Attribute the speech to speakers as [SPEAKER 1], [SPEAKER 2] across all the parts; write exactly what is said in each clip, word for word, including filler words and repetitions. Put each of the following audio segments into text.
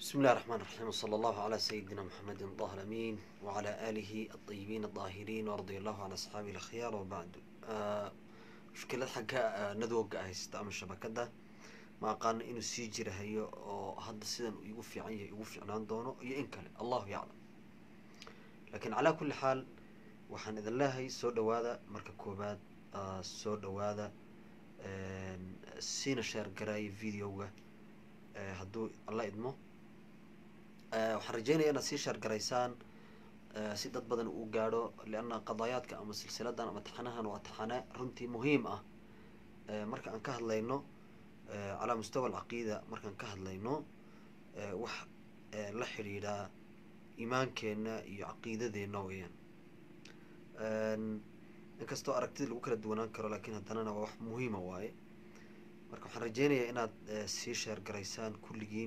[SPEAKER 1] بسم الله الرحمن الرحيم وصلى الله على سيدنا محمد الطاهر الأمين وعلى آله الطيبين الطاهرين ورضي الله عن أصحابه الخيار وبعد آه مشكلة حق آه ندوق هيستعمل الشبكة ده ما قال إنه سيجري هي هذا السنة يوفي عنه يوفي عن دونه ينكل الله يعلم. لكن على كل حال وحن إذا الله هي سود هذا مركب كوبات آه سود هذا آه سين شير قراي فيديو آه هدو الله يدمه waxaan rajeynayaa inaad sii shaargaraysaan si dad badan uu gaadho lianna qadaayaadka ama silsiladan ama taxanahan waa taxane runtii muhiim ah marka aan ka hadlayno calaa mustawa alcaqiida markaan ka hadlayno wax la xidhiidha iimaankeena iyo caqiidadeena weeyaan inkastoo aragtida lagu kala duwanaan karo laakiin haddanana waa wax muhiima waaye marka waxaan rajeynayaa inaad sii shaargaraysaan kulligiin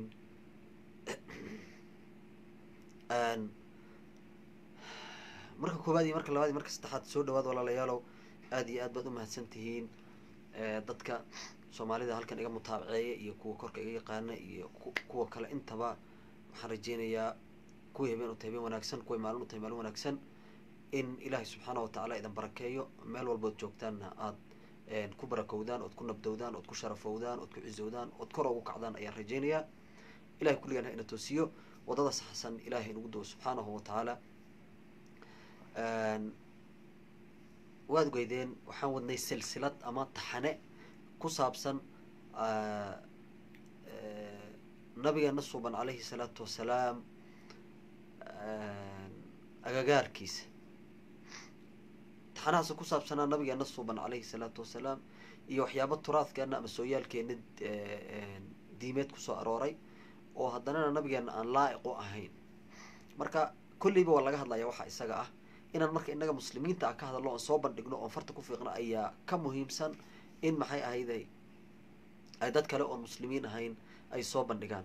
[SPEAKER 1] marka koobaad iyo marka labaad iyo marka saddexaad soo dhawaad walaalayaalow aad iyo aad baad u mahadsan tihiin dadka soomaalida halkan iga mutaabaceeya iyo kuwa korka iga yaqaana iyo kuwa kale intaba waxaan rajeynayaa kuwii habeen u tahay habeen wanaagsan kuwii maalin u tahay maalin wanaagsan in ilaahay subxaana wa tacaala idan barakeeyo meel walbood joogtaanna aad ku barakowdaan ood ku nabdowdaan ood ku sharafowdaan ood ku cizowdaan ood kor ugu kacdaan ayaan rajeynayaa ilahay kulligaan ha ina toosiyo wadada saxsan ilaahay nagu duwo subxaanahu wa tacaala. waad goydeen waxaan wadnay silsilad ama taxane ku saabsan nabigeena suuban calayhi salaatu wasalaam agagaarkiisa taxanahaas ku saabsanaa nabigeena suuban calayhi salaatu wasalaam iyo waxyaaba turaadkeena ama sooyaalkeena diimeed kusoo arooray oo haddanana nabigeena aan laa'iq u ahayn. marka kulliiba waa laga hadlaya waxa isaga ah inaan marka inaga muslimiinta ah ka hadalno oon soo bandhigno oon farta ku fiiqno ayaa ka muhiimsan in maxay ahayday ay dad kale oon muslimiin ahayn ay soo bandhigaan.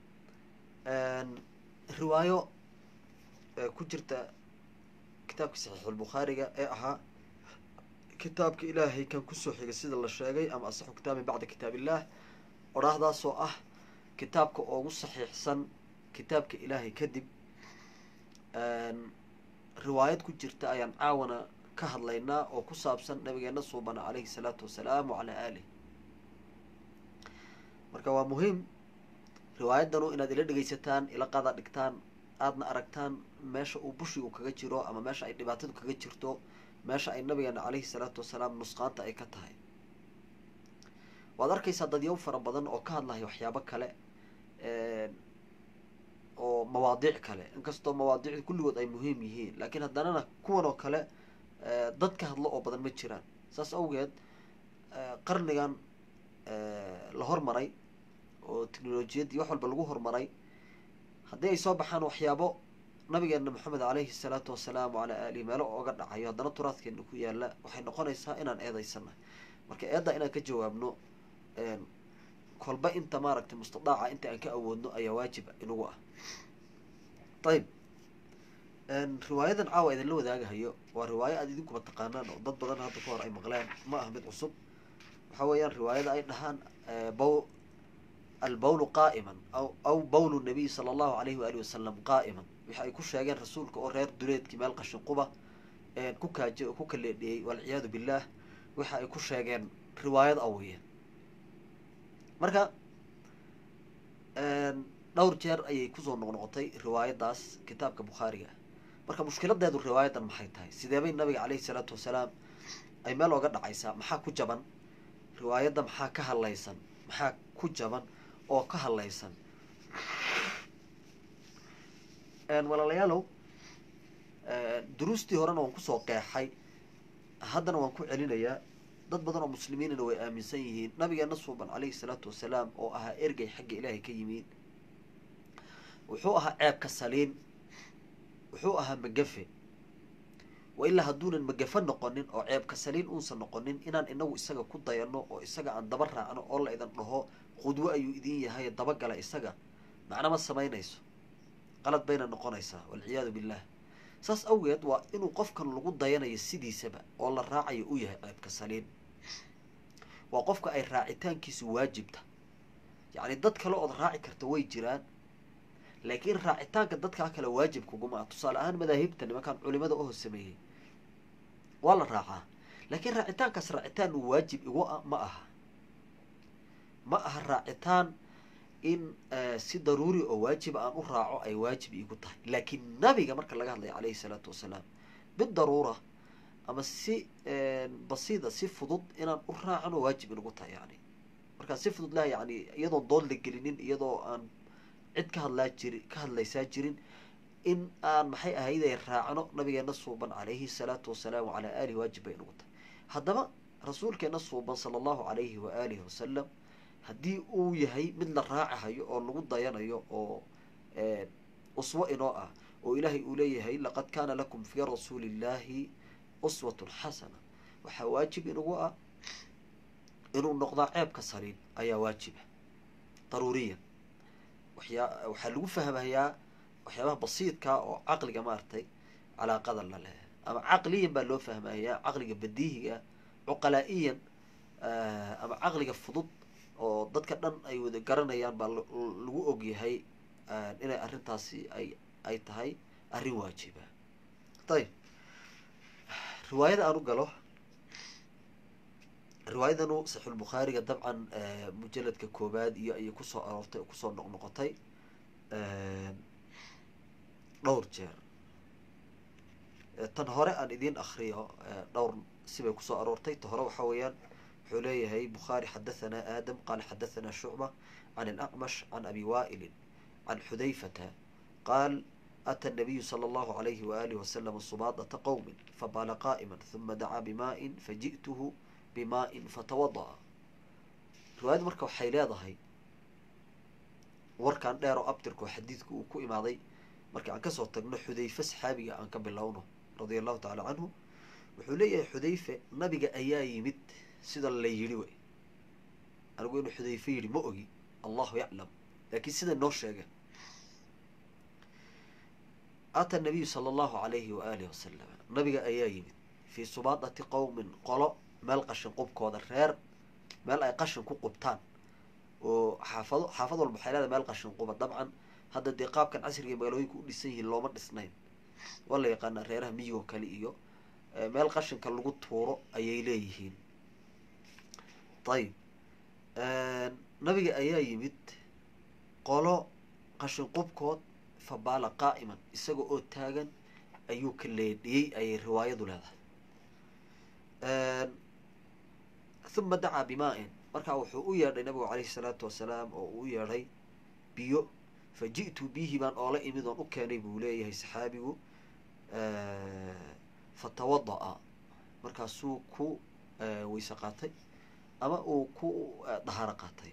[SPEAKER 1] riwaayo ku jirta kitaabka saxiixulbukhaariga ee ahaa kitaabka ilaahay kan kusoo xigay sida la sheegay ama asaxu kitaabin bacda kitaabillaah odhaahdaasoo ah kitaabka ugu saxiixsan kitaabka ilaahay kadib riwaayad ku jirta ayaan caawana ka hadlaynaa oo ku saabsan nabigeena suubana calayhi salaatu wasalaam wacalaa aalih. marka waa muhiim riwaayadanu inaad ila dhegaysataan ila qaada dhigtaan aadna aragtaan meesha uu bushigu kaga jiro ama meesha ay dhibaatadu kaga jirto meesha ay nabigeena calayhi salaatu wasalaam nusqaanta ay ka tahay. waad arkaysaa dadyow fara badan oo ka hadlaya waxyaabo kale oo mawaadiic kale inkastoo mawaadiicda kulligood ay muhiim yihiin laakiin haddanana kuwan oo kale dad ka hadlo oo badan ma jiraan. saas awgeed qarnigan la hormaray oo teknolojiyadii wax walba lagu hormaray haddii ay soo baxaan waxyaabo nabigeena maxamed calayhi salaatu wasalaam wacalaa aalihi meelo ooga dhacayo haddana turaadkeena ku yaala waxay noqonaysaa inaan eedaysanahay. marka eeddaa inaan ka jawaabno kolba inta maaragtay mustadaaca inta aan ka awoodno ayaa waajiba inagu ah. ayib riwaayadan caawa idinla wadaagahayo waa riwaayo aad idinkuba taqaanaan oo dad badan hadda ka hor ay maqleen ma aha mid cusub. waxaa weeyaan riwaayada ay dhahaan baw albawlu qaa'iman aw aw bawlu nabiy sala allahu alayhi waalihi wasalam qaa'iman waxa ay ku sheegeen rasuulka oo reer duleedkii meel qashin quba ku kaaje oo ku kaleedhiyey walciyaadu billaah waxa ay ku sheegeen riwaayad aweeye. marka dhowr jeer ayay kusoo noqnoqotay riwaayadaas kitaabka bukhaariga. marka mushkiladeedu riwaayadan maxay tahay sideebay nabiga calayhi salaatu wasalaam ay meel ooga dhacaysaa maxaa ku jaban riwaayadda maxaa ka hadlaysan maxaa ku jaban oo ka hadlaysan. walaalayaalow duruustii horena waan kusoo qeexay haddana waan ku celinayaa dad badan oo muslimiinina way aaminsan yihiin nabigeena suuban calayhi salaatu wasalaam oo ahaa ergey xagga ilaahay ka yimid wuxuu ahaa ceebka saliin wuxuu ahaa magafe wa ilaa hadduunan magafe noqonin oo ceebka saliin uusan noqonin inaan inagu isaga ku dayano oo isaga aan daba raacno oo la idan dhaho qudwo ayuu idin yahay dabagala isaga macna ma samaynayso qalad bayna noqonaysaa walciyaadu billaah. saas awgeed waa inuu qofkan lagu dayanayo sidiisaba oo la raacayo u yahay ceebka saliin waa qofka ay raacitaankiisu waajibta. yacni dad kale ood raaci karta way jiraan laakiin raacitaanka dadkaa kale waajib kuguma ah. tusaale ahaan madaahibta nimankaan culimada u hoosameeyey waa la raacaa, laakiin raacitaankaas raacitaan uu waajib igu ah ma aha ma aha raacitaan in si daruuri oo waajiba aan u raaco ay waajib igu tahay. laakiin nabiga marka laga hadlayo calayhi salaatu wasalaam bidaruura ama si basiida si fudud inaan u raacano waajib inugu tahay. yani markaa si fudud lah yani iyadoon dood la gelinin, iyadoo aan cid ka hadlaa jiri ka hadlaysaa jirin, in aan maxay ahayday raacno nabigeena suuban calayhi salaatu wasalaam wacalaa aalihi waajib bay inugu tahay. haddaba rasuulkeena suuban sala allahu calayhi wa aalihi wasalam haddii uu yahay mid la raacahayo oo lagu dayanayo oo uswo inoo ah, oo ilaahay uu leeyahay laqad kaana lakum fii rasuuli illahi uswatun xasana, waxaa waajib inugu ah inuu noqdaa ceebka saliin ayaa waajiba daruuriyan. waxyaa waxaa lagu fahmayaa waxyaabaha basiidka oo caqliga maaragtay calaaqada la leh, ama caqliyan baa loo fahmayaa, caqliga badiihiga cuqalaa'iyan ama caqliga fudud oo dadka dhan ay wada garanayaan baa lagu ogyahay inay arrintaasi ay ay tahay arrin waajiba. ayib riwaayada aan u galo, riwaayadanu saxiixulbukhaariga dabcan mujaladka koobaad iyo ayay kusoo aroortay oo kusoo noqnoqotay dhowr jeer. tan hore aan idiin akriyo dhowr sibay kusoo aroortay. ta hore waxaa weeyaan wuxuu leeyahay bukhaari xadahanaa aadam qaala xadahanaa shucba can alacmash can abi waa'ilin can xudayfata qaal أتى النبي صلى الله عليه وآله وسلم صباطة قوم فبال قائما ثم دعا بماء فجئته بماء فتوضأ. رواية مركو حيلاده هي وركان ديرو أبتركو حديثكو كو إماضي مركا عن كسو تقنو حذيفة صحابي عن كبل لونه رضي الله تعالى عنه وحولي حذيفة نبي أياي مت سيدا اللي يريوي. أنا أقول حذيفة يري مؤغي الله يعلم، لكن سيدا النوشيغا. أتى النبي صلى الله عليه وآله وسلم نبي أياي في صباطة قوم قلق مال قشن قب كود الرير مال أي قشن كو قبتان وحافظوا حافظوا البحيرات مال قشن قب. طبعا هذا الدقاب كان عسري مالوي كو دسيه لو مر دسنين ولا يقان ريرها ميو كليو مال قشن كان لغو تورو أياي ليهين. طيب آه نبي أياي مد قلق قشن قب كود فبال قائما isagoo oo taagan ayuu ka leediyay ay riwaayadu leedahay. ثم دعا بماء markaa wuxuu u yeedhay nabigu calayhi salaatu wasalaam oo uu yeedhay biyo faji'tu bihi baan oola imid oon u keenay buu leeyahay saxaabigu. fatawada'a markaasuu ku weyse qaatay ama uu ku dahaaro qaatay.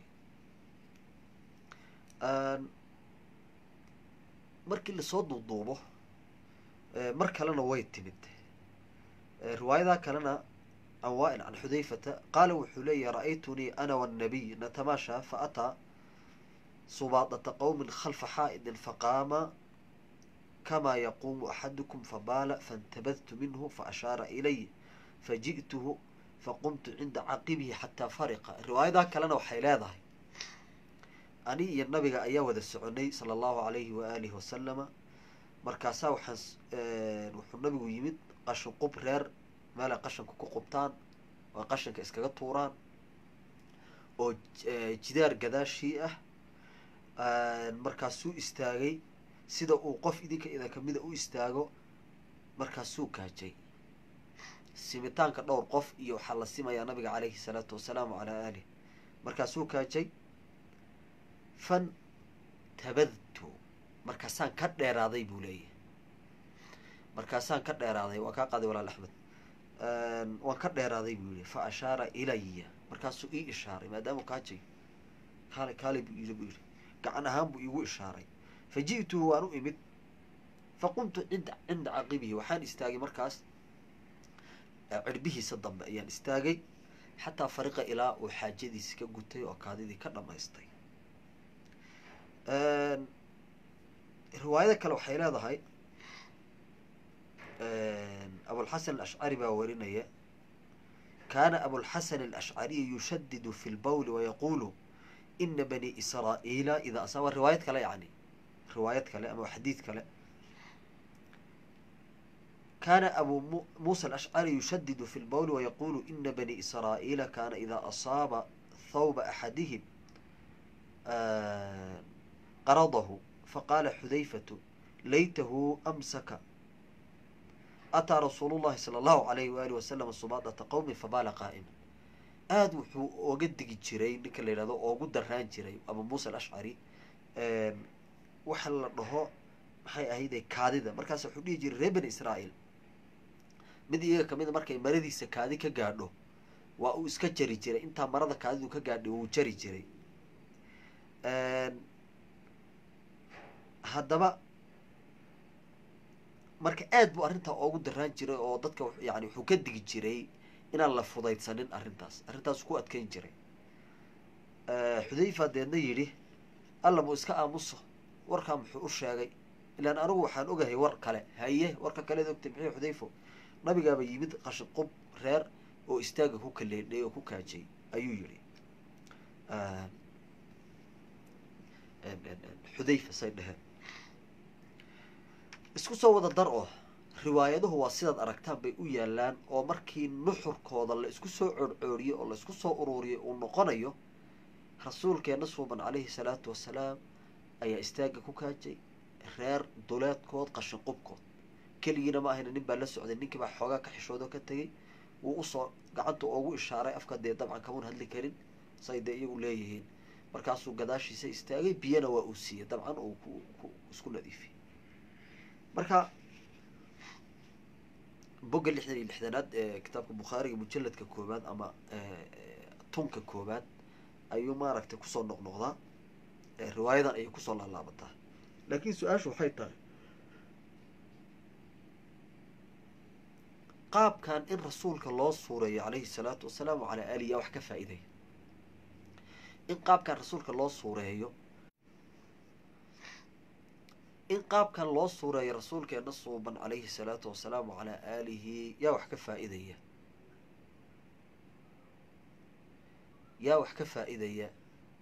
[SPEAKER 1] markii lasoo duuduubo mar kalena way timid riwaayadaa kalena عن وائل عن حذيفة قال وحلي رأيتني أنا والنبي نتماشى فأتى صباطة قوم خلف حائط فقام كما يقوم أحدكم فبال فانتبذت منه فأشار إلي فجئته فقمت عند عقبه حتى فرق. الرواية ذاك لنا وحيلاذها أني النبي أيوة السعوني صلى الله عليه وآله وسلم مركاسا وحس أه وحو النبي يمد قشن قبرير مالا قشنka ku qubtaan oo qashanka iskaga tuuraan oo jidaar gadaashii ah markaasuu istaagay sida uu qof idinka ida kamida u istaago markaasuu kaajay. simitaanka dhowr qof iyo waxaa la simayaa nabiga calayhi salaatu wasalaam calaa aalih. markaasuu kaajay fan tabadtu markaasaan ka dheeraaday buu leeyahay. markaasaan ka dheeraaday waa kaa qaaday walaal axmed waan ka dheeraaday buu yidhi fa ashaara ilaya markaasuu ii ishaaray maadaama kaajay kaale kaale buu yidhi buu yidhi gacan ahaan buu iigu ishaaray. faji'tuhu waan u imid faqumtu cinda cinda caqibihi waxaan istaagay markaas cirbihiisa dambe ayaan istaagay xataa fariqa ilaa uu xaajadiisi ka gutay oo kaadidii ka dhamaystay. riwaayada kale waxay leedahay أبو الحسن الأشعري باورينيا كان أبو الحسن الأشعري يشدد في البول ويقول إن بني إسرائيل إذا أصاب الرواية كلا يعني روايات كلا أما حديث كلا كان أبو موسى الأشعري يشدد في البول ويقول إن بني إسرائيل كان إذا أصاب ثوب أحدهم آه قرضه فقال حذيفة ليته أمسك أتى رسول الله صلى الله عليه وآله وسلم صباطة قوم فبال قائما aad wuxuu uga digi jiray ninka la yiraahdo oo ugu daraan jiray Abu Musa al-Ash'ari ee waxa la dhaho maxay ahayd kaadida markaas wuxuu dhigi jiray reer Israa'iil mid iyaga kamid markay maradiisa kaadi ka gaadho waa uu iska jari jiray inta marada kaadidu ka gaadhay uu jari jiray ee hadaba marka aad buu arinta ugu daraan jiray oo dadka yaani wuxuu ka digi jiray inaan la fudaydsanin arintaas arintaas ku adkeyn jiray ee Xudayfa deedna yiri alla mu iska aamuso warka muxuu u sheegay ilaan anigu waxaan ogahay war kale haye warka kale ogtay maxay Xudayfa nabiga ba yimid qashin qub reer oo istaaga ku kaleeday oo ku kaajay ayuu yiri ee Xudayfa saydaha isku soo wada dar oo riwaayaduhu waa sidaad aragtaan bay u yaalaan oo markii nuxurkooda la isku soo curcuriyo oo la isku soo ururiyo uu noqonayo rasuulkeena suuban calayhi salaatu wasalaam ayaa istaaga ku kaajay reer duleedkood qashin qubkood kaligiina ma ahayn nin baa la socday ninkii baa xoogaa ka xishoodo ka tagay wuu u soo gacanta ugu ishaaray afka dee dabcan kamuun hadli karin sayda iyagu leeyihiin markaasuu gadaashiisa istaagay biyana waa uu siiyey dabcan uu ku isku nadiifiyey marka بوق اللي إحنا اللي إحنا كتاب البخاري مجلد ككوبات أما تون ككوبات أيوة ما ركت كسر نقنقضة الرواية أي كسر الله لا بطه لكن سؤال شو حيطة قاب كان إن رسولك الله صوري عليه الصلاة والسلام على آله وحكى فائدة إن قاب كان رسولك الله صوري إن قاب كان الله صورة رسولك نصوبا عليه الصلاة والسلام وعلى آله يا وحكى فائدية يا وحكى فائدية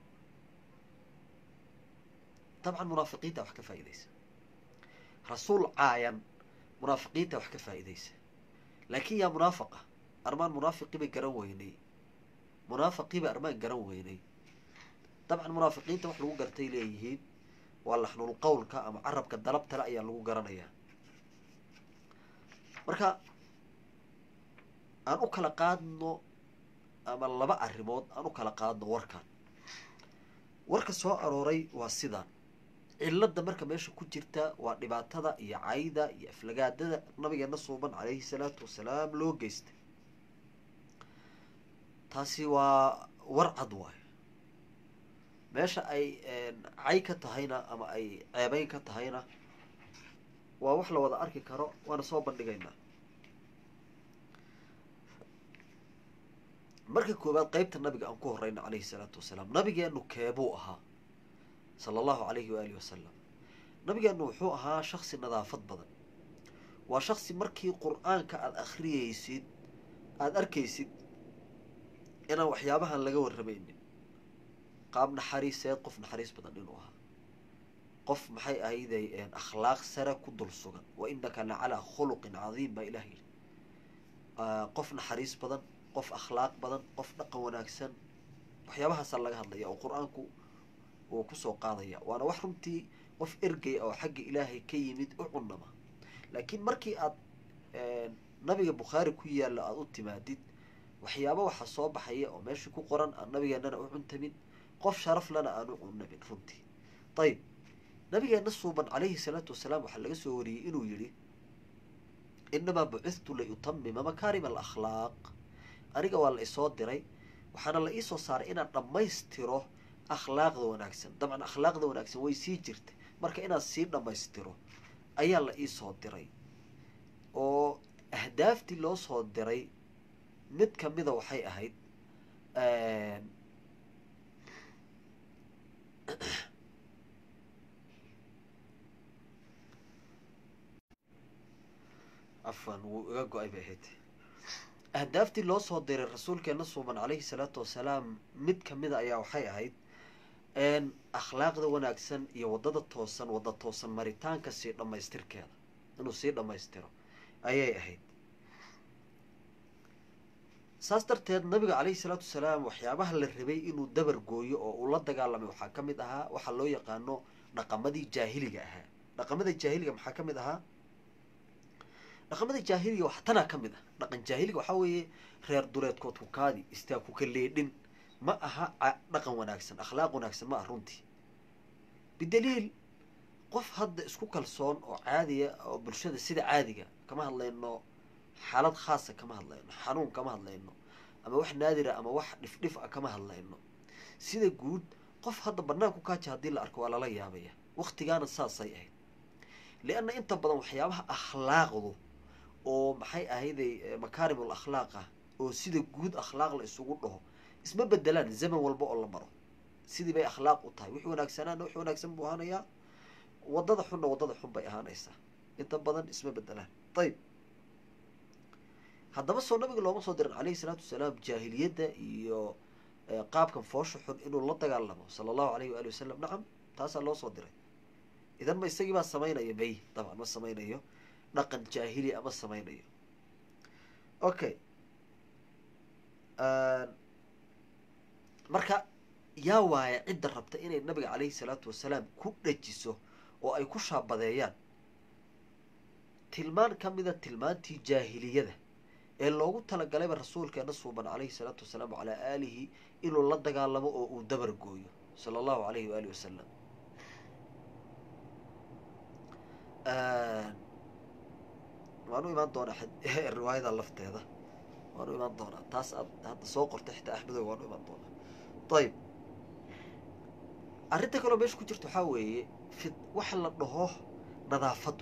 [SPEAKER 1] طبعا منافقين وحكى فائدية رسول عاين منافقين وحكى فائدية لكن يا منافقة أرمان منافقي بقرويني منافقي بأرمان قرويني طبعا منافقين توحلوا قرتي ليهين والله حنو القول كا أما عرب كدلب تلا أيام لو قرنيا مركا أنا أكل قادنو أما الله بقى الريموت أنا أكل قادنو وركان ورك سواء أروري واسدان إلا دمرك ماشي كجرتا ونباتها يا عايدة يا فلقات ده النبي نصوبا عليه الصلاة والسلام لو جست تاسي وورعد واي meesha ay cay ka tahayna ama ay ceebay ka tahayna waa wax la wada arki karo waana soo bandhigaynaa marka koobaad qaybta nabiga aan ku horeyna calayhi salaatu wasalaam nabigeenu keebuu ahaa sallallahu alayhi wa alihi wasallam nabigeenu wuxuu ahaa shakhsi nadaafad badan waa shakhsi markii qur'aanka aad akhriyaysid aad arkaysid inaan waxyaabahan laga warramaynin قام نحريس سيد قف نحريس بدن إنوها قف محي أيدي إن أخلاق سرى كدل سجن وإنك لعلى خلق عظيم بإلهي آه قف نحريس بدن قف أخلاق بدن قف نقوى ناكسن وحيابها صار لك هذا يا قرآنكو وكسو قاضية وأنا وحرمتي قف إرجي أو حق إلهي كي يمد أعنما لكن مركي أد آه نبي البخاري كويا لا أضط مادد وحيابه وحصاب حقيقة أو ماشي كو قرآن النبي أن أنا أعنت من قف شرف لنا أنو النبي فهمتي طيب نبي نصوبا عليه الصلاة والسلام وحلق سوري إنو يري إنما بعثت ليتمم مكارم الأخلاق أريقا والله إصوات ديري وحانا الله إيسو صار إنا نميستيرو أخلاق ذو ناكسن طبعا أخلاق ذو ناكسن ويسي جرت مركا إنا سير نميستيرو أيا الله إيسو ديري و أهدافتي لو صوت ديري مد كميدا وحي أهيد آه عفوا وقاقوا أي بيهيت أهدافتي لو صوت دير الرسول كان نصوبا عليه الصلاة والسلام مد كميدا أيا وحي أهيد أن akhlaaqda wanaagsan iyo waddada toosan wadda toosan maritaanka sii dhammaystirkeeda inuu sii dhammaystiro ayay ahayd. saas darteed nabiga calayhi salaatu wasalaam waxyaabaha la rabay inuu dabar gooyo oo uu la dagaalamay waxaa ka mid ahaa waxaa loo yaqaano dhaqamadii jaahiliga ahaa. dhaqamada jaahiliga maxaa ka mid ahaa? dhaqamada jaahiliga wax tanaa ka mid ah. dhaqan jaahiliga waxaa weeye reer duleedkood ku kaadi istaag ku ka leedhin ma aha dhaqan wanaagsan akhlaaq wanaagsan ma ah runtii. bidaliil qof hadda isku kalsoon oo caadiya oo bulshada sida caadiga kama hadlayno xaalad khaasa kama hadlayno xanuun kama hadlayno ama wax naadira ama wax dhifdhif ah kama hadlayno sida guud qof hadda banaanku kaaja haddii la arko waa lala yaabaya waqtigaana saasay ahayd lianna inta badan waxyaabaha akhlaaqdu oo maxay ahayday makaarimul akhlaaq ah oo sida guud akhlaaq la isugu dhaho isma bedelaan zaman walba oo la maro sidii bay akhlaaq u tahay wixii wanaagsanaana wixii wanaagsan buu ahaanayaa waddada xunna waddada xun bay ahaanaysaa inta badan isma bedelaan. ayib haddaba soo nabiga looma soo dirin calayhi salaatu wasalaam jaahiliyadda iyo qaabkan foosha xun inuu la dagaalamo sala allahu alayhi waali wasalam. nacam taasaa loo soo diray. idan ma isagii baa samaynayo may dabcan ma samaynayo dhaqan jaahili ama samaynayo. okay marka yaa waaya cidda rabta inay nabiga calayhi salaatu wasalaam ku dhajiso oo ay ku shaabadeeyaan tilmaan ka mida tilmaantii jaahiliyada ee loogu talagalayba rasuulkeena suuban calayhi salaatu wasalaam calaa aalihi inuu la dagaalamo oo uu dabar gooyo sala allahu alayhi waali wasalam. waan u imaan doonaa riwaayada lafteeda waan u imaan doonaa taas aad hadda soo qortay xitaa axmedow waan u imaan doonaa. ayib arrinta kaloo meesha ku jirta waxaa weeye fi waxa la dhaho nadaafaddu.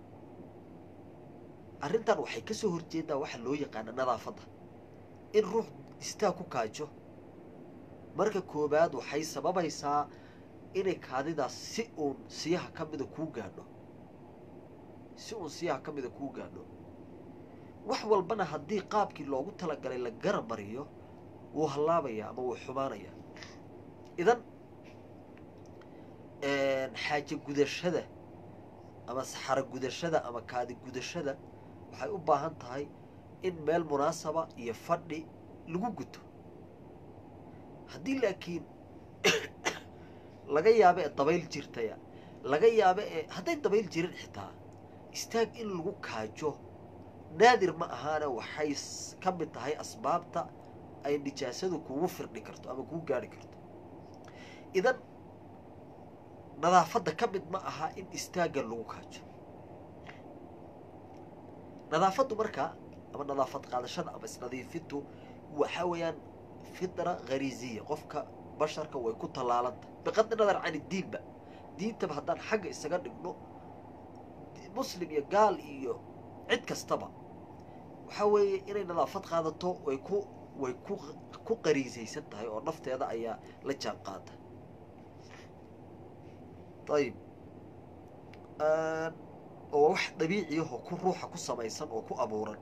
[SPEAKER 1] arrintan waxay kasoo horjeedaa waxa loo yaqaana nadaafadda. in ruux istaag ku kaajo marka koobaad waxay sababaysaa inay kaadidaas si uun siyaha ka mida kuu gaadho si uun siyaha ka mida kuu gaadho wax walbana haddii qaabkii loogu talagalay la garab mariyo wuu hallaabayaa ama wuu xumaanayaa. idan xaaje gudashada ama saxaro gudashada ama kaadi gudashada waxay u baahan tahay in meel munaasaba iyo fadhi lagu guto. haddii laakiin laga yaabo ee dabayl jirtaya laga yaabo ee hadday dabayl jirin xitaa istaag in lagu kaajo naadir ma ahaana waxay ka mid tahay asbaabta ay nijaasadu kugu firdhi karto ama kugu gaari karto. idan nadaafadda ka mid ma aha in istaagga lagu kaajo. nadaafaddu markaa ama nadaafad qaadashada ama isnadiifintu waxa weeyaan fitra ghariziya qofka basharka way ku tallaalanta biqadri nadar can diinba diintaba haddaan xagga isaga dhigno muslim iyo gaal iyo cid kastaba waxa weeye inay nadaafad qaadato way ku way ku ku qariisaysan tahay oo nafteeda ayaa la jaan qaada. ayib oo wax dabiici ah oo ku ruuxa ku samaysan oo ku abuuran.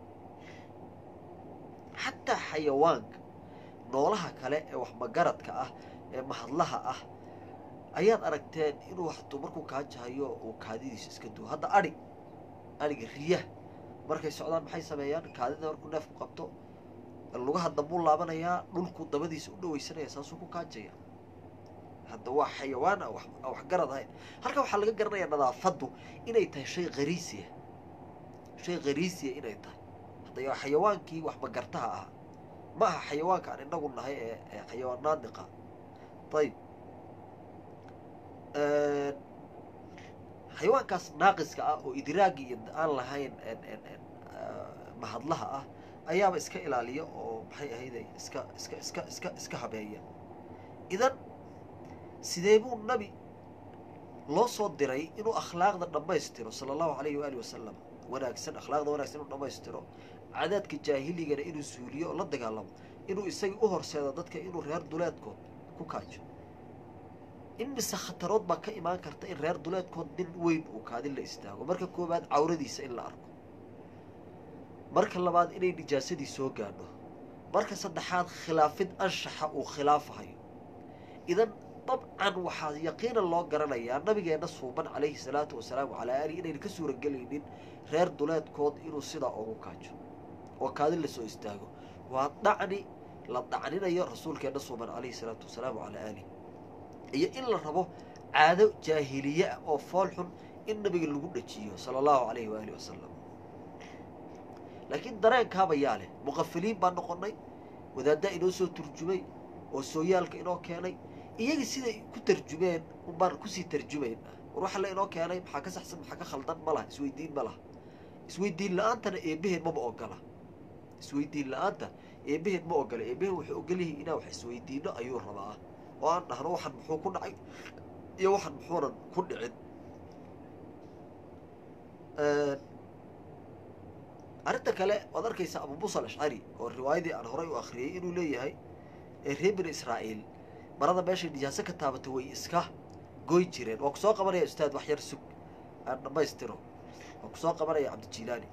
[SPEAKER 1] xataa xayawaanka noolaha kale ee wax magaradka ah ee mahadlaha ah ayaad aragteen inuu hatuu markuu kaajahayo uu kaadidiisa iska duwo. hadda adhig adhiga riyaha markay socdaan maxay sameeyaan kaadida markuu neefku qabto lugaha dambuu laabanayaa dhulku dabadiisa u dhawaysanaya saasuu ku kaajaya. hadda waa xayawaan a wax garad ahayn. halka waxaa laga garanayaa nadaafaddu inay tahay shay khariisiya shay khariisiya inay tahay. hadda xayawaankii wax magartaha ahaa ma aha xayawaanka aan inagu nahay ee ee xayawaan naadiqa. ayib xayawaankaas naaqiska ah oo idraagi iyo aan lahayn mahadlaha ah ayaaba iska ilaaliya oo maxay ahayday iska iska iska iska iska habeeya. idan sidee buu nabi loo soo diray inuu akhlaaqda dhammaystiro sala allahu alayhi waali wasalam wanaagsan akhlaaqda wanaagsan inuu dhammaystiro cadaadka jaahiligana inuu suuliyo oo la dagaalamo inuu isagii u horseedo dadka inuu reer duleedkood ku kaajo. in mise khatarood baa ka imaan karta in reer duleedkood nin weyn uu kaadin la istaago. marka koobaad cawradiisa in la arko, marka labaad inay nijaasadii soo gaadho, marka saddexaad khilaafid anshaxa uu khilaafahayo. idan طبعا waxaa yaqiin loo garanayaa nabigeena suuban calayhi salaatu wasalaam ala ali inay ka suura galaynin reer duleedkood inuu sida ugu kaajo oo kaadin la soo istaago waa dhacni la dhacninayo rasuulkeena suuban calayhi salaatu wasalaam ala ali iyo in la rabo caado jaahiliya oo fool xun in nabiga lagu dhajiyo sallallahu alayhi wa alihi wasallam laakiin dareenkaaba yaale muqaffiliin baan noqonay wadaada inoo soo turjumay oo sooyaalka inoo keenay iyaga sida ku tarjumeen u bar ku sii tarjumeyn waxa la inoo keenay maxaa ka saxsan maxaa ka khaldan ma laha isweydiin ma laha isweydiin la'aantana eebaheen ma ogola isweydiin la'aanta eebaheen ma ogola eebaheen wuxuu ogol yahay inaa wax isweydiino ayuu rabaa oo aan dhahno waxan muxuu ku dhacay iyo waxan muxuunan ku dhicin arinta kale waad arkaysaa Abu Musa al-Ash'ari oo riwaayadii aan horay u akhriyay inuu leeyahay ee reer bani Israa'iil marada meesha nijaasa ka taabato way iska gooy jireen oo ku soo qabanaya ustaad wax yar sug aan dhamaystiro oo ku soo qabanaya Cabdi Jilaani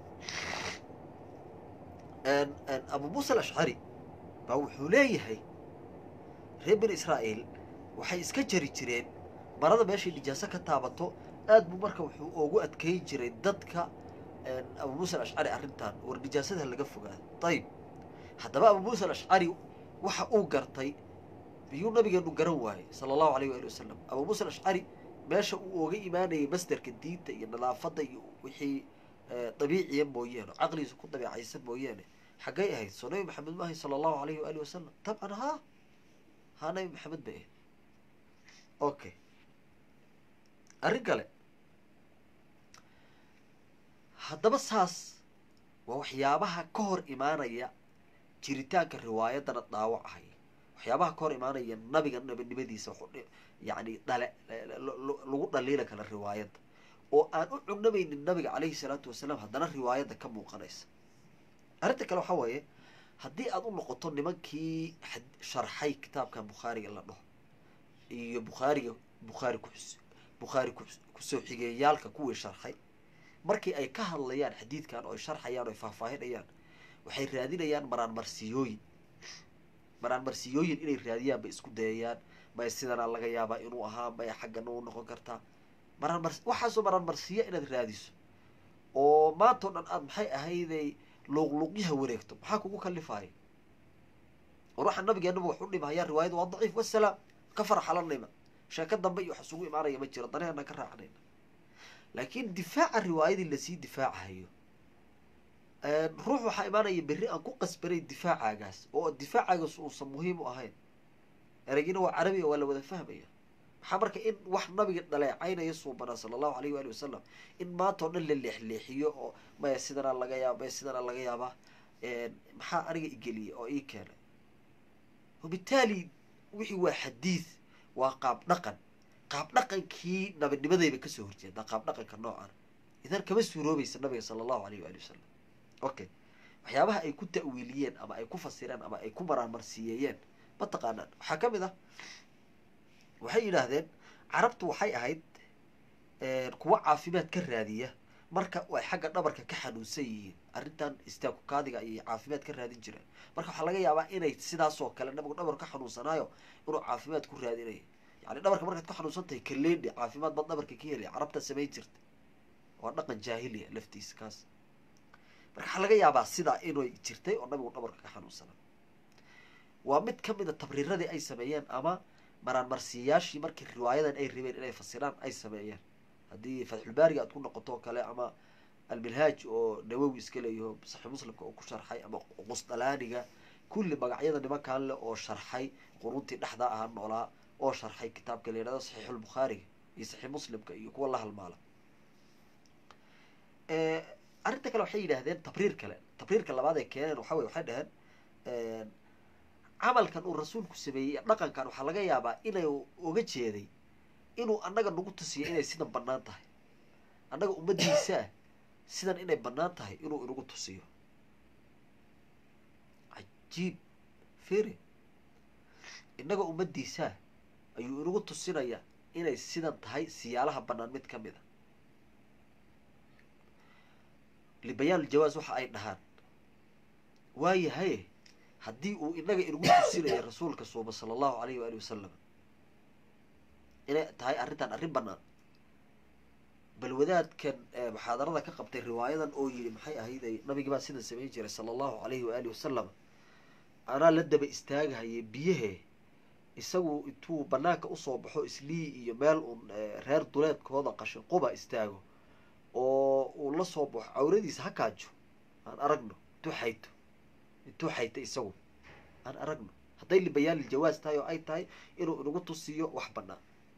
[SPEAKER 1] aan aan Abu Musa al-Ash'ari baa wuxuu leeyahay reer bani Israa'iil waxay iska jari jireen marada meesha nijaasa ka taabato aad buu marka wuxuu ugu adkeey jiray dadka Abu Musa al-Ash'ari arrintan war nijaasada laga fogaado tayib hadaba Abu Musa al-Ash'ari waxa uu gartay biyuu nabigeenu garan waayay sallallahu alayhi wa sallam Abu Musa al-Ash'ari meesha uu uga iimaanayay masdarka diinta iyo nadaafada iyo wixii dabiiciyan mooyeen aqliisu ku dabiicaysan mooyeen xagay ahayd sunnah Muhammad maahi sallallahu alayhi wa sallam taban ha ha nabi Muhammad bay okay arrin kale haddaba saas waa waxyaabaha ka hor imaanaya jiritaanka riwaayadana dhaawacahay waxyaabaha ka hor imaanaya nabiga nabadnimadiisa yani dhale lagu dhaliila kala riwaayadda oo aan u cunamaynin nabiga calayhi salaatu wasalaam haddana riwaayadda ka muuqanaysa arrinta kale waxaa weeye haddii aad u noqoto nimankii sharxay kitaabkan bukhaariga la dhaho iyo bukhaariga bukhaari ku bukhaari kusoo xigeeyaalka kuwii sharxay markii ay ka hadlayaan xadiidkan oo ay sharxayaan oo ay faahfaahinayaan waxay raadinayaan maraan marsiyooyin maraan marsiyooyin inay raadiyaan bay isku dayayaan may sidana laga yaabaa inuu ahaa may xaggan u noqon kartaa maraan mars waxaasoo maraan marsiya inaad raadiso oo maanta oo dhan aad maxay ahayday luuqluuqyaha wareegto maxaa kugu kalifaaya ruuxa nabigeenaba wax u dhimahayaa riwaayadu waa daciif wasalaam ka farxalanayma sheeko dambe iyo wax isugu imaanaya ma jiro daneena ka raacnayna laakiin difaaca riwaayadii lasii difaacahayo ruux waxaa imaanaya berri aan ku qasbanay difaacagaas oo difaacagaas uusan muhiim u ahayn eragina waa carabi waa la wada fahmaya maxaa marka in wax nabiga dhaleecaynaya suubanaa sala allahu alayhi waali wasalam in maanta oo dhan la leexleexiyo oo maya sidana laga yaaba maya sidana laga yaabaa maxaa aniga igeliya oo ii keenay wabitaali wixii waa xadiid waa qaab dhaqan qaab dhaqankii nabadnimadayba kasoo horjeeda qaab dhaqanka noocan idan kama suuroobaysa nabiga sala allahu alayhi waali wasalam okay waxyaabaha ay ku ta'wiiliyeen ama ay ku fasireen ama ay ku maraanmarsiiyeen ma taqaanaan waxaa ka mid ah waxay yidhaahdeen carabtu waxay ahayd kuwa caafimaad ka raadiya marka ay xagga dhabarka ka xanuunsan yihiin arrintan istaaku kaadiga ayay caafimaad ka raadin jireen marka waxaa laga yaabaa inay sidaasoo kale nabigu dhabar ka xanuunsanaayo inuu caafimaad ku raadinayo yani dhabarka markaad ku xanuunsan tahay kaleendhi caafimaad baad dhabarka ka helaya carabta samayn jirta waa dhaqan jaahiliya laftiisa kaas marka waxaa laga yaabaa sidaa inay jirtay oo nabigu dhabarka ka xanuunsanaa waa mid ka mid a tabriiradii ay sameeyeen ama maraan marsiyayaashii markii riwaayadan ay rabeen inay fasiraan ay sameeyeen haddii fatxulbaariga aad ku noqoto oo kale ama alminhaaj oo nawowi iska leeyaho saxiix muslimka oo ku sharxay ama qusdalaaniga kulli magacyada nimankaan leh oo sharxay quruntii dhexdaa ahaa noolaa oo sharxay kitaabka la yidhahdo saxiixulbukhaariga iyo saxiix muslimka iyo kuwa la halmaala arrinta kale waxay yidhaahdeen tabriir kale tabriirka labaad ay keeneen waxa wey waxay dhaheen camalkan uu rasuulku sameeyey dhaqankan waxaa laga yaabaa inay uga jeeday inuu annaga nagu tusiyo inay sidan bannaan tahay annaga ummadiisaa sidan inay bannaan tahay inuu inagu tusiyo cajiib firi innaga ummadiisaa ayuu inagu tusinaya inay sidan tahay siyaalaha bannaan mid ka mid a libayaan aljawaas waxa ay dhahaan waayahay haddii uu inaga inagu tusinayo rasuulka suuba sala allahu alayhi waali wasalam inay tahay arrintan arrin bannaan bal wadaadkan muxaadarada ka qabtay riwaayadan oo yidhi maxay ahayday nabigii baa sidan samayn jiray sala allahu calayhi waalihi wasalam anaa la daba istaagahayay biyahe isagu intuu banaanka usoo baxo islii iyo meel uun reer duleedkooda qashin quba istaago oo uu la soo baxo cawradiisa ha kaajo aan aragno intuu xayto intuu xayta isagu aan aragno hadday libayaan liljawaas tahay oo ay tahay inuu inagu tusiyo wax banaan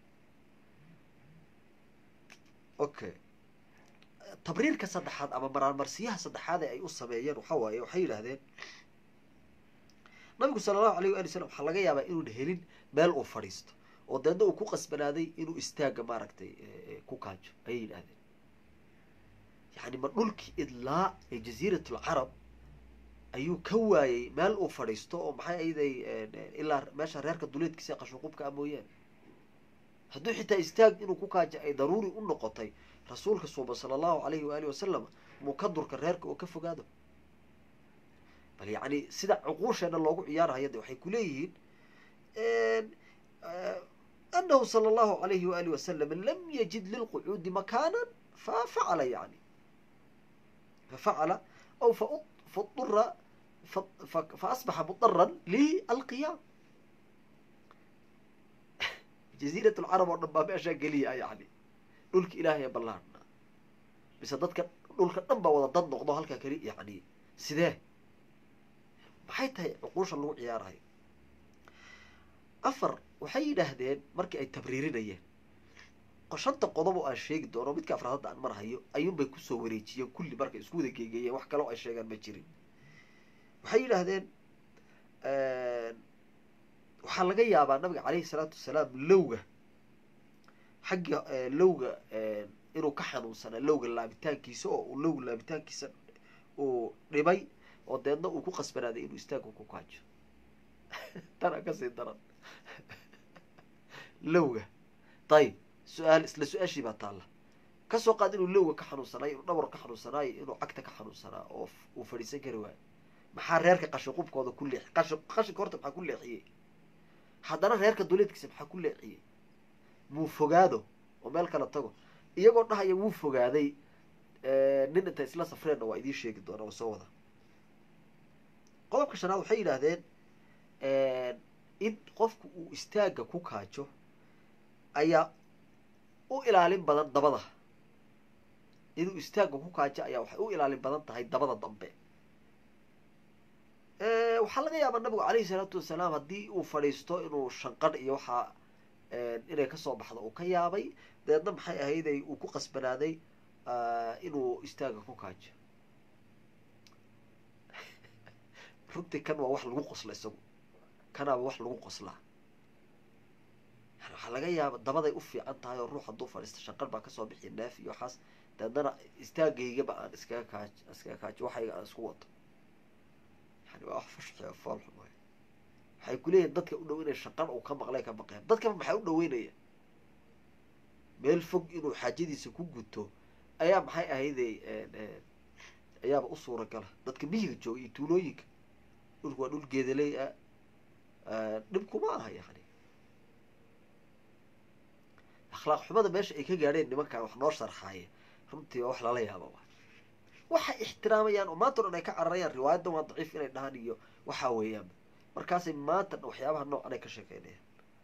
[SPEAKER 1] okay tabriirka saddexaad ama maraanmarsiyaha saddexaad ee ay u sameeyeen waxa waaye waxay yidhaahdeen nabigu sala allahu alayh waali wasalam waxaa laga yaabaa inuun helin meel uu fadhiisto oo deedna uu ku qasbanaaday inuu istaaga maaragtay ku kaajo ayay yidhahdeen yani ma dhulkii idlaa ee jaziiratul carab ayuu ka waayey meel uu fadhiisto oo maxay ayday ilaa meesha reerka duleedkiisa qashuqubka a mooyaane hadduu xitaa istaag inuu ku kaajo ay daruuri u noqotay rasuulka suuban sala allahu alayhi waalihi wasalam muu ka durka reerka oo ka fogaado bal yani sida cuquusheena loogu ciyaarhayo de waxay kuleeyihiin anahu sala allahu alayhi waalihi wasalam lam yajid lilqucuudi makaanan fafacala yani fafacala aw faura faasbaxa mudaran lilqiyaam jaziirat lcarab oo dhan baa meeshaa geliya yani dhulka ilaahay ee ballaarna mise dadka dhulka dhan baa wada dad noqdo halkaa keli yani sidee maxay tahay cuquusha lagu ciyaarayo afar waxay yidhaahdeen markii ay tabriirinayeen shanta qodob oo aan sheegi doono midka afraad hadda aan marhayo ayuunbay kusoo wareejiyeen kulli markay isku wada geegeeyeen wax kaleo ay sheegaan ma jirin waxay yidhaahdeen waxaa laga yaabaa nabiga caleyhi salaatu wasalaam lowga xagga lowga inuu ka xanuunsanaa lowga laabitaankiisa oo uu lowga laabitaankiisa uu dhibay oo deedna uu ku qasbanaaday inuu istaagu ku kaajo tana kasii daran lowga dayib su-aal isla su-aashii baa taalla kasoo qaad inuu lowga ka xanuunsanaayo inuu dhabar ka xanuunsanaayo inuu cagta ka xanuunsanaa oo uu fadhiisan kari waayo maxaa reerka qashiqubkooda ku leexi qashi qashinka horta maxaa ku leexiyey haddana reerka duleedkiisa maxaa ku leexiyey muu fogaado oo meel kala tago iyagoo dhahaya wuu fogaaday nin inta isla safreenna waa idiin sheegi doona waa soo wada qodobka shanaad waxay yidhaahdeen in qofku uu istaaga ku kaajo ayaa u ilaalin badan dabada inuu istaaga ku kaajo ayaa waxay u ilaalin badan tahay dabada dambe waxaa laga yaabaa nabigu caleyhi salaatu wasalaam haddii uu fadhiisto inuu shanqadh iyo waxaa inay kasoo baxdo uu ka yaabay dabeedna maxay ahayday uu ku qasbanaaday inuu istaaga ku kaajo runtii kan waa wax lagu qosla isagu kanaaba wax lagu qoslaa yani waxaa laga yaaba dabaday u fiican tahay oo ruux hadduu fadhiisto shanqadh baa kasoo bixiya neef iyo waxaas dabeednana istaagaygaba aan iskaga kaaj iskaga kaajo waxayga aan isku wato yani waa wax fashxi oo foolxun waay waxay kuleeyihin dadka u dhow inay shaqan uu ka maqlay ka maqeen dadkaba maxaa u dhaweynaya meel fog inuu xaajadiisa ku guto ayaa maxay ahayday ayaaba u suuragala dadka miyiga jooga iyo tuulooyinka dhulku waa dhul geedaley ah dhib kuma aha yani akhlaaq xumada meesha ay ka gaadheen nimankan wax noo sharxaaye runtii waa wax lala yaaba wa waxay ixtiraamayaan oo maanta o dhan ay ka cararayaan riwaayadan waa daciif inay dhahaan iyo waxaa weeyaan markaasay maanta waxyaabaha noocan ay ka sheekeynayaan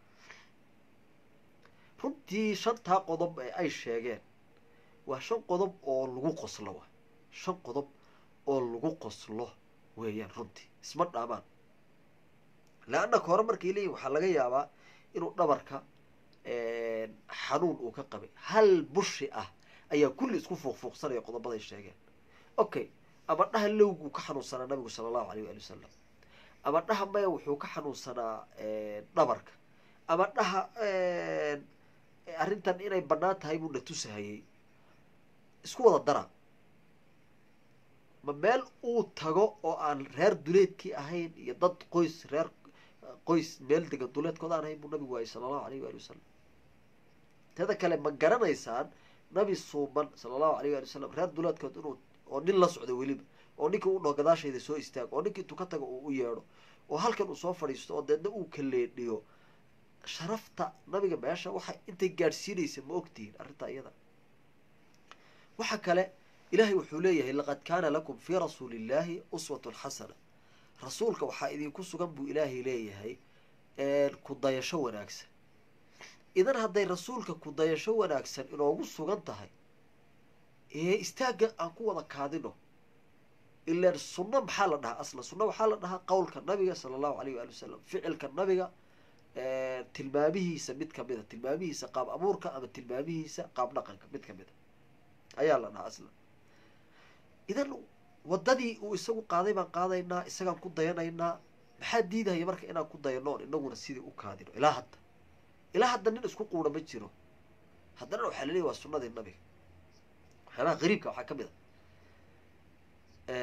[SPEAKER 1] runtii shantaa qodob ee ay sheegeen waa shan qodob oo lagu qoslo wa shan qodob oo lagu qoslo weeyaan runtii isma dhaamaan leannaka hore markay leeyihin waxaa laga yaabaa inuu dhabarka xanuun uu ka qabay hal bushi ah ayaa kulli isku fuuqfuuqsanaya qodobaday sheegeen okay ama dhaha lowguu ka xanuunsanaa nabigu sala allahu alayh waali wasalam ama dhaha maya wuxuu ka xanuunsanaa dhabarka ama dhaha arrintan inay banaan tahay buu na tusahayey isku wada dara ma meel uu tago oo aan reer duleedkii ahayn iyo dad qoys reer qoys meel degan duleedkooda aan ahayn buu nabigu waayey sala allahu alayh waali wasalam teeda kale ma garanaysaan nabi suuban sala allahu alayh waali wasalam reer duleedkood inuu oo nin la socdo weliba oo ninkii u dhaho gadaashayda soo istaago oo ninkii intuu ka tago uu u yeedho oo halkan uu soo fadhiisto oo deedna uu kaleedhiyo sharafta nabiga meesha waxa intay gaadhsiinaysa ma ogtihiin arrintaa iyada waxa kale ilaahay wuxuu leeyahay laqad kaana lakum fii rasuulillaahi uswatun xasana rasuulka waxaa idinku sugan buu ilaahay leeyahay ku dayasho wanaagsan idan hadday rasuulka ku dayasho wanaagsan inoogu sugan tahay ee istaagga aan ku wada kaadino ilaan sunno maxaa la dhahaa asla sunno waxaa la dhahaa qowlka nabiga sala allahu alayh waali wasalam ficilka nabiga tilmaamihiisa mid kamida tilmaamihiisa qaab abuurka ama tilmaamihiisa qaab dhaqanka mid kamida ayaa la dhahaa asla idan wadadii uu isagu qaaday baan qaadaynaa isagaan ku dayanaynaa maxaa diidahaya marka inaan ku dayano on inaguna sidii u kaadino ilaa hadda ilaa hadda nin isku quura ma jiro haddana waxaa laleeyahy waa sunnadii nabiga waxyaabaha qariibka waxaa kamid a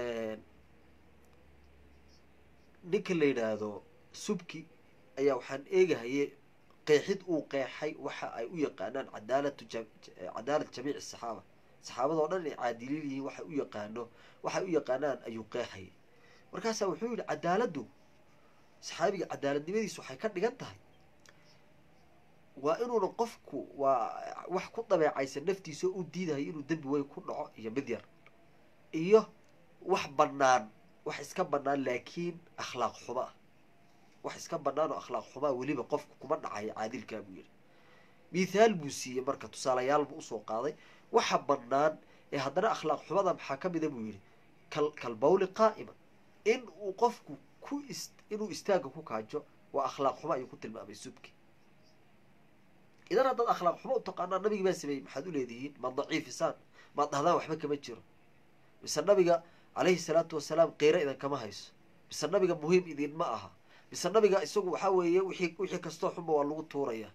[SPEAKER 1] ninka la yidhaahdo subki ayaa waxaan eegahaye qeexid uu qeexay waxa ay u yaqaanaan cadaalatu cadaalat jamiic asaxaaba saxaabada oo dhan inay caadiliin yihiin waxay u yaqaano waxay u yaqaanaan ayuu qeexayay markaasaa wuxuu yidhi cadaaladdu saxaabiga cadaaladnimadiisu waxay ka dhigan tahay waa inuuna qofku waa wax ku dabeecaysan naftiisa oo u diidayo inuu dembi weyn ku dhaco iyo mid yar iyo wax banaan wax iska banaan laakiin akhlaaq xumo ah wax iska banaan oo akhlaaq xumaa weliba qofku kuma dhacayo caadilkaa buu yidhi mithaal buu siiyey marka tusaalayaal buu usoo qaaday waxa banaan ee haddana akhlaaq xumada maxaa ka mida buu yidhi kal kalbawli qaa'ima in uu qofku ku is inuu istaagga ku kaajo waa akhlaaq xumo ayuu ku tilmaamay subki idan haddaad akhlaaq xumo u taqaanaa nabigi baa sameeyey maxaad u leedihiin maad daciifisaan maad dhahdaan waxba kama jiro mise nabiga calayhi salaatu wasalaam qeyro idan kama hayso mise nabiga muhiim idin ma aha mise nabiga isagu waxaa weeye wixii wixii kastoo xunba waa lagu tuurayaa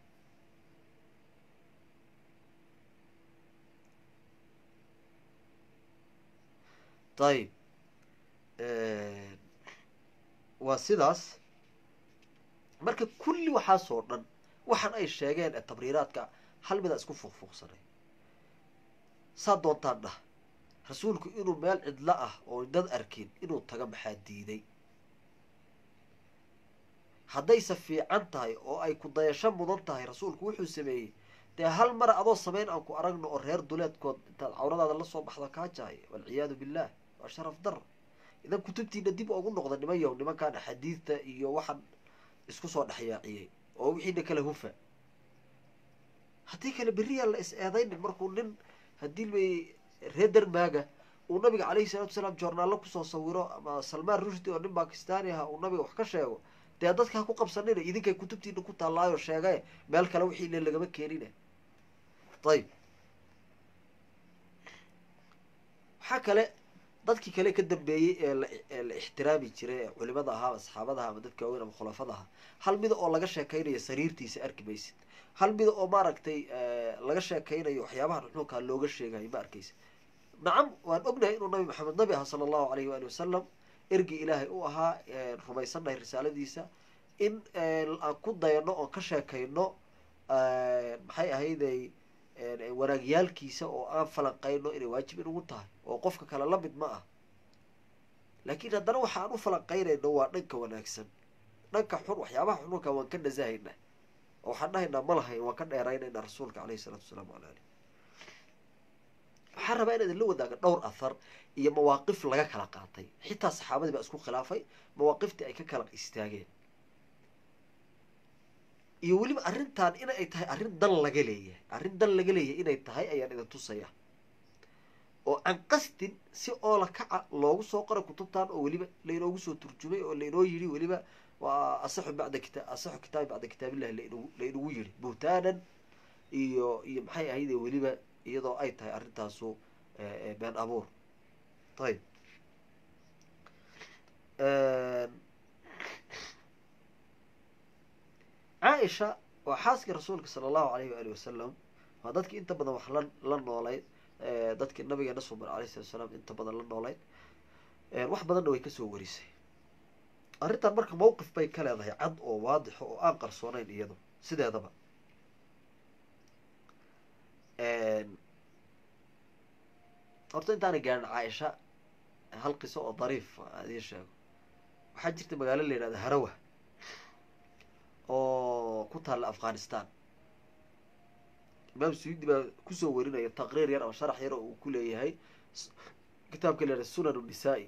[SPEAKER 1] ayib waa sidaas marka kulli waxaasoo dhan waxaan ay sheegeen ee tabriiraadka hal midaa isku fuuqfuuqsanay saa doontaan dhah rasuulku inuu meel cidlo ah oo dad arkin inuu taga maxaa diiday haddayse fiican tahay oo ay ku dayasho mudan tahay rasuulku wuxuu sameeyey dee hal mar adoo samayn aan ku aragno oo reer duleedkood intaad cawradaada lasoo baxdo kaa jahay walciyaadu billah waa sharaf dar idan kutubtiina dib ugu noqda niman yow nimankaan axaadiidta iyo waxaan isku soo dhexyaaciyey oo wixiina kala hufa haddii kale berriyaa la is eedaynin markuu nin haddii bay reer dermaaga uu nabiga calayhi salatu wasalaam joornaallo kusoo sawiro ama salmaan rushdi oo nin bakistani aha uu nabiga wax ka sheego dee dadka ha ku qabsanina idinkay kutubtiina ku taallaayo sheegae meel kale wixii ile lagama keenine ayib waxaa kale dadkii kale ka dambeeyey ee la ee la ixtiraami jiray ee culimada ahaa ama saxaabada aha ama dadka waaweyn ama khulafada aha hal mida oo laga sheekaynayo sariirtiisa arki maysid hal mida oo maaragtay laga sheekaynayo waxyaabaha nuxnuunkaa looga sheegayo ma arkaysa nacam waan ognahay inuu nabi maxamed nabi aha sala allahu alayhi waali wasalam ergii ilaahay u ahaa rumaysannahay risaaladiisa in aan ku dayano oon ka sheekayno maxay ahayday wanaagyaalkiisa oo aan falanqayno inay waajib inugu tahay oo qofka kale la mid ma ah laakiin haddana waxa aan u falanqaynayno waa dhanka wanaagsan dhanka xun waxyaabaha xununka waan ka nasahaynaa oo waxaan dhahaynaa ma lahayn waan ka dheeraynaynaa rasuulka caleyhi isalaatu wasalaamu ala alih waxaan rabaa inaad la wadaaga dhowr athar iyo mawaaqif laga kala qaatay xitaa saxaabadii baa isku khilaafay mawaaqiftii ay ka kala istaageen iyo weliba arrintan in ay tahay arrin dan laga leeyahay arrin dan laga leeyahay inay tahay ayaan idin tusaya oo aan qasdin si oola kaca loogu soo qoray kutubtan oo weliba lainoogu soo turjumay oo lainoo yidhi weliba waa asaxu bacda kita asaxu kitaabi bacda kitaabillahi laingu lainagu yidhi buhtaanan iyo iyo maxay ahayde weliba iyadoo ay tahay arrintaasu been abuur ayib caaisha waa xaaskii rasuulka sala allahu alayhi waali wasalam waa dadkii inta badan wax la la noolayd dadkii nabigeena suuban alayhi salatu wasalaam inta badan la noolayd wax badanna way kasoo warisay arrintan marka mawqif bay ka leedahay cad oo waadixo oo aan qarsoonayn iyado sideedaba horta intaana gaarin caaisha hal qiso oo dariif adiin sheego waxaa jirta magaalo la yidhahda harawa oo كتال أفغانستان إمام السيوطي بقى كسو ورينا تقرير ير أو شرح ير وكل هي كتاب كله السنن النسائي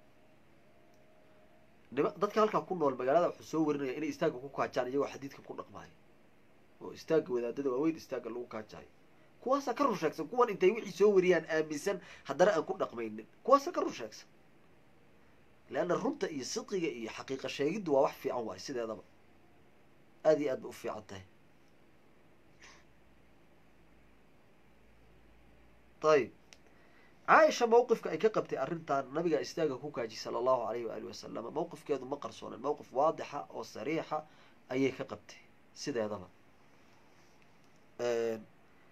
[SPEAKER 1] dadka halka ku nool magaalada wuxuu soo warinaya inay istaaga ku kaajaan iyagoo xadiidka ku dhaqmay oo istaaga wadaadada waaweyn istaaga lagu kaajay kuwaas ka rusheegsan kuwan intay wixii soo wariyaan aaminsan haddana aan ku dhaqmaynin kuwaas ka rusheegsan laana runta iyo sidqiga iyo xaqiiqa sheegiddu waa wax fiican waay sideedaba aad iyo aad u fiican tahay طيب عائشة موقف كأي كقبت أرنتان نبي استاجا كوكاجي صلى الله عليه وآله وسلم موقف كذا مقرصون الموقف واضحة أو صريحة أي كقبت سيدا هذا أه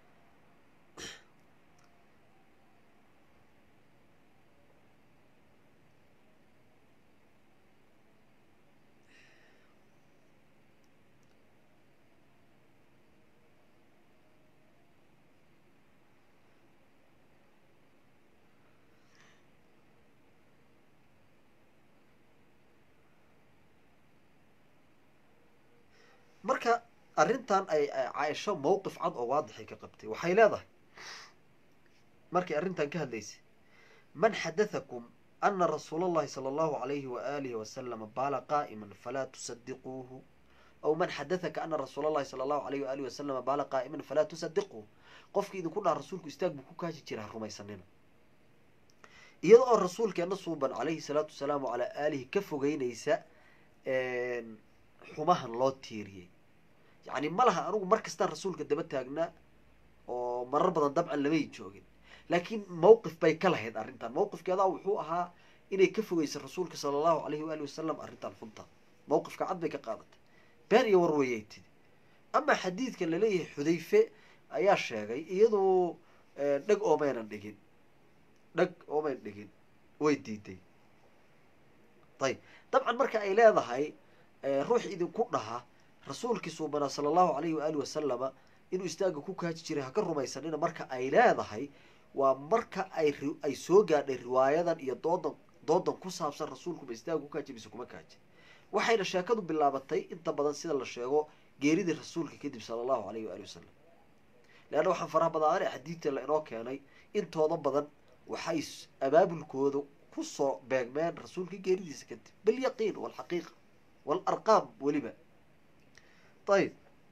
[SPEAKER 1] marka arintan ay Aisha mowqif cad oo waadix ka qabtay waxay leedahay markii arintan ka hadlaysay man hadathakum anna rasuulullaahi sallallahu alayhi wa alihi wa sallam bala qa'iman fala tusaddiquhu aw man hadathaka anna rasuulullaahi sallallahu alayhi wa alihi wa sallam bala qa'iman fala tusaddiquhu qofkii idinku dhaar rasuulku istaag buu ku kaaji jiraa rumaysanina iyadoo rasuulkeena suuban alayhi salatu wasalaam ala alihi ka fogeynaysa een xumahan loo tiiriyay يعني مالها أنا مركز تان رسولك دبت تاجنا أو مرة بدن دمع اللي يجوجين لكن موقف بيكله هذا أرنتان موقف كذا وحوقها إني كفوا يس الرسول صلى الله عليه وآله وسلم أرنتان فنطا موقف كعد بك قادت باري ورويت أما حديث كان ليه حذيفة أياش جاي يدو نق أومين الدقين نق أومين الدقين ويديتي طيب طبعا مركا إلى هاي روح إذا كلها rasuulkii suubana sallallahu alayhi wa alihi wasallam inuu istaaga ku kaaji jiray ha ka rumaysanina marka ay leedahay waa marka ay ay soo gaadhay riwaayadan iyo doodan doodan ku saabsan rasuulku istaaga ku kaaji mise kuma kaaji waxayna sheekadu bilaabatay inta badan sida la sheego geeridii rasuulka kadib sallallahu alayhi wa alihi wasallam laana waxaan faraha badan xadiidta la inoo keenay intooda badan waxay abaabulkooda ku soo beegmeen rasuulka geeridiisa kadib bil yaqiin wal xaqiiqa wal arqam waliba طيب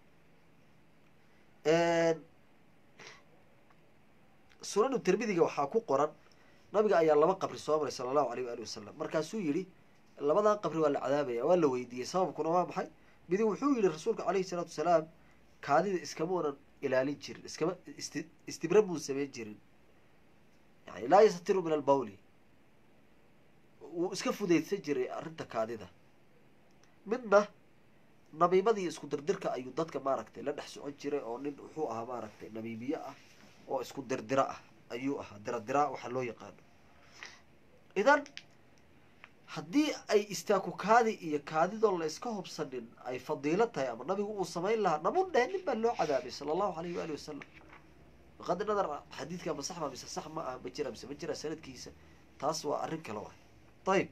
[SPEAKER 1] سنن الترمذي waxaa ku qoran nabiga ayaa laba qabri soo maray sallallahu alayhi wa alihi wasallam markaasuu yiri labada qabri waa la cadaabaya waa la weydiiyay sababkuna waa maxay midi wuxuu yiri rasuulka alayhi salatu wasalaam kaadida iskama waran ilaalin jirin iskama istibrab buu sameyn jirin yani laa yastatiru min albawli wuu iska fudaydsan jiray arrinta kaadida midna nabiibadii isku dirdirka ayuu dadka maaragtay la dhex socon jiray oo nin wuxuu ahaa maaragtay nabiibiye ah oo isku dirdira ah ayuu ahaa diradira waxa loo yaqaan idan haddii ay istaaku kaadi iyo kaadidoo la iska hubsanin ay fadiilo tahay ama nabigu uu samayn lahaa namun dhehnin baa loo cadaabay sallallahu alayhi wa alihi wasallam baqad nadar xadiidka ma sax ma mise sax ma ah ma jira mise ma jira sanadkiisa taas waa arrin kale waay طيب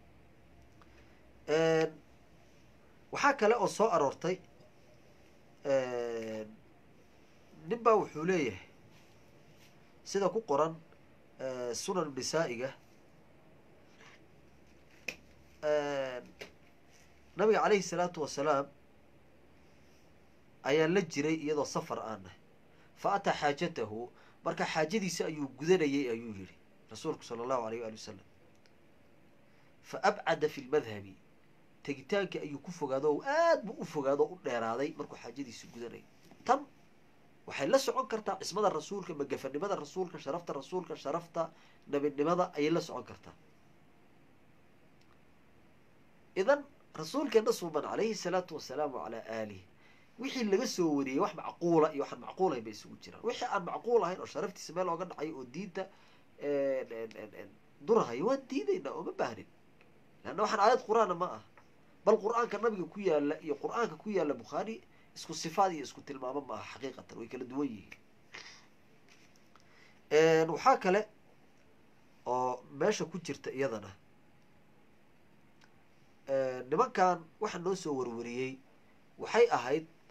[SPEAKER 1] waxaa kale oo soo aroortay nin baa wuxuu leeyahay sida ku qoran sunan nisaa'iga nabiga calayhi salaatu wasalaam ayaa la jiray iyadoo safar aanah fa ataa xaajatahu marka xaajadiisa ayuu gudanayay ayuu yidhi rasuulku sala allahu alayh waali wasalam fa abcada fi lmadhabi tegitaanka ayuu ku fogaado oo aad buu u fogaado u dheeraaday markuu xaajadiisa gudanayay tan waxay la socon kartaa cismada rasuulka magafanimada rasuulka sharafta rasuulka sharafta nabinimada ayay la socon kartaa idan rasuulkeena suuban calayhi salaatu wasalaam wacalaa aalihi wixii laga soo wariyey wax macquula iyo waxaan macquulayn bay isugu jiraan wixii aan macquul ahayn oo sharaftiisa meel ooga dhacay oo diinta durahayo waan diidaynaa oo ma baahnin leanna waxaan aayad qur-aana ma ah bal qur-aanka nabiga ku yaala iyo qur-aanka ku yaala bukhaari isku sifaad iyo isku tilmaamo ma aha xaqiiqatan way kala duwan yihiin waxaa kale oo meesha ku jirta iyadana nimankan waxa noo soo warwariyey waxay ahayd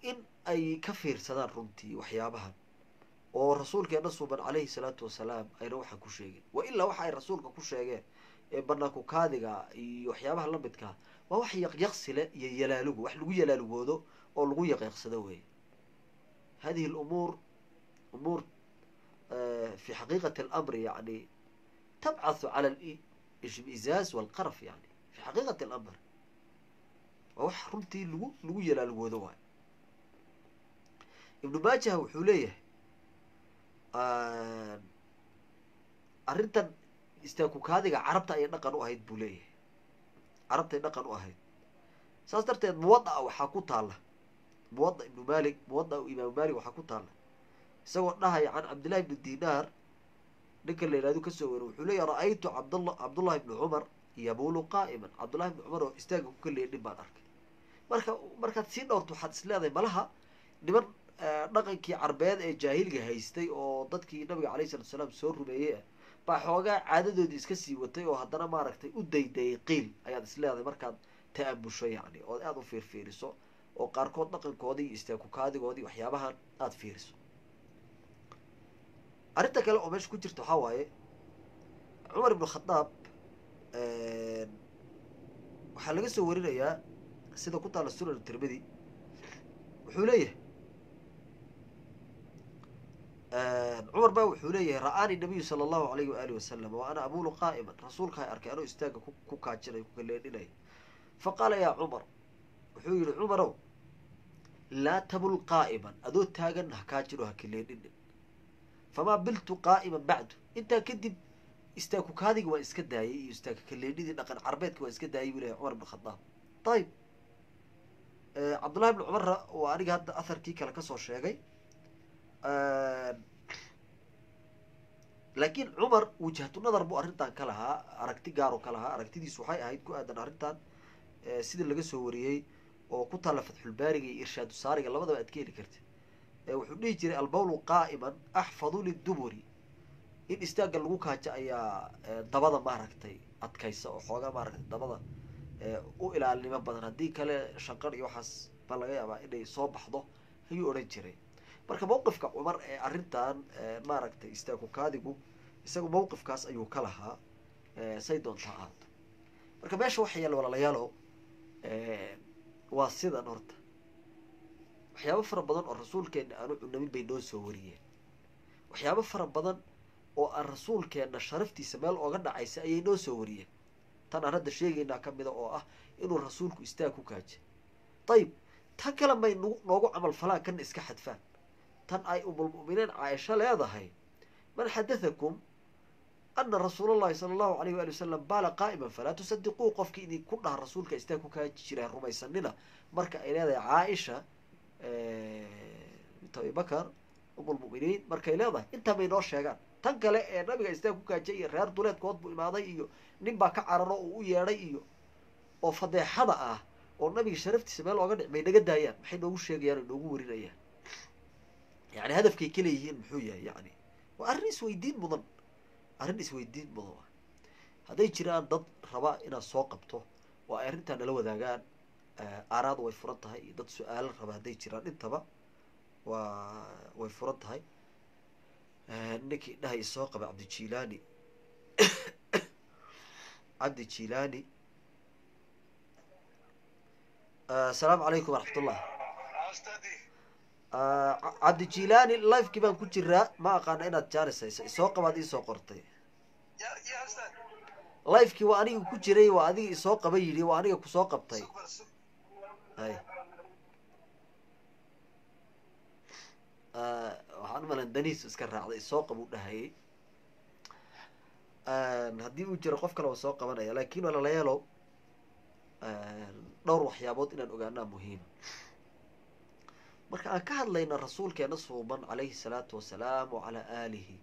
[SPEAKER 1] in ay ka fiirsadaan runtii waxyaabahan oo rasuulkeena suuban calayhi salaatu wasalaam ayna waxaan ku sheegin wa ilaa waxa ay rasuulka ku sheegeen ee banaanku kaadiga iyo waxyaabaha la midkaa waa wax yaqyaqsi leh iyo yalaalugu wax lagu yalaalugoodo oo lagu yaqyaqsado weeye hadihi alumuur umuur في حقيقة الأمر يعني تبعث على الإشمئزاز والقرف يعني في حقيقة الأمر ووح رمتي لو لو يلا لو ذوان ابن ماجه وحوليه آه أرنتا استاكو كاديغا عربتا أي نقن أهيد بوليه عربتا أي نقن أهيد ساسترت موضع وحاكو تالا موضع ابن مالك موضع إمام مالك وحاكو تالا isagoo dhahaya can cabdillahi ibni dinaar ninka la yidhahdo kasoo wari wuxuu leeyahy ra-aytu cabdalla cabdullahi ibni cumar yabulu qaa'iman cabdullahi ibni cumar oo istaaga ku kaleeyay nin baan arkay marka markaad sii dhowrto waxaad is leedahay malaha niman dhaqankii carbeed ee jaahiliga haystay oo dadkii nabiga calayhi salatu wasalaam soo rumeeyey ah baa xoogaa caadadoodii iska sii watay oo haddana maaragtay u daydayay qiil ayaad is leedahay markaad ta'amusho yacni ood aada u fiirfiiriso oo qaarkood dhaqankoodii iyo istaaku kaadigoodii waxyaabahan aada fiiriso arrinta kale oo meesha ku jirta waxaa waaye cumar ibnu khadaab waxaa laga soo warinayaa sida ku taala sunan tirmidi wuxuu leeyahay cumar baa wuxuu leeyahay ra-aani nabiyu sala allahu alayhi waalihi wasalam wa ana abulu qaa'iman rasuulka hay arkay anoo istaaga ku kaajinay ku kaleedhinay faqaala yaa cumar wuxuu yihi cumarow laa tabul qaa'iman adoo taagan ha kaajino ha kaleedhinin famaa biltu qaa'iman bacdu intaa kadib istaaku kaadigi waan iska daayay iyo istaaku kaleedhidii dhaqan carbeedka waan iska daayay buu leeyahay cumar ibn khadaab ayib cabdullahi ibn cumarra oo aniga hadda atharkii kale kasoo sheegay laakiin cumar wajhatu nadar buu arrintan ka lahaa aragti gaaro ka lahaa aragtidiisu waxay ahayd ku aadan arrintan sida laga soo wariyey oo ku taalla fatxulbaariga iyo irshaadu saariga labadaba aad ka heli kartid wuxuu dhihi jiray albawlu qaa'iman axfadu liduburi in istaagga lagu kaajo ayaa dabada maaragtay adkaysa oo xoogaa maaragtay dabada u ilaalinimo badan haddii kale shanqar iyo waxaas ba laga yaabaa inay soo baxdo ayuu odhan jiray marka mawqifka cumar ee arrintan maaragtay istaagu kaadigu isaga mawqifkaas ayuu ka lahaa say doonta ahaato marka meesha waxa yaala walaalayaalo waa sidan horta waxyaabo fara badan oo rasuulkeena aanu cunamin bay noo soo wariyeen waxyaabo fara badan oo aan rasuulkeena sharaftiisa meel ooga dhacaysa ayay noo soo wariyeen tan aan hadda sheegaynaa ka mida oo ah inuu rasuulku istaag ku kaajay ayib tan kale may n noogu camal falaan kana iska xadfaan tan ay umulmu'miniin caaisha leedahay man xadatakum ana rasuula llahi sala allahu alayh waali wasalam baala qaa'iman falaa tusadiquu qofkii idin ku dhaha rasuulka istaag ku kaaji jireen rumaysanina marka ay leedahay caaisha bint abi bakar umulmu'miniin markay leedahay intaa bay noo sheegaan tan kale ee nabiga istaag ku kaajay iyo reer duleedkood buu imaaday iyo nin baa ka cararo uu u yeedhay iyo oo fadeexada ah oo nabiga sharaftiisa meel ooga dhic may naga daayaan maxay noogu sheegayaan oo noogu warinayaan yani hadafkay ka leeyihiin muxuu yahay yani waa arrin isweydiin mudan arrin isweydiin mudan ah hadday jiraan dad raba inaad soo qabto oo ay arrintaa nala wadaagaan aaraada way furan tahay iyo dad su-aalo raba hadday jiraan intaba waa way furan tahay ninkii dhahay isoo qaba cabdijilaani cabdi jilaani asalaamu calaykum waraxmat ullah cabdi jilaani lifekii baan ku jiraa ma aqaana inaad jaanisayso isoo qabaad iisoo qortay lifekii waa aniga ku jiray waa adiga isoo qaba yidhi waa aniga kusoo qabtay hay waxaan umalan daniis iska raacday isoo qab u dhahayay haddii uu jiro qof kale waa soo qabanaya laakin walaalayaalow dhowr waxyaabood inaan ogaanaa muhiima marka aan ka hadlayna rasuulkeena suuban calayhi salaatu wasalaam wacalaa aalihi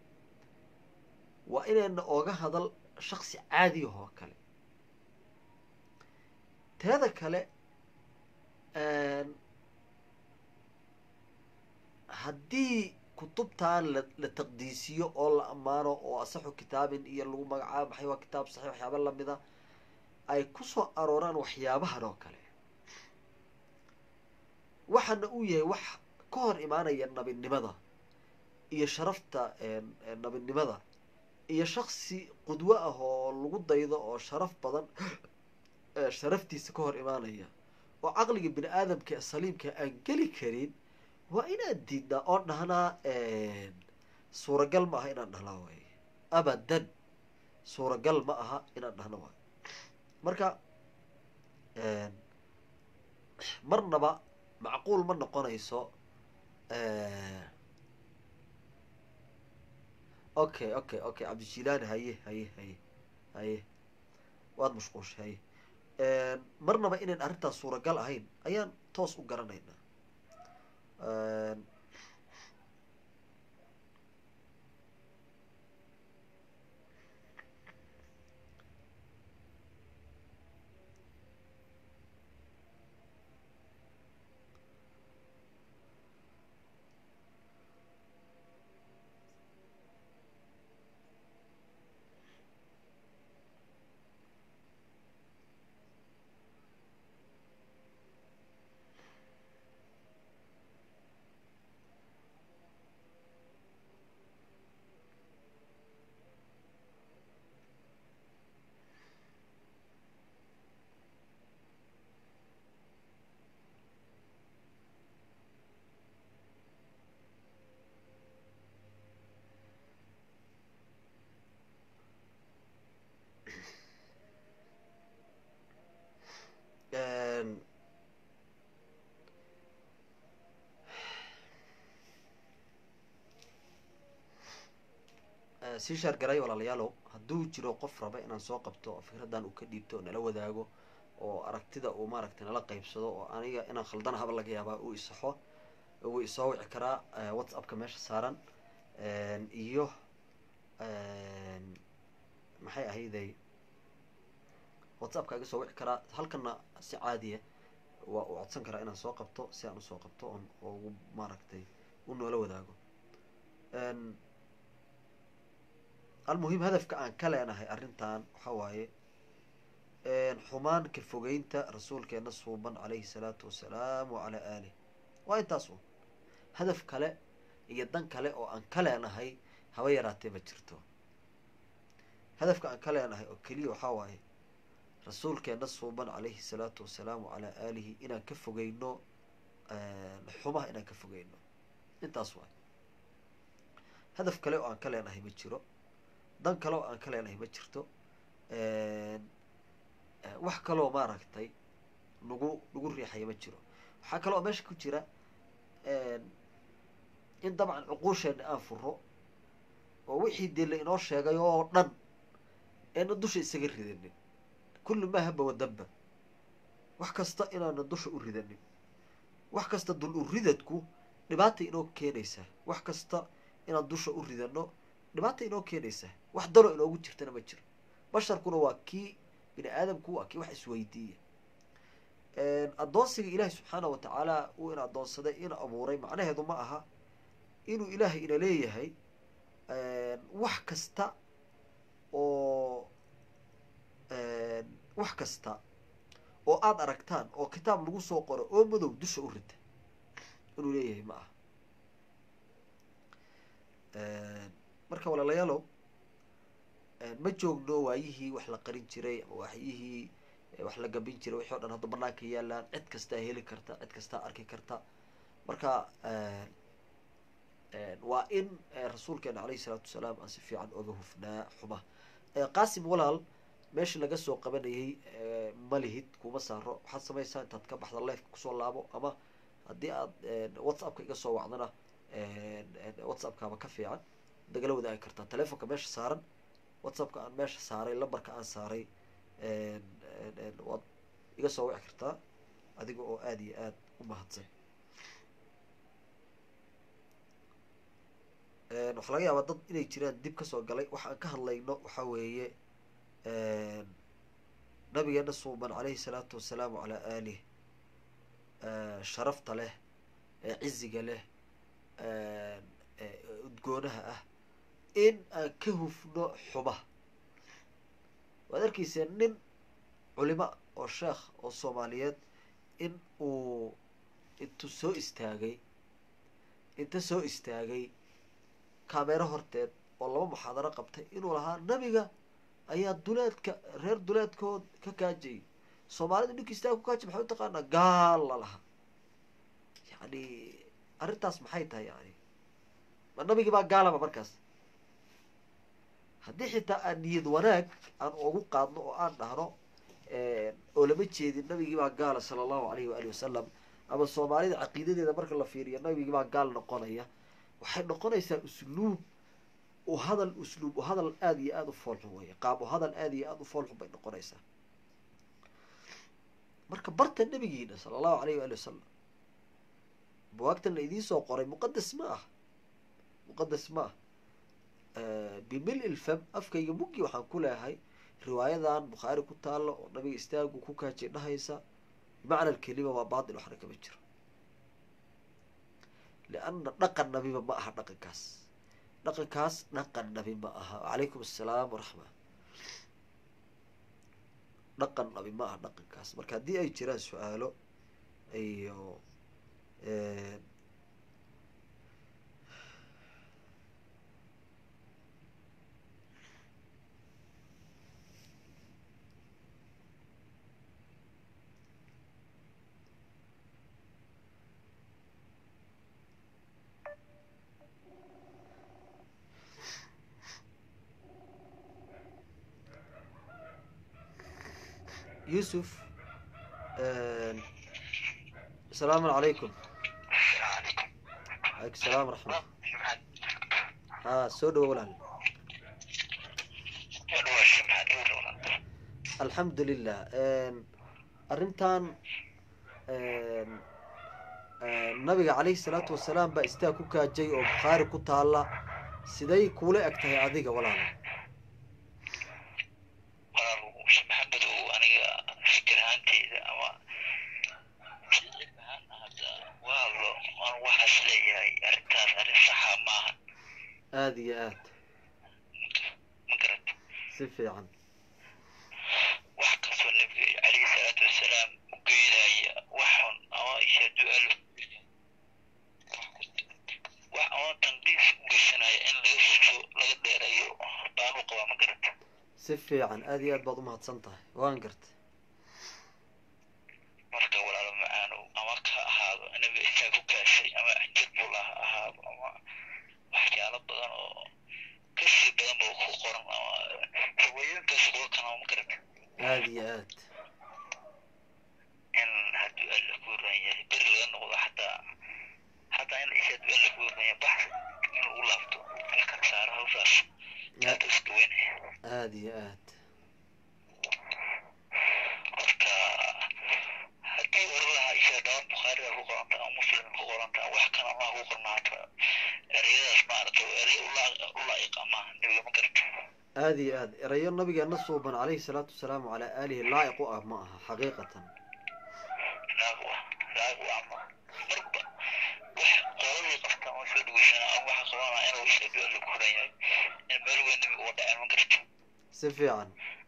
[SPEAKER 1] waa inayna ooga hadal shaksi caadiyahoo kale teeda kale haddii kutubtan la la taqdiisiyo oo la ammaano oo asaxu kitaabin iyo lagu magacaabo maxay waa kitaab saxiix waxyaaba lamida ay kusoo arooraan waxyaabahan oo kale waxaana uu yahay wax ka hor imaanaya nabinimada iyo sharafta nabinimada iyo shaksi qudwo ah oo lagu daydo oo sharaf badan sharaftiisa ka hor imaanaya oo caqliga bini aadamka saliimka aan geli karin waa inaan diidnaa oon dhahnaa suuragal ma aha inaan dhahnaa waay abadan suuragal ma aha inaan dhahno waay marka marnaba macquul ma noqonayso okay okay okay cabdijilani haye haye haye haye waad mashquulshay haye marnaba inayn arrintaas suuragal ahayn ayaan toos u garanaynaa sii shaar garay walaalayaalow hadduu jiro qof raba inaan soo qabto fikradan uu ka dhiibto oo nala wadaago oo aragtida uu maaragtay nala qaybsado oo aniga inaan khaldana haba laga yaabaa uu isaxo wuu isoo wici karaa whatsappka meesha saaran iyo maxay ahayday whatsappka iga soo wici karaa halkana si caadiya waa u codsan karaa inaan soo qabto si aan usoo qabto on ugu maaragtay u noola wadaago almuhim hadafka aan ka leenahay arrintan waxa waaye xumaan ka fogeynta rasuulkeena suuban calayhi salaatu wasalaam wacalaa aalih waa intaas un hadaf kale iyo dan kale oo aan ka leenahay haba yaraatee ma jirto hadafka aan ka leenahay oo keliya waxaa waaye rasuulkeena suuban calayhi salaatu wasalaam wacalaa aalihi inaan ka fogeyno xumaha inaan ka fogeyno intaas waay hadaf kale oo aan ka leenahay ma jiro dan kale oo aan ka leenahay ma jirto wax kaloo maaragtay nagu nagu riixaya ma jiro waxaa kale oo meesha ku jira in dabcan cuquusheena aan furo oo wixii dee la inoo sheegay oo dhan eena dusha isaga ridanin kulli maa haba wadamba wax kasta inaana dusha u ridanin wax kasta dul u ridadku dhibaata inoo keenaysaa wax kasta inaan dusha u ridano dhibaata inoo keenaysaa wax dalo inoogu jirtana ma jiro basharkuna waa kii bini aadamku waa kii wax isweydiiya addoonsiga ilaahay subxaana wa tacaala uu ina addoonsaday ina abuuray macnaheedu ma aha inuu ilaahay ina leeyahay wax kasta oo wax kasta oo aada aragtaan oo kitaab lagu soo qoro oo madow dusha u rita inuu leeyahay ma aha marka walaalayaalow ma joogno waayihii wax la qarin jiray ama waayihii wax la gabin jiray wixii o dhan hadda banaanka yaalaan cid kastaa heli karta cid kastaa arki karta marka waa in rasuulkeena calayhi salaatu wasalaam aan si fiican oga hufnaa xumaha qaasim walaal meeshii laga soo qabanayay malihid kuma saaro waxaad samaysaa intaad ka baxda lifeka kusoo laabo ama haddii aad whatsappka iga soo wacdana whatsappkaaba ka fiican dagala wadaagi kartaa telefonka meesha saaran whatsappka aan meesha saaray lambarka aan saaray waad iga soo wici kartaa adiga oo aada iyo aada u mahadsan waxaa laga yaabaa dad inay jiraan dib kasoo galay waxa aan ka hadlayno waxaa weeye nabigeena suuban calayhi salaatu wasalaamu calaa aalih sharafta leh ciziga leh udgoonaha ah in aan ka hufno xumaha waad arkeysaa nin culimo oo sheekh oo soomaaliyeed in uu intuu soo istaagay inta soo istaagay kaamero horteed oo laba muxaadaro qabtay inuu lahaa nabiga ayaa duleedka reer duleedkood ka kaajayay soomaalida ninka istaag ku kaajay maxay u taqaanaa gaal la lahaa yani arrintaas maxay tahay yani ma nabigii baa gaalaba markaas haddii xitaa aan niyad wanaag aan ugu qaadno oo aan dhahno oo lama jeedin nabigii baa gaala sala allahu alayhi waali wasalam ama soomaalida caqiidadeeda marka la fiiriyo nabigii baa gaal noqonaya waxay noqonaysaa usluub u hadal usluub u hadal aada iyo aada u foolxun weeye qaab u hadal aada iyo aada u foolxun bay noqonaysaa marka barta nabigiina sala allahu alayhi waali wasalam buwaagtan la idiin soo qoray muqadas ma ah muqadas ma ah bimil ilfam afkayga muggi waxaan ku leehay riwaayadan bukhaari ku taalla oo nabiga istaagu ku kaajay dhahaysa bimacna alkelima waa baatil waxna kama jiro lianna dhaqan nabiba ma aha dhaqankaas dhaqankaas dhaqan nabi ma aha wacalaykum assalaam waraxma dhaqan nabi ma aha dhaqankaas marka haddii ay jiraan su-aalo iyo يوسف آه... السلام عليكم. عليكم السلام ورحمة الله. ها سودو ولا الحمد لله. أرنتان النبي عليه الصلاة والسلام بأستاكو كاجي أو بخاري كتالا سيداي كولا أكتهي أذيك ولا لا آديات
[SPEAKER 2] مقرد
[SPEAKER 1] سفي عن
[SPEAKER 2] وحكس النبي عليه الصلاة والسلام قيل هي وحن أو يشهد ألف وحن تنقيس قيسنا إن ليسوا لقدر أيو بانو قوى مقرد
[SPEAKER 1] سفي عن آديات بعض ما تصنطه وانقرت
[SPEAKER 2] مركا ولا معانو أما هذا النبي استاكو كاسي أما أحجب الله هذا أما waxyaalo badan oo kasii badan ba ku qoran haweenkaas oo kana ma garan
[SPEAKER 1] aad iyo aad
[SPEAKER 2] in hadii alla ku raayay bir laga noqdo hataa hataa in isha alla ku raayay bax in uu laafto ka saaro hawsaas aad isku weyn
[SPEAKER 1] aad iyo aad
[SPEAKER 2] marka hadii walaha isha daan bukhari ku qoranta ama muslim ku qoranta wax kana ma ku qornaata
[SPEAKER 1] آدي آد رأي النبي نصوبا عليه الصلاة والسلام وعلى آله اللائق معها حقيقة
[SPEAKER 2] لا هو لا هو أما رب قوي قفتا وسود وشنا أو حصلنا أنا وش أقول لك هذا الملو النبي وضع المقرط
[SPEAKER 1] سفيعا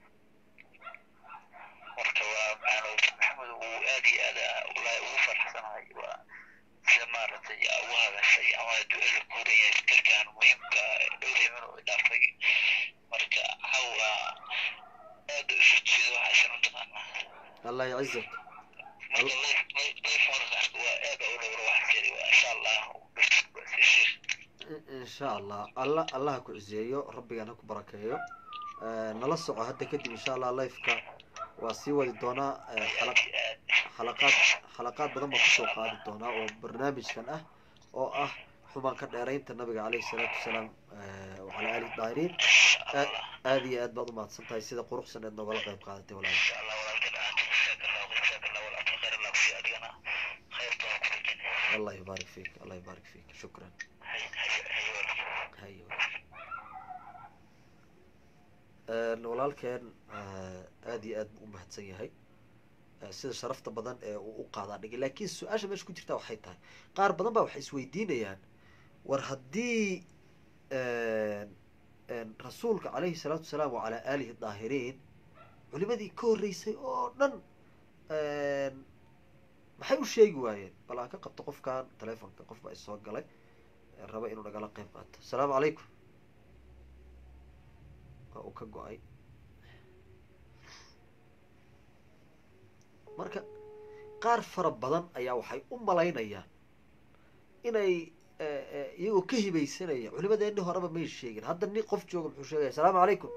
[SPEAKER 2] مرتوى أنا محمد وآدي آدا ولا يوفر حسن هاي زمارة وهذا الشيء أما يدل لك هذا كان مهم كدولي منه إضافي مركا هو هذا شيء عشان نتقنا
[SPEAKER 1] الله يعزك
[SPEAKER 2] الله الله يفرحك وهذا أول واحد كذي وإن شاء الله الشيخ
[SPEAKER 1] إن شاء الله الله الله كعزيه ربي أنا كبركيه أه نلصق هذا كده إن شاء الله الله يفك وسيوا الدونا أه حلق حلقات حلقات بدل ما تصور هذا الدونا وبرنامج كان أه أو أه حمان كان دايرين النبي عليه الصلاة والسلام أه وعلى آله الدايرين هذه أه بعض ما تصنت هاي سيدة قروح سنة نقول قيب قادته ولا
[SPEAKER 2] إن شاء الله ولا كده
[SPEAKER 1] الله يبارك فيك الله يبارك فيك شكرا هاي walaalkeen aad iyo aad u mahadsan yahay sida sharafta badan ee uu u qaadaa dhigay laakiin su-aasha meesha ku jirta waxay tahay qaar badan baa waxay isweydiinayaan war haddii rasuulka calayhi salaatu wasalaam wacalaa aalihi daahiriin culimadii ka horreysay oo dhan maxay u sheegi waayeen bal aan ka qabto qofkan telefonka qof baa isoo galay raba inuu nagala qayb qaato asalaamu calaykum waa uu ka go-ay marka qaar fara badan ayaa waxay u malaynayaan inay iyagoo ka hibaysanaya culimadeeni horeba may sheegin hadda ni qof jooga muxuu sheegaya asalaamu calaykum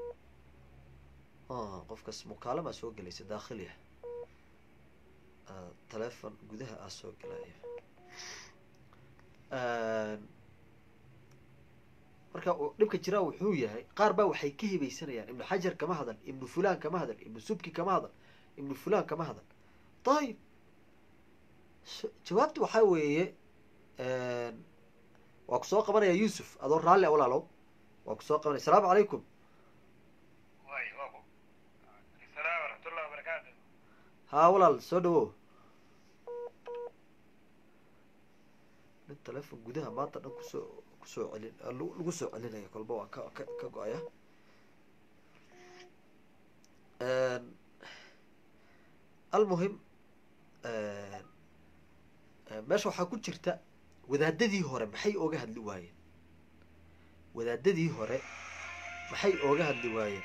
[SPEAKER 1] qofkas mukaalamaa soo gelaysa daakhiliya telefon gudaha ah soo gelaya marka dhibka jiraa wuxuu yahay qaar baa waxay ka hibaysanayaan ibnu xajar kama hadal ibnu fulan kama hadal ibnu subki kama hadal ibnu fulan kama hadal ayib jawaabtu waxaa weeye waa kusoo qabanaya yusuf adoo raalli a walaalow waa kusoo qabanaya asalaamu calaykum
[SPEAKER 3] السلام ورحمة الله وبركاته.
[SPEAKER 1] haa walaal soo dhawow nin telefon gudaha maanta dhan kusoo kusoo celin lagu soo celinaya kolba waa ka ka ka go-aya almuhim meesha waxaa ku jirta wadaadadii hore maxay ooga hadli waayeen wadaadadii hore maxay ooga hadli waayeen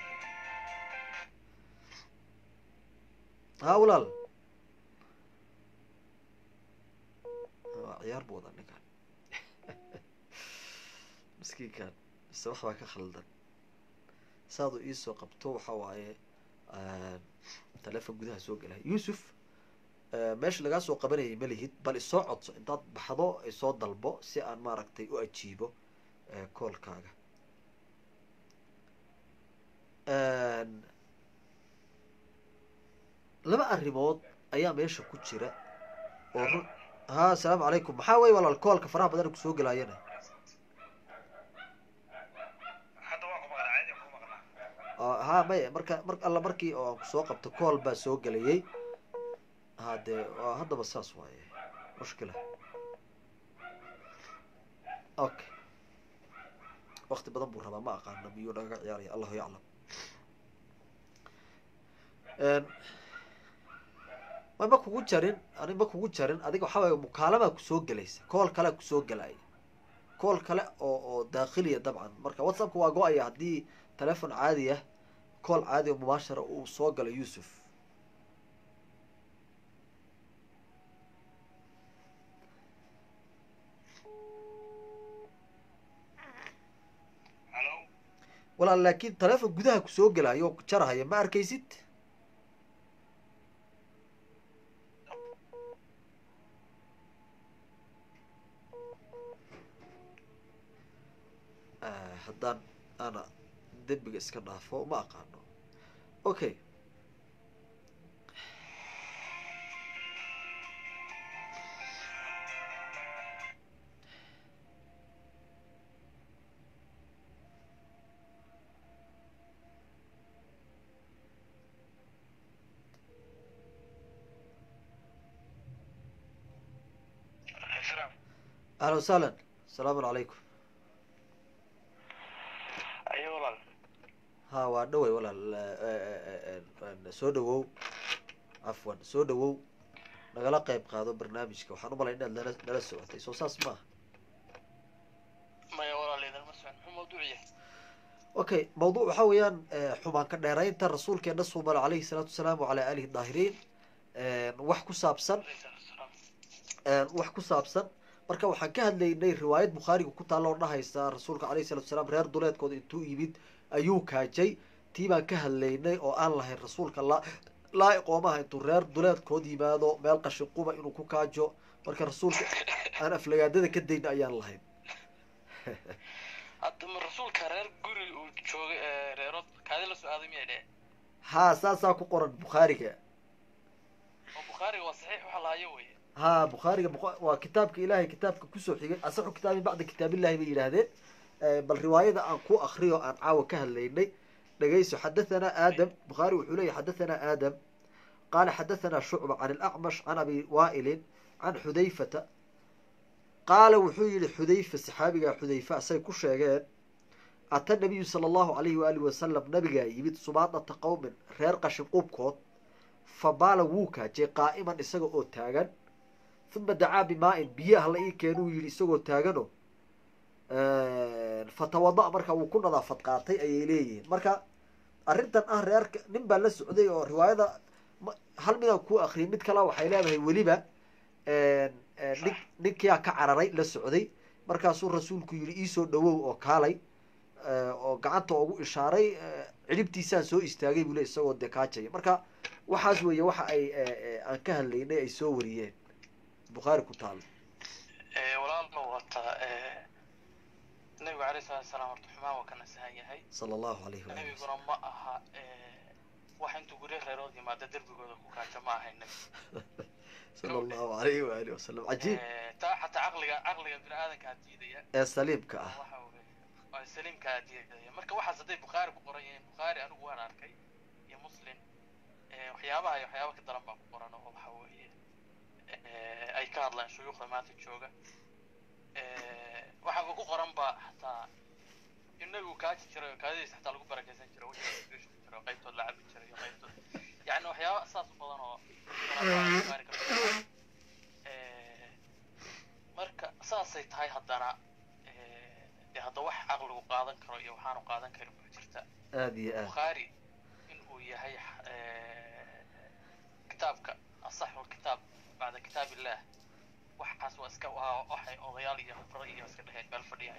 [SPEAKER 1] haa walaal waa ciyaar bu wadaa ninkan miskiinkan mise wax baa ka khaldan saadu iisoo qabto waxa waaye telefon gudaha soo gelaya yusuf meesha lagaa soo qabanayay ma lihid bal isoo codso intaad baxdo isoo dalbo si aan maaragtay u ajiibo koolkaaga laba arrimood ayaa meesha ku jira oo run haa asalaamu calaykum maxaa wey walaal koolka faraha badan kusoo gelaayana haa maya marka mar alla markii oo aan kusoo qabto kool baa soo gelayay ha dee haddaba saas waaye mushkila okay wakti badan buu rabaa ma aqaano miyuu nagaga ciyaaraya allahu yaclam ma ma kugu jarin ani ma kugu jarin adiga waxaa waaya mukaalamaa kusoo gelaysa kool kalea kusoo gelaya kool kale oo oo daakhiliya dabcan marka whatsappka waa go-aya haddii telefon caadi ah kool caadi oo mubaashara uu soo galo yusuf walaal laakin telefon gudaha kusoo gelayo oo jarahaya ma arkaysid haddaan ana dembiga iska dhaafo ma aqaano okay ahlan wasahlan asalaamu calaykum ha waa dhaway walaal soo dhawow cafwan soo dhawow nagala qayb qaado barnaamijka waxaan u malay inaad nala nala socotay soo saas maaha
[SPEAKER 3] maya walaal ma socon mawduuciya
[SPEAKER 1] okay mawduuc waxaa weeyaan xumaan ka dheeraynta rasuulkeena suubal calayhi salaatu wasalaam wacalaa aalihi daahiriin wax ku saabsan wax ku saabsan marka waxaan ka hadlaynay riwaayad bukhaariga ku taalla oo dhahaysa rasuulka calayhi salatu wasalaam reer duleedkooda intuu yimid ayuu kaajay tii baan ka hadlaynay oo aan lahayn rasuulka la laa-iq oomaha intuu reer duleedkood yimaado meel qashin quba inuu ku kaajo marka rasuulka aan aflagaadada ka dayna ayaan lahayn
[SPEAKER 3] hadda ma rasuulka reer guri uu joogay reerood kaadi la soo aaday miya dhe
[SPEAKER 1] haa saasaa ku qoran bukhaariga
[SPEAKER 3] oo bukhaariga waa saxiix waxa lahayo wey
[SPEAKER 1] ها بخاري waa kitaabka ilaahay kitaabka kusoo xigay asaxu kitaabi bacda kitaabillahi bay yidhaahdeen bal riwaayada aan ku akriyo aan caawa ka hadlaynay dhagayso xadathana aadam bukhaari wuxuu leeyahy xadathana aadam qaala xadathana shucba can alacmash can abi waailin can xudayfata qaala wuxuu yihi xudayfa saxaabiga xudayfa asay ku sheegeen ata nabiyu sala allahu alayhi waalihi wasalam nabigaa yimid subaadata qowmin reer qashin qubkood fabaala wuu kaajay qaa'iman isaga oo taagan uma dacaa bimaa-in biyo hala ii keenuu yidhi isagoo taagano fatawada marka wuu ku nadaafad qaatay ayay leeyihiin marka arrintan ah reerka nin baa la socday oo riwaayada hal midaan ku akriyay mid kale waxay leedahay weliba nin ninkiyaa ka cararay la socday markaasuu rasuulku yidhi iisoo dhawow oo kaalay oo gacanta ugu ishaaray cilibtiisaan soo istaagay buu le isagoo dee kaajaya marka waxaas weeye waxa ay aan ka hadlaynay ay soo wariyeen bukhaari ku taalo
[SPEAKER 3] walaalma wata nabigu alayhi salaatu wasalaam horta xumaan waa ka nasahan yahay
[SPEAKER 1] sala allahu alayhi wa
[SPEAKER 3] nabiguna ma aha wax intuu guryo reerood yimaada derbigooda ku kaaja ma ahay nabi
[SPEAKER 1] sala allahu alayhi waalihi wasalam cajiib
[SPEAKER 3] taa xataa caqliga caqliga bini aadankaa diidaya
[SPEAKER 1] ee saliimka ah
[SPEAKER 3] waxa weye waa saliimkaa diidaya marka waxaas hadday bukhaari ku qoran yihiin bukhaari anigu waan arkay iyo muslim waxyaabaha iyo waxyaaba ka daran baa ku qoran oo waxa weeye ay ka hadlaan shuyuukhda maanta jooga waxaaba ku qoran ba xataa in nabigu kaaji jiray oo kaadidiisa xataa lagu barakaysan jiro wajiga lagu shubi jiro qaybtood la cabi jiray iyo qaybtood yani waxyaaba saas u badan oo marka saasay tahay haddana dee hadda wax caqligu qaadan karo iyo waxaanu qaadan karin baa jirta
[SPEAKER 1] aada iyo aad
[SPEAKER 3] bukhaari in uu yahay kitaabka asaxu kitaab bacda kitaab illah waxaas waa iska waa waxay odayaal iyo hubro iyo iska dheheen meel fadhiya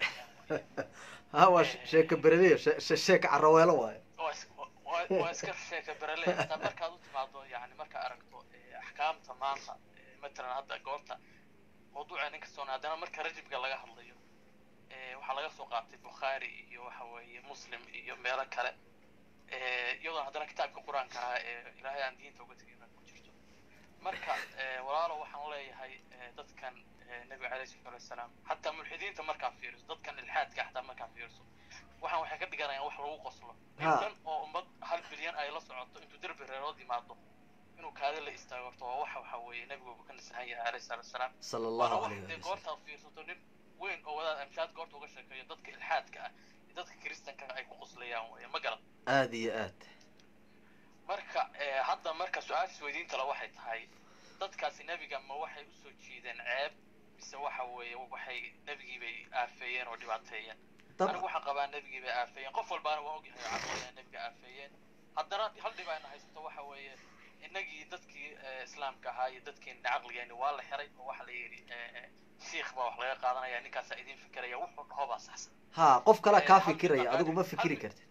[SPEAKER 1] ha waa sheeka berele sheeka caraweelo waayo
[SPEAKER 3] waa iska sheeka berele hataa markaad u timaado yani markaa aragto axkaamta maanta matalan hadda goorta mawduuca nin kastoona haddana marka rajibka laga hadlayo waxaa laga soo qaatay bukhaari iyo waxa weeye muslim iyo meelo kale iyadoo haddana kitaabka qur-aanka ah ee ilaahay aan diinta uga tegin ku jirto marka walaalo waxaan leeyahay dadkan nabiga alayhi salaatu wasalaam hataa mulxidiinta markaa fiiriso dadkan ilxaadka xataa markaa fiiriso waxaan waxay ka dhiganayaan wax lagu qoslo intan oo ummad hal bilyan ay la socoto intuu derbi reerood yimaado inuu kaada la istaago horta waa waxa waxa weeye nabigu ka nasahan yahay alayhi salaatu wasalaam
[SPEAKER 1] sala allahu alayhi
[SPEAKER 3] wasallam goortaad fiirsato nin weyn oo wadaad amshaad goorta uga sheekeeyo dadka ilxaadka ah dadka kiristanka ay ku qoslayaan weeye ma garan
[SPEAKER 1] aada iyo aad
[SPEAKER 3] marka hadda marka su-aasha isweydiinta la waxay tahay dadkaasi nabiga ma waxay usoo jiideen ceeb mise waxa weeye waxay nabigii bay aafeeyeen oo dhibaateeyeen anigu waxaan qabaa nabigii bay aafeeyeen qof walbaana waa ogyahay oo caqliga nabiga aafeeyeen haddana hal dhib ayna haysato waxa weeye inagii dadkii islaamka ahaa iyo dadkeena caqligeeni waa la xiray oo waxa la yidhi shiikh baa wax laga qaadanaya ninkaasaa idin fikiraya wuxuu dhaho baa saxsan
[SPEAKER 1] ha qof kalaa kaa fikiraya adigu ma fikiri kartid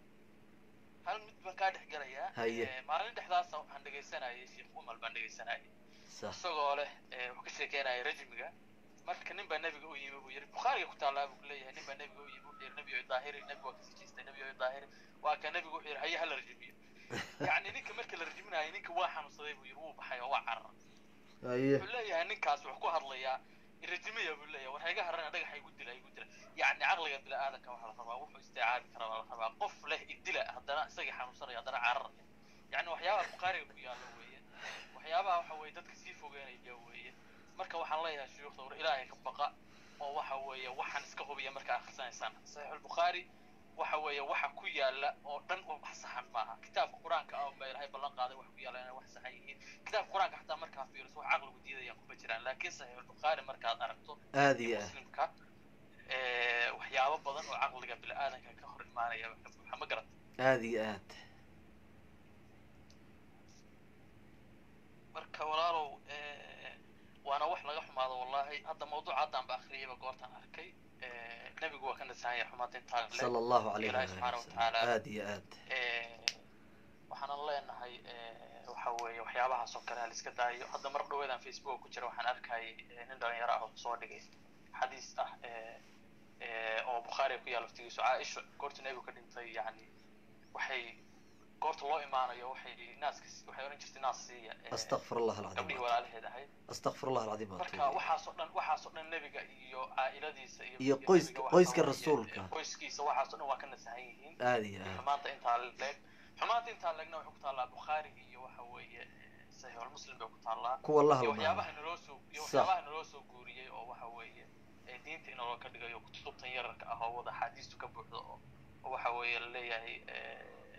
[SPEAKER 3] hal mid baan kaa dhex gelayaa maalin dhexdaasa waxaan dhegaysanayay sheekh umal baan dhegaysanayay isagoo leh wuxuu ka sheekeynaya rajmiga marka nin baa nabiga u yimi buu yidhi bukhaariga ku taallaa buu leeyahay nin baa nabiga u yimi wuxuu yidhi nabiyo daahiri nabiga waa kasii jeestay nabiyo daahiri waa ka nabigu wuxuu yidhi haye hala rajmiyo يعني نيك مركل الرجمنا نيك واحد مصديب ويروح حيا وعر ولا يا نيكاس وحكو هضليا الرجمية ولا يا وحاجة هرنا دقة حيقول لا يقول يعني عقل قبل هذا كواحد طبعا وحو استعاد ترى طبعا قف له الدلاء هذا سجى حمصر يا درا عر يعني وحياة بقاري ويا لوية وحياة وحوي دتك سيف وجاني جوية مركب وحنا الله يا شيوخ ثور إلهي كبقاء وحوي وحن سكهو بيا مركب آخر إنسان صحيح البخاري waxa weeye waxa ku yaala oo dhan oo wax saxan maaha kitaabka quraanka ah oo ilaahay ballan qaaday wax ku yaala wax saxan yihiin kitaabka quraanka xataa markaa fiiriso wax aqligu diidaya kuma jiraan laakiin sahih al-bukhari markaad aragto
[SPEAKER 1] aadiya
[SPEAKER 3] muslimka ee waxyaabo badan oo aqliga bil aadanka ka hor imaanaya waxa ma garan
[SPEAKER 1] aadiya aad
[SPEAKER 3] marka walaalow ee waana wax laga xumaado wallahi hadda mawduuca hadda aan ba akhriyay goortan arkay nabigu waa kan saaya xumaadin taag leh
[SPEAKER 1] sallallahu alayhi wa sallam aad iyo aad
[SPEAKER 3] ee waxaan leenahay ee waxa weeye waxyaabaha soo kale la iska daayo hadda mar dhaweedan facebook ku jira waxaan arkay nin dhalinyaro ah oo soo dhigay xadiis ah ee ee oo bukhari ku yaalo waqtigiisa Aisha goorta nabigu ka dhintay yani waxay goorta loo imaanayo waxay naaska waxay oran jirtay naasiya
[SPEAKER 1] astaghfirullah alazim
[SPEAKER 3] qabli walaalaheeda ahayd
[SPEAKER 1] astaghfirullah alazim
[SPEAKER 3] marka waxa soo dhan waxa soo dhan nabiga iyo aailadiisa
[SPEAKER 1] iyo qoyska qoyska rasuulka
[SPEAKER 3] qoyskiisa waxa soo dhan waa ka nasahan yihiin
[SPEAKER 1] aadiya
[SPEAKER 3] xumaanta inta leeg xumaanta inta leegna waxa ku taala bukhari iyo waxa weeye sahih al-muslim baa ku taala
[SPEAKER 1] kuwa allah
[SPEAKER 3] waxyaabaha naloo soo waxyaabaha naloo soo guuriyay oo waxa weeye diinta in loo ka dhigayo kutubtan yararka ah oo wada xadiistu ka buuxdo oo waxa weeye la leeyahay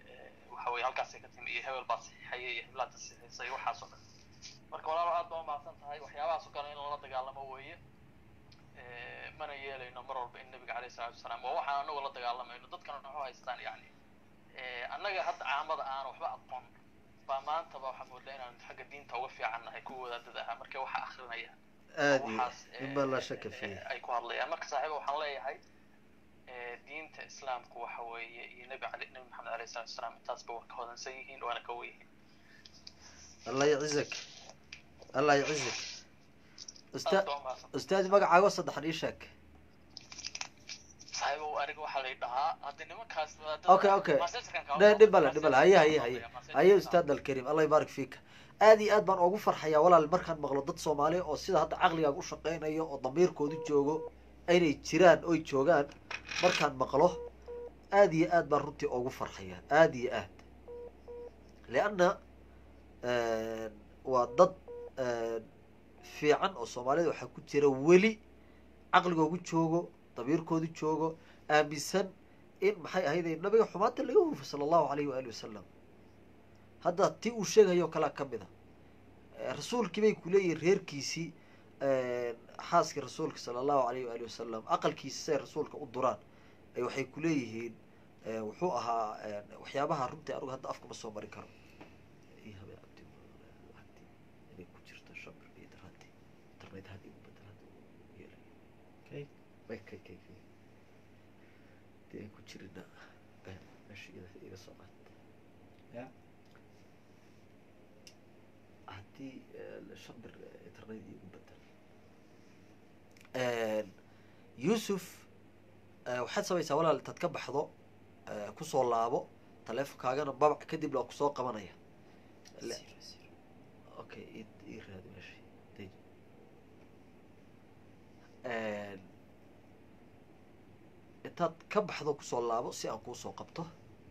[SPEAKER 3] waxa weeye halkaasay ka timi iyo hebel baa saxiixayay iyo heblaad saxiixaysay waxaas oo dhan marka walaalo aad baa umahadsan tahay waxyaabahaas oo kale in lala dagaalamo weeye mana yeelayno mar walba in nabiga calayhi salaatu wasalaam waa waxaan anagu la dagaalamayno dadkana waxu haystaan yani annaga hadda caamada aan waxba aqoon baa maantaba waxaa moodaa inaan xagga diinta uga fiicannahay kuwa wadaadada ahaa marka waxa akrinaya
[SPEAKER 1] aad mima laa shaka fiih
[SPEAKER 3] ay ku hadlayaan marka saaxiiba waxaan leeyahay diinta islaamku waxa weeye iyo nabi cali nabi maxamed calayhi salaatu wasalaam intaasba waa ka hodansan yihiin waana ka weyihiin
[SPEAKER 1] allah yacizak allah yacizak ustaad ustaadi magacaago saddexan ii sheeg
[SPEAKER 3] saaxiibow aniga waxaa la dhahaa hadda nimankaas
[SPEAKER 1] okay okay dhib bale dhib bale haye haye haye haye ustaad alkarim allah yibaarik fiika aad iyo aad baan ugu farxayaa walaal markaan maqlo dad soomaali oo sida hadda caqligaaga u shaqeynayo oo damiirkoodu joogo aynay jiraan oy joogaan markaan maqlo aad iyo aad baan runtii ugu farxayaa aad iyo aad lianna waa dad fiican oo soomaalida waxaa ku jira weli caqligoogu joogo damiirkoodu joogo aaminsan in maxay ahayday nabiga xumaanta laga hufo sala allahu alayhi waali wasalam hadda tii uu sheegayo kalaa ka mid a rasuulkii bay kuleeyihin reerkiisii xaaskii rasuulka sala allahu alayhi waali wasalam aqalkiisi say rasuulka u duraan waxay kuleeyihiin wuxuu ahaa waxyaabaha runtii anigu hadda afkama soo marin karo ku jirina meesha iga soo qaad haddii shan bir internet igu bedel yusuf waxaad samaysaa walaal intaad ka baxdo kusoo laabo taleefonkaagana babac kadib laa kusoo qabanaya okay ii raadi meesha intaad ka baxdo kusoo laabo si aan kuusoo qabto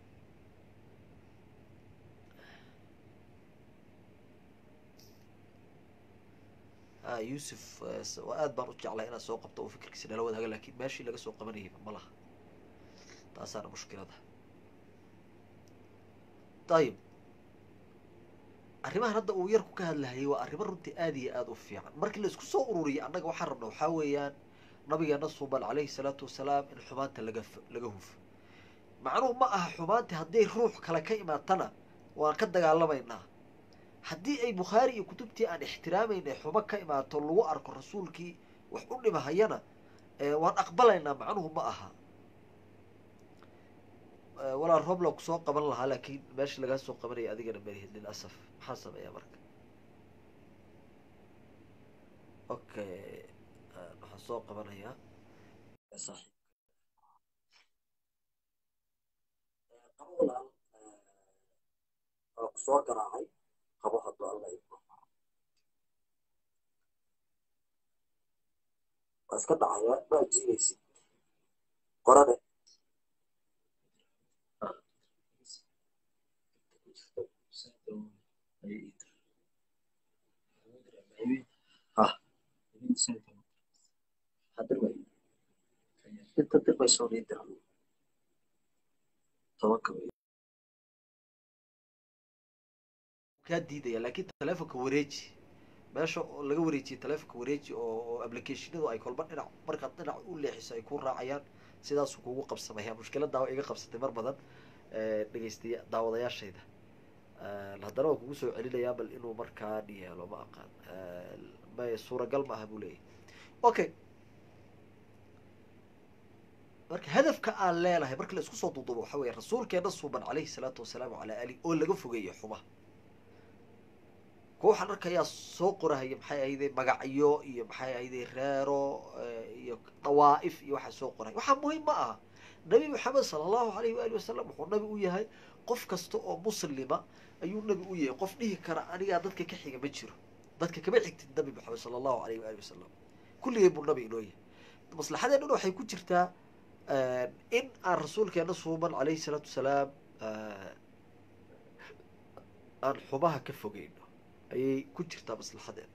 [SPEAKER 1] yusuf aad baan u jeclay inaad soo qabto oo fikirkiisa nala wadaaga lakin meeshii laga soo qabanayayba ma laha taasaana mushkilada ayib arrimahan hadda uu yarku ka hadlahayay waa arrimo runtii aad iyo aada u fiican markii la isku soo ururiya annaga waxaan rabna waxaa weeyaan nabigeena suuban calayhi salaatu wasalaam in xumaanta laga laga hufo macnuhu ma aha xumaanti hadday ruux kale ka imaatana waan ka dagaalamaynaa haddii ay bukhaari iyo kutubtii aan ixtiraamayna xumo ka imaato lagu arko rasuulkii wax u dhimahayana waan aqbalaynaa macnuhu ma aha walaal roobla kusoo qaban lahaa laakiin meesha lagaa soo qabanaya adigana malihid lilasaf maxaa sameeyaa marka okay waxaan soo qabanayaa saaxiib qabo walaal waa kusoo garaacay qabo hadduu alla idmo waa iska dhacaya ma jiinaysid qorane inta dirbayso liidira tobanka kaa diidaya laakiin taleefonka wareeji meesha laga wareejiye taleefonka wareeji oo applicationadu ay kolba dhinac markaad dhinac u leexiso ay ku raacayaan sidaasuu kugu qabsamaya mushkiladaa waa iga qabsatay mar badan dhegeystayaa daawadayaashayda haddana waa kugu soo celinayaa bal inuu markaa yeelo ma aqaan may suuragal ma aha buu leeyahy okay marka hadafka aan leenahay marka la isku soo duuduubo waxa weya rasuulkeena suuban calayhi salaatu wasalaamu calaa alih oo laga fogeeyo xumaha kuwa waxaan arkayaa soo qorahaya maxay ahayday magacyo iyo maxay ahayday reero iyo dawaa'if iyo waxaa soo qoraya waxaa muhiim ma aha nabi maxamed sala allahu alayhi waali wasalam wuxuu nabi u yahay qof kasta oo muslima ayuu nabi u yahay qof dhihi kara anigaa dadka ka xiga ma jiro dadka kama xigtid nabi maxamed sala allahu alayhi waali wasalam kulligay buu nabi inoo yahay maslaxadeennuna waxay ku jirtaa in aan rasuulkeena suuban calayhi salaatu wasalaam aan xumaha ka fogeyno ayay ku jirtaa maslaxadeena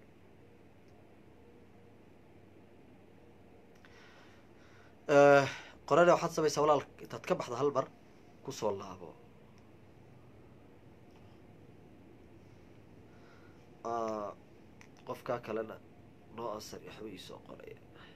[SPEAKER 1] qorana waxaad samaysaa walaal intaad ka baxda hal mar kusoo laabo qofkaa kalena noo asar waxba iisoo qoraya.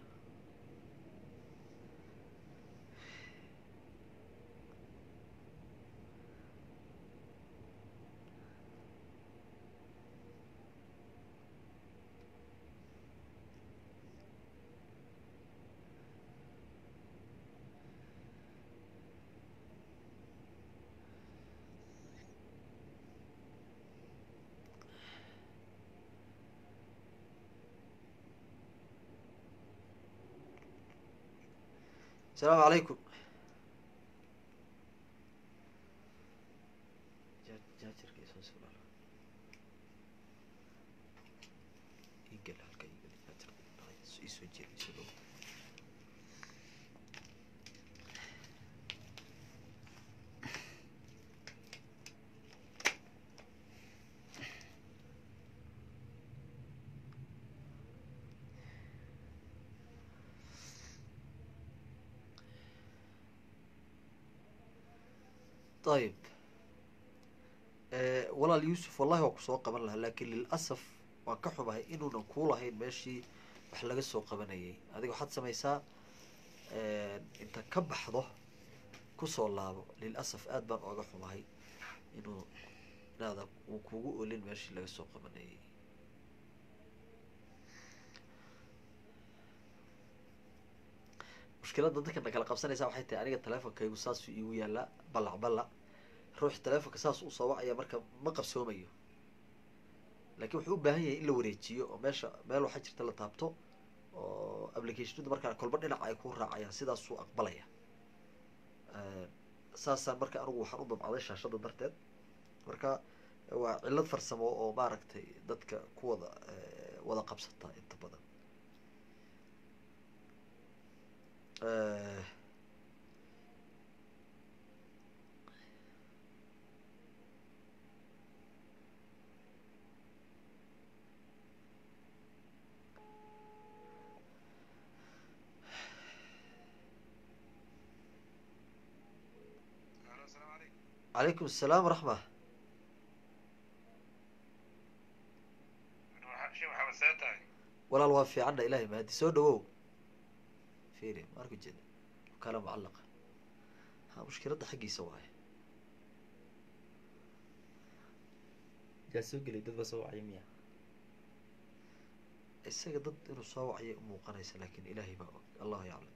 [SPEAKER 1] السلام عليكم. جاجر كيسوس ولا لا؟ يقل هالك يقل جاجر يسوي يسوي. طيب أه والله اليوسف والله هو كسوق قبل لها لكن للأسف وكحبها إنه نقول هاي ماشي وحلاقة سوق قبناية هذه واحد سميسا أه أنت كب حظه كسر الله للأسف أدبر وكحبها هاي إنه هذا وكوجو لين ماشي لاقة سوق قبناية مشكلة ضدك إنك لقب سنة ساعة حتى أنا التلفون كي يقصاص يويا لا بلع بلع روح التلفون كساس وصواع يا مركب ما قبسه ميو لكن وحوب بهاي إلا وريتشيو وماشى ماله حاجة تلا تابتو أبليكيشن ده مركب كل بدنا عيكون راعي سيدا سوق أقبلية أساسا مركب أروح أروح بعضيش عشان درتد مركب وعلة فرسمه أو باركتي ضدك كوضة وضع قبسطة أنت بدن أه
[SPEAKER 4] السلام عليكم.
[SPEAKER 1] عليكم السلام ورحمة.
[SPEAKER 4] شو حمساتك؟
[SPEAKER 1] ولا الوافي عنا إلهي ما هدي سودو فيري ما أركض جدا كلام معلق ها مشكلة ده حقي سواي
[SPEAKER 5] جالسوق اللي ضد بسوع يميا
[SPEAKER 1] السجى ضد إنه سواعي مو قنيس لكن إلهي ما الله يعلم.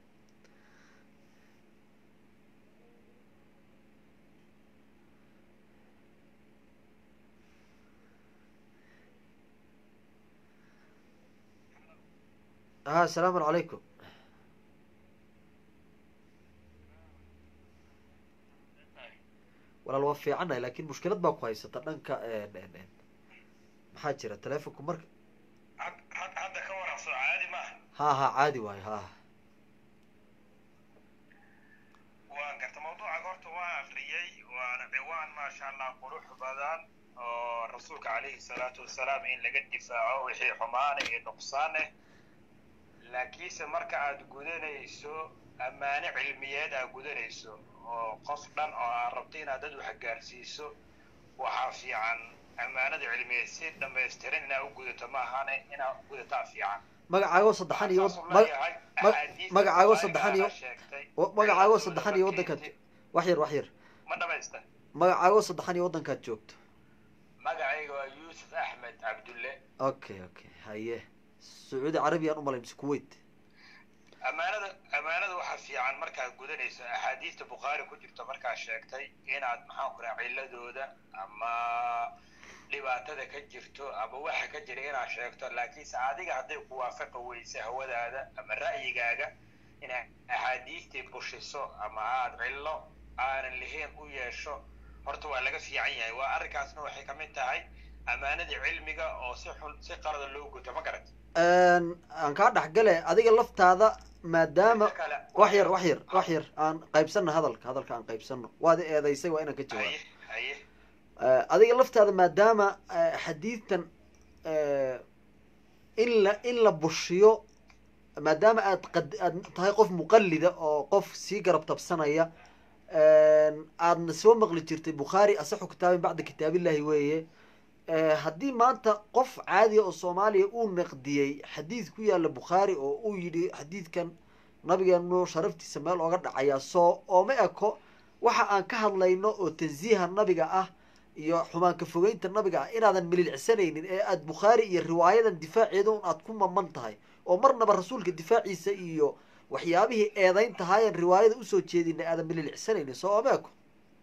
[SPEAKER 1] ها السلام عليكم. ولا الوفي عنها لكن مشكلة باكو هاي سترنك ان ان ان محاجرة تلافكم مرك
[SPEAKER 4] هذا كورة صو عادي ما
[SPEAKER 1] ها ها عادي واي ها
[SPEAKER 4] وان قرت موضوع قرت وان أخريي وأنا عوان ما شاء الله قروح بدن رسولك عليه الصلاة والسلام إن لقد دفاعه وحي حمانه نقصانه لكيس مركا عاد قدنيسو أمانة علميات عاد قدنيسو قصدا أو ربطين عدد وحقارسيسو وحافي عن أمانة علمية سيد لما يسترين إنه قدتا ما هاني إنه قدتا في عن
[SPEAKER 1] magacaago saddexan iyo magacaago saddexan iyo magacaago saddexan iyo wadankaad wax yar wax yar
[SPEAKER 4] ma dhamaysta
[SPEAKER 1] magacaago saddexan iyo wadankaad joogto
[SPEAKER 4] magacayga waa Yuusuf Axmed Cabdulle.
[SPEAKER 1] okay okay haye Sacuudi Carabiya u malayn Kuwait
[SPEAKER 4] amaanada amaanada waxa fiican marka gudanayso axaadiista Bukhari ku jirto marka sheegtay inaad maxaan ku raacay ciladooda ama dhibaatada ka jirto ama waxa ka jira inaad sheegto laakiin adiga haday ku waafaqo weyse hawadaada ama ra'yigaaga in axaadiistii bushiso ama aad cilo aanan lahayn u yeesho horta waa laga fiican yahay waa arrinkaasna waxay ka mid tahay amaanada cilmiga oo si xun si qalad loo guto ma garat
[SPEAKER 1] aan aan ka dhaxgale adiga laftaada maadaama wax yar wax yar wax yar aan qaybsano hadalka hadalka aan qaybsano waad eedaysay waa inaan ka jawaabo
[SPEAKER 4] haye
[SPEAKER 1] adiga laftaada maadaama xadiidan illa illa bushiyo maadaama aad qad tahay qof muqallida oo qof si garab tabsanaya aadna soo maqli jirtay Bukhari asaxu kitaabin bacda kitaabillahi weeye haddii maanta qof caadiya oo soomaaliya uu naqdiyey xadiid ku yaalla bukhaari oo uu yidhi xadiidkan nabigeenu sharaftiisa meel ooga dhacayaa soo ooma eko waxa aan ka hadlayno oo tansiiha nabiga ah iyo xumaanka fogeynta nabiga ah inaadan mililicsanaynin ee aada bukhaari iyo riwaayadan difaaceeda un aad ku maman tahay oo marnaba rasuulka difaaciisa iyo waxyaabihii eedayn tahaayeen riwaayada usoo jeedinay aadan mililicsanaynin soo ooma eko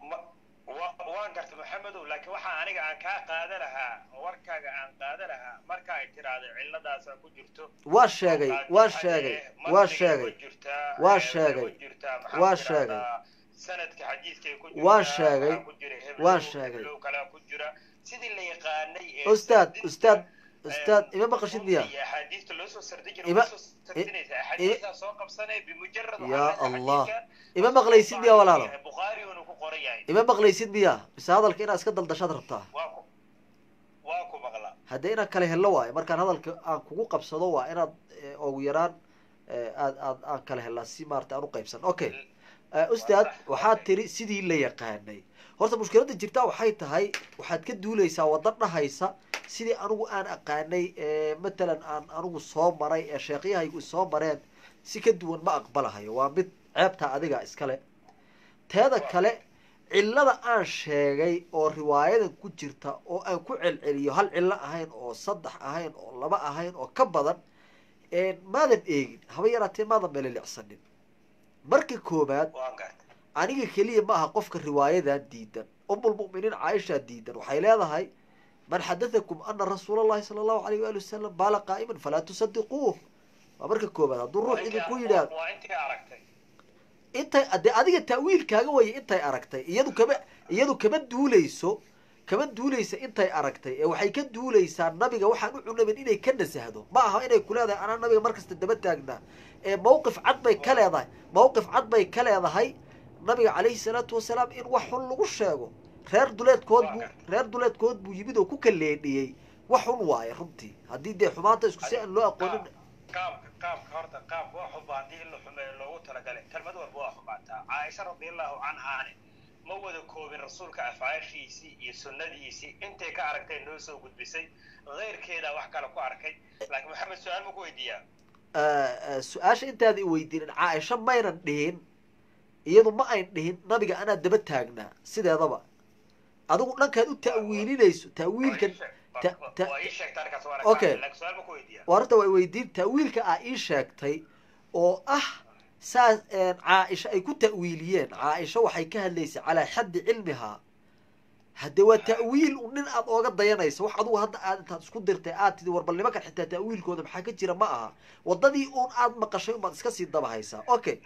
[SPEAKER 4] waan garta maxamedow laakiin waxaa aniga aan kaa qaada lahaa warkaaga aan qaada lahaa marka ay tiraahdo ciladaasa ku jirto
[SPEAKER 1] waa sheegay waa sheegay waa sheegay waa sheegay waa sheegay
[SPEAKER 4] sanadka xadiidka ku
[SPEAKER 1] jirta waa sheegay waa sheegay
[SPEAKER 4] kala ku jira sidii la yaqaanay
[SPEAKER 1] ustaad ustaad ustaad ima maqashid miya
[SPEAKER 4] xadiidka loo soo sardi jiray loo soo sardinaysa xadiidka soo qabsanay bimujarrad
[SPEAKER 1] ya allah ima maqlaysid miya walaalo
[SPEAKER 4] bukhari uu ku qoran yahay
[SPEAKER 1] ima maqlaysid miya mise hadalka inaad iska daldashaad rabtaa
[SPEAKER 4] waa ku waa ku maqla
[SPEAKER 1] haddii inaad kala hello waayo markaan hadalka aan kugu qabsado waa inaad ugu yaraan aad aad aan kala helaa si maarata aan u qaybsan okay ustaad waxaad tiri sidii la yaqaanay horta mushkiladda jirtaa waxay tahay waxaad ka duulaysaa wadda dhahaysa sidii anigu aan aqaanay matalan aan anigu soo maray ee sheekyahaygu soo mareen si ka duwan ma aqbalahayo waa mid ceebtaa adiga iskale teeda kale cillada aan sheegay oo riwaayadan ku jirta oo aan ku celceliyo hal cillo ahayn oo saddex ahayn oo laba ahayn oo ka badan maadan eegin haba yaraatee maadan melilicsanin marka koobaad aniga keliya ma aha qofka riwaayadan diidan umulmu'miniin caaishaa diidan waxay leedahay man xadatakum ana rasuula allahi sala allahu alayh waali wasalam baala qaa'iman falaa tusadiquuh waa marka koobaad hadduu ruux idinku yidhaahdo intay dee adiga ta'wiilkaaga waya intay aragtay iyadu kama iyadu kama duulayso kama duulaysa intay aragtay ee waxay ka duulaysaa nabiga waxaan u cunamin inay ka nasahdo ma aha inay ku leedahay anaa nabiga markasta daba taagnaa ee mawqif cad bay ka leedahay mawqif cad bay ka leedahay nabiga calayhi salaatu wasalaam in wax xun lagu sheego reer duleedkood buu reer duleedkood buu yimid oo ku kaleedhiyey wax xun waaye runtii haddii dee xumaanta isku si aan loo aqoonin
[SPEAKER 4] qaabka qaabka horta qaab waa xuba haddii in la xumeeyo loogu talagalay kelmad walba waa xubaataa caaisha radiallahu canhaani ma wada koobin rasuulka afcaashiisii iyo sunnadiisii intay ka aragtay noo soo gudbisay keyrkeeda wax kale ku arkay laakiin maxamed su-aal ma ku weydiiyaa
[SPEAKER 1] su-aasha intaada i weydiinin caaisha maynan dhihin iyadu ma ayn dhihin nabiga anaa daba taagnaa sideedaba adigu dhankaad u ta'wiilinayso ta'wiilkan okay warta way weydiin ta'wiilka aa ii sheegtay oo ah saas caaisha ay ku ta'wiiliyeen caaisha waxay ka hadlaysay calaa xaddi cilmihaa haddee waa ta'wiil un nin aad ooga dayanaysa wax adugu hadda aad intaad isku dirtay aad tidi war bal nimankan xitaa ta'wiilkooda maxaa ka jira ma aha waddadii un aad maqashay unbaad iska sii daba haysaa okay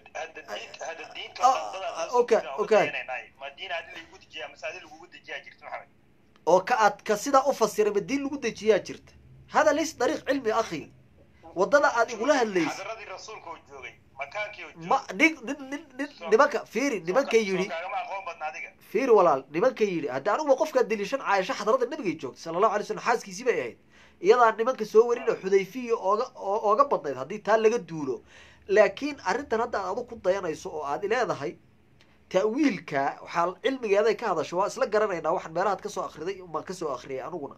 [SPEAKER 1] okay okay oo ka aad ka sidaa u fasiray ma diin lagu dejiyaa jirta hada lays dariiq cilmi akhi waddada aad igula hadlaysa ma nin nin nin nin nimanka fiiri nimanka yidhi fiiri walaal nimanka yidhi hadda aniguba qofkaa deliishan caaisha xadrada nabigay joogtay sala allahu alay slam xaaskiisii bay ahayd iyadaa nimanka soo warina xudayfiya ooga ooga badnayd haddii taa laga duulo laakiin arrintan hadda aad adu ku dayanayso oo aad ileedahay ta'wiilka waxaa cilmigeeday ka hadasho waa isla garanaynaa waxaan meelahaad kasoo akriday umaan kasoo akriyay aniguna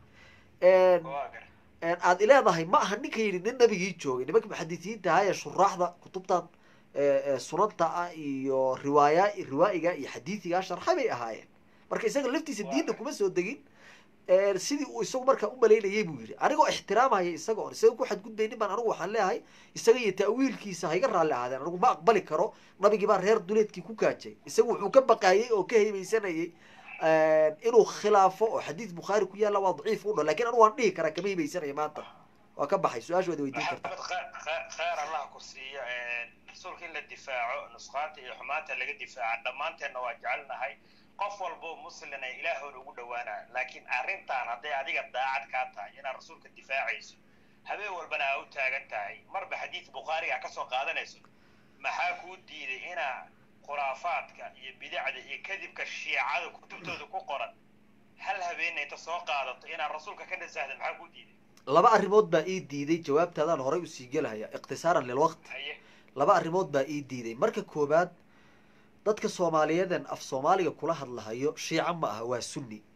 [SPEAKER 1] aad ileedahay ma aha ninka yidhi nin nabigii joogay nimanka muxadisiinta ahaa ee shuraaxda kutubtan sunanta ah iyo riwaaya riwaa'iga iyo xadiidigaa sharxay bay ahaayeen marka isaga laftiisa diinna kuma soo degin sidii uu isagu markaa u malaynayay buu yidhi anigoo ixtiraamhaya isaga on isaga ku xadgudbaynin baan anigu waxaan leeyahay isaga iyo ta'wiilkiisa hayga raalli ahaadeen anigu ma aqbali karo nabigii baa reer duleedkii ku kaajay isagu wuxuu ka baqaayey oo ka hebaysanayay inuu khilaafo oo xadiid bukhaari ku yaalla waa daciif u dho lakin anigu waan dhihi karaa kama hebaysanaya maanta waa ka baxay su-aasha waad weydiin kartaa
[SPEAKER 4] khayr allah ku siiyo rasuulka in la difaaco nusqaanta iyo xumaanta laga difaaca dhammaanteenna waa jecelnahay qof walbo muslina ilaahoona ugu dhawaanaya laakiin arrintan hadday adiga daacad kaa tahay inaad rasuulka difaacayso habeen walbana aa u taagan tahay marba xadiid bukhaariga kasoo qaadanayso maxaa kuu diiday inaa khuraafaadka iyo bidacda iyo kadibka shiicada kutubtooda ku qoran hal habeenna inta soo qaadato inaad rasuulka ka nasahda maxaa kuu diiday
[SPEAKER 1] laba arrimood baa ii diiday jawaabtaadaan horay usii gelahaya ikhtisaaran lilwaqt laba arrimood baa ii diiday marka koobaad dadka soomaaliyeeden af soomaaliga kula hadlahayo shiica ma aha waa sunni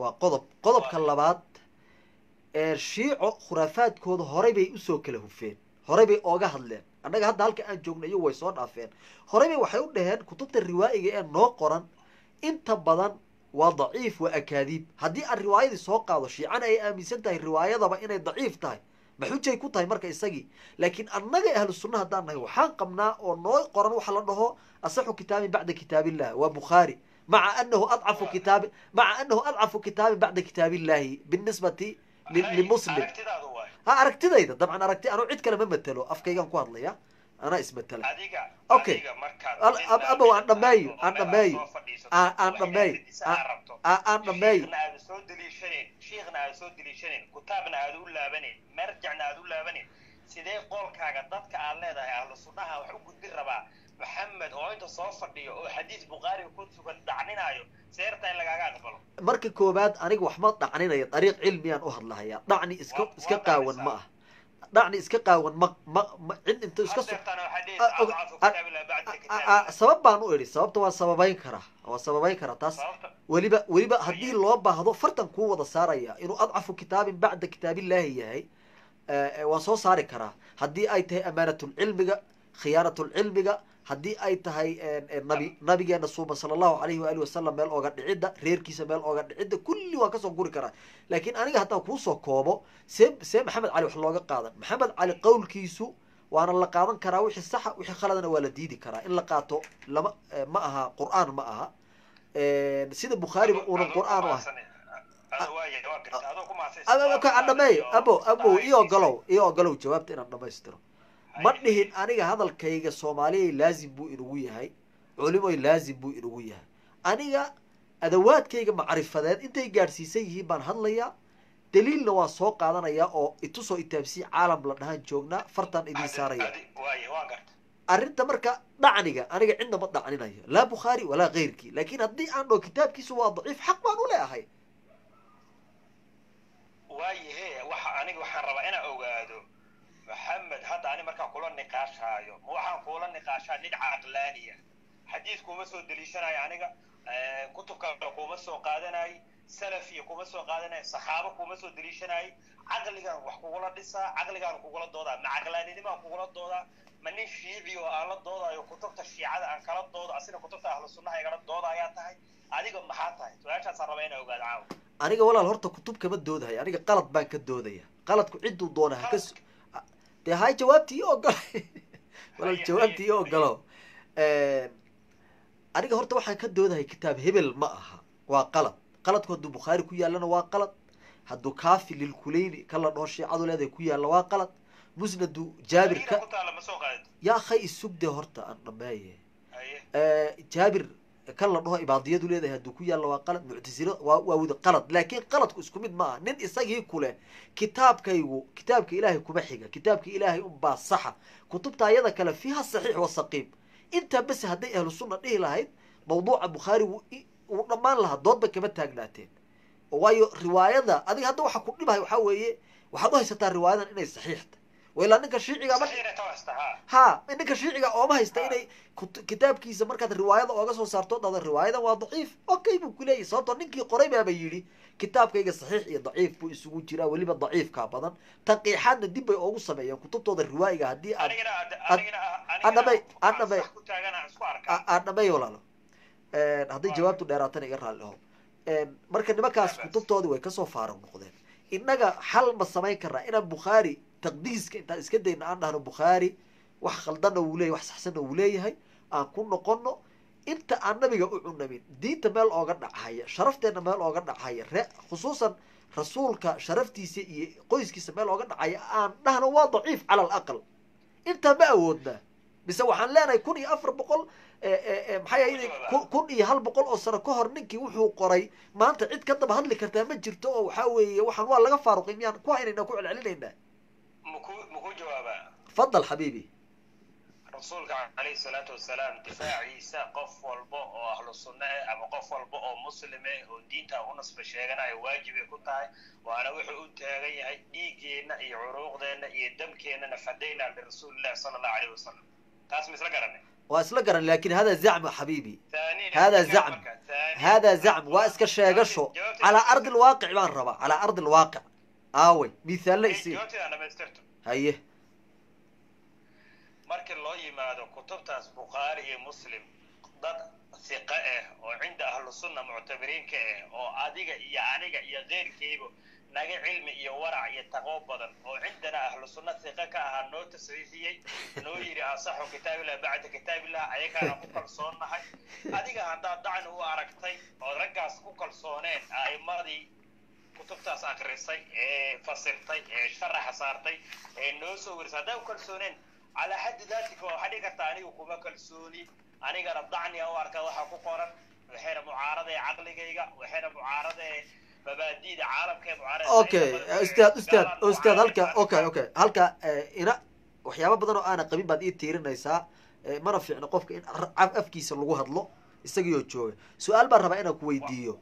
[SPEAKER 1] وقضب قضب كاللبات الشيعة خرافات كود هربي أسوق له فين هربي أوجه هذلين أنا قاعد هالك أن جوجنا يو ويصون عفين هربي وحيون دهن كتبت الرواية إن ناقرا أنت بدن وضعيف وأكاذيب هدي الرواية دي سوق هذا الشيء أنا أي أمي سنتها الرواية ضبا إنها ضعيف تاي محوج يكون تاي مركز السجي لكن النجا أهل السنة هدانا هو حنقمنا وناقرا وحلناه أصح كتاب بعد كتاب الله وبخاري مع أنه أضعف كتاب مع أنه أضعف كتاب بعد كتاب الله بالنسبة للمسلم ها أركت ذا إذا طبعا أركت أنا عيد كلام مثله أفكي كم قاضي يا أنا اسم مثله أوكي أب أبو عند مايو عند مايو عند مايو عند مايو
[SPEAKER 4] شيخنا سود ليشين كتابنا هذول لا بني مرجعنا هذول لا بني سيدي قول كاغا ددك aan leedahay ahlu sunnaha wax u gudbin rabaa maxamed oo inta soo fadhiyo oo xadiis buqaari ku sugan dhacninayo seerta in lagaaga aqbalo
[SPEAKER 1] marka koobaad aniga wax ma dhacninayo dariiq cilmiyaan u hadlahayaa dhacni iska iska qaawan ma ah dhacni iska qaawan ma ma cid inta iska sabab baan u iri sababta waa sababayn karaa waa sababayn karaa taas waliba waliba hadii loo baahdo fartan ku wada saaraya inuu adcafu kitaabin bacda kitaabillahi yahay waan soo saari karaa hadii ay tahay amaanatul cilmiga khiyaanatul cilmiga hadii ay tahay nabi nabigeena suuba sallallahu alayhi wa alihi wasallam meel ooga dhicida reerkiisa meel ooga dhicida kulli waa ka soo guri karaa laakiin aniga hataa ku soo koobo see see maxamed cali wax looga qaadan maxamed cali qowlkiisu waana la qaadan karaa wixii sax wixii khaladna waa la diidi karaa in la qaato lama ma aha qur'aan ma aha sida bukhari uu qur'aan ah أبو كعندمي أبو أبو إيو قلو إيو قلو جوابت إن عندما يستر مرنهن أنا هذا الكيجا الصومالي لازم بو إرويه هاي علماء لازم بو إرويه أنا أدوات كيجا معرفة ذات أنت يجارسي سيه بان هذليا دليل لو سوق هذا يا أو اتصو التمسي عالم لنها جوجنا فرطان إدي سارية أرنت مركا دعنيجا أنا عندما دعنينا لا بخاري ولا غيرك لكن أدي عنده كتاب كيسوا ضعيف حق ما ولا هاي
[SPEAKER 4] waayahe waxa aniga waxaan rabaa inaan ogaado maxamed hadda ani markaan kula niqaashaayo ma waxaan kula niqaashaa nid caqlaaniya xadiis kuma soo daliishanayo aniga kutubka kuma soo qaadanayo salafiya kuma soo qaadanayo saxaabo kuma soo daliishanayo caqligan wax kugula dhisaa caqligan kugula doodaa ma caqlaanidima kugula doodaa ma nin shiici oo aan la doodayo kutubta shiicada aan kala doodo asina kutubta ahlu sunnaha igala doodayaa tahay adiga maxaa tahay su'aashaas rabaa inaan ogaado caaw
[SPEAKER 1] aniga walaal horta kutub kama doodahay aniga qalad baan ka doodaya qaladku ciduu doonaha ka de hay jawaabtii oo gal walaal jawaabtii oo galo ee aniga horta waxaan ka doodahay kitaab hebel ma aha waa qalad qaladku haduu bukhari ku yaalana waa qalad haduu kaafi lil kulayni kala dhooshay cadu leedahay ku yaala waa qalad musnadu jaabir ka ya akhay isugde horta aan dhameeyay ee jaabir كلا نوع إبادية دولة ده هدوكو يلا وقلت معتزلة وود قلت لكن قلت كسكمد ما نن إسقي كله كتاب كيو كتاب كإلهي كمحجة كتاب كإلهي أم باصحة كتب تايدا كلا فيها الصحيح والسقيم أنت بس هدي أهل السنة إيه لهاي موضوع البخاري ونمان لها ضد بكمت تاجناتين ووايو رواية ذا هذه هذا وحكون بها وحوي وحضوها ستار رواية إنه صحيح وإلا إنك الشيعي قام ها إنك الشيعي قام ما هيستعيني كتاب كيس مركز الرواية أو قصة صارت هذا الرواية ده ضعيف أوكي بقول لي صارت إنك قريب يا بيجي كتاب كيس صحيح يا ضعيف بيسوون جرا واللي بضعيف كابضا تنقيحات الدب أو قصة بيا كتبت هذا الرواية هدي أنا أنا بي أنا بي أنا بي ولا لا هذا جوابته داراتنا يقرأ لهم مركز نمكاس كتبت هذا ويكسر فارغ نقدين إنك حل بسماين كرا إن البخاري تقديس كأنت إسكده إن عندنا البخاري wax khaldana uu leeyahay wax saxsan uu leeyahay aan ku noqono inta aan nabiga u cunamin diinta meel ooga dhacaya sharafteena meel ooga dhacaya khusuusan rasuulka sharaftiisa iyo qoyskiisa meel ooga dhacaya aan dhahno waa daciif cala al-aqal inta ma awoodna bise waxaan leenahay kun iyo afar boqol maxay ahayd kun iyo hal boqol oo sano ka hor ninkii wuxuu qoray maanta cid ka daba hadli kartaa ma jirto oo waxa weeye waxaan waa laga faaruqay miyaan ku haynayna ku celcelinayna
[SPEAKER 4] muku muku jawaaba
[SPEAKER 1] fadal habibi
[SPEAKER 4] رسولك عليه الصلاة والسلام دفاع عيسى قف والبو أو أهل السنة أما قف والبو أو مسلمة ودينته ونصف شيئا واجب يكون تاعي وأنا وحول تاعي هاي إيجينا إي عروق دينا إي دم كينا نفدينا لرسول الله صلى الله عليه وسلم تاس مثل قرني
[SPEAKER 1] وأصل قرن لكن هذا زعم حبيبي هذا زعم هذا زعم واسك شيغشو على ارض الواقع بان ربا على ارض الواقع اوي مثال ليسي هيه
[SPEAKER 4] markii loo yimaado kutubtaas Bukhari iyo Muslim dad siqa ah oo cinda ahlu sunna mu'tabiriinka ah oo adiga iyo aniga iyo qeyrkayba naga cilmi iyo warac iyo taqoo badan oo cindana ahlu sunna siqa ka ah noo tasriixiyay noo yiri asaxu kitaabillah ba'da kitaabillah ayagana ku kalsoonahay adiga hadda dacan u aragtay oo ragaas ku kalsooneen aymadii kutubtaas akhrisay ee fasirtay ee sharax saartay ee noo soo warsaday ku kalsooneen على حد ذاتك وحديقة تاني وكما كالسوني أنا قرب ضعني أو أركض وحكو قرن وحين معارضة عقلي جيجا وحين معارضة مبادئ عالم كيف معارضة
[SPEAKER 1] أوكي أستاذ أستاذ أستاذ هلكا أوكي أوكي هلكا هنا وحيابا بدنا أنا قبيل بعد إيه تيرنا يسا ما نفع نقف إن عف أفكيس اللي جوه هذلو استجيو شوي سؤال برا بقينا كويديو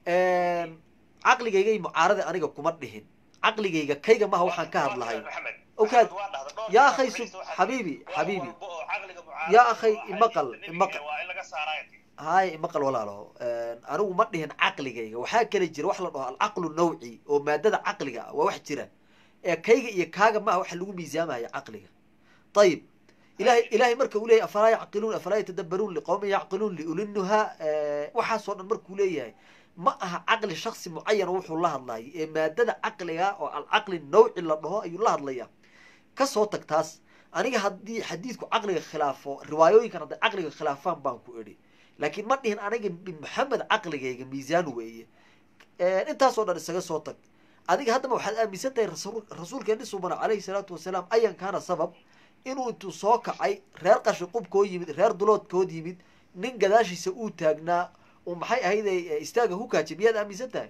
[SPEAKER 1] عقلي جيجا معارضة أنا كم مرهن عقلي جيجا كيجا ما هو حنكهر لهاي أوكي يا أخي سب حبيبي حبيبي يا أخي المقل المقل هاي المقل ولا له أنا ومرني عقلي جيجا وحاكي الجر وحلا العقل النوعي ومادة عقلي وواحد جرا كيجا يكاجا ما هو حلو ميزامها يا عقلي طيب إلهي إلهي مركب وليه أفلا يعقلون أفلا يتدبرون لقوم يعقلون لأولنها وحاسون المركب وليه ما أها عقل شخص معين وحو الله الله مادة عقلها أو العقل النوعي اللي هو أي الله الله كصوتك تاس أنا هدي حديثك عقلي خلافه روايوي كان عقلي خلافان بانكو إري لكن ما نهن أنا بمحمد عقلي جاي ميزان وإيه أنت صوت السجى صوتك أنا هذا ما واحد أمي ستة الرسول الرسول كان سبحانه عليه الصلاة والسلام أيا كان السبب إنه أنتو صاك أي ريرقش قب كوي مد رير دولات كودي مد ننجداش يسوي تاجنا ومحي هيدا استاجه هو كاتب يد أمي ستة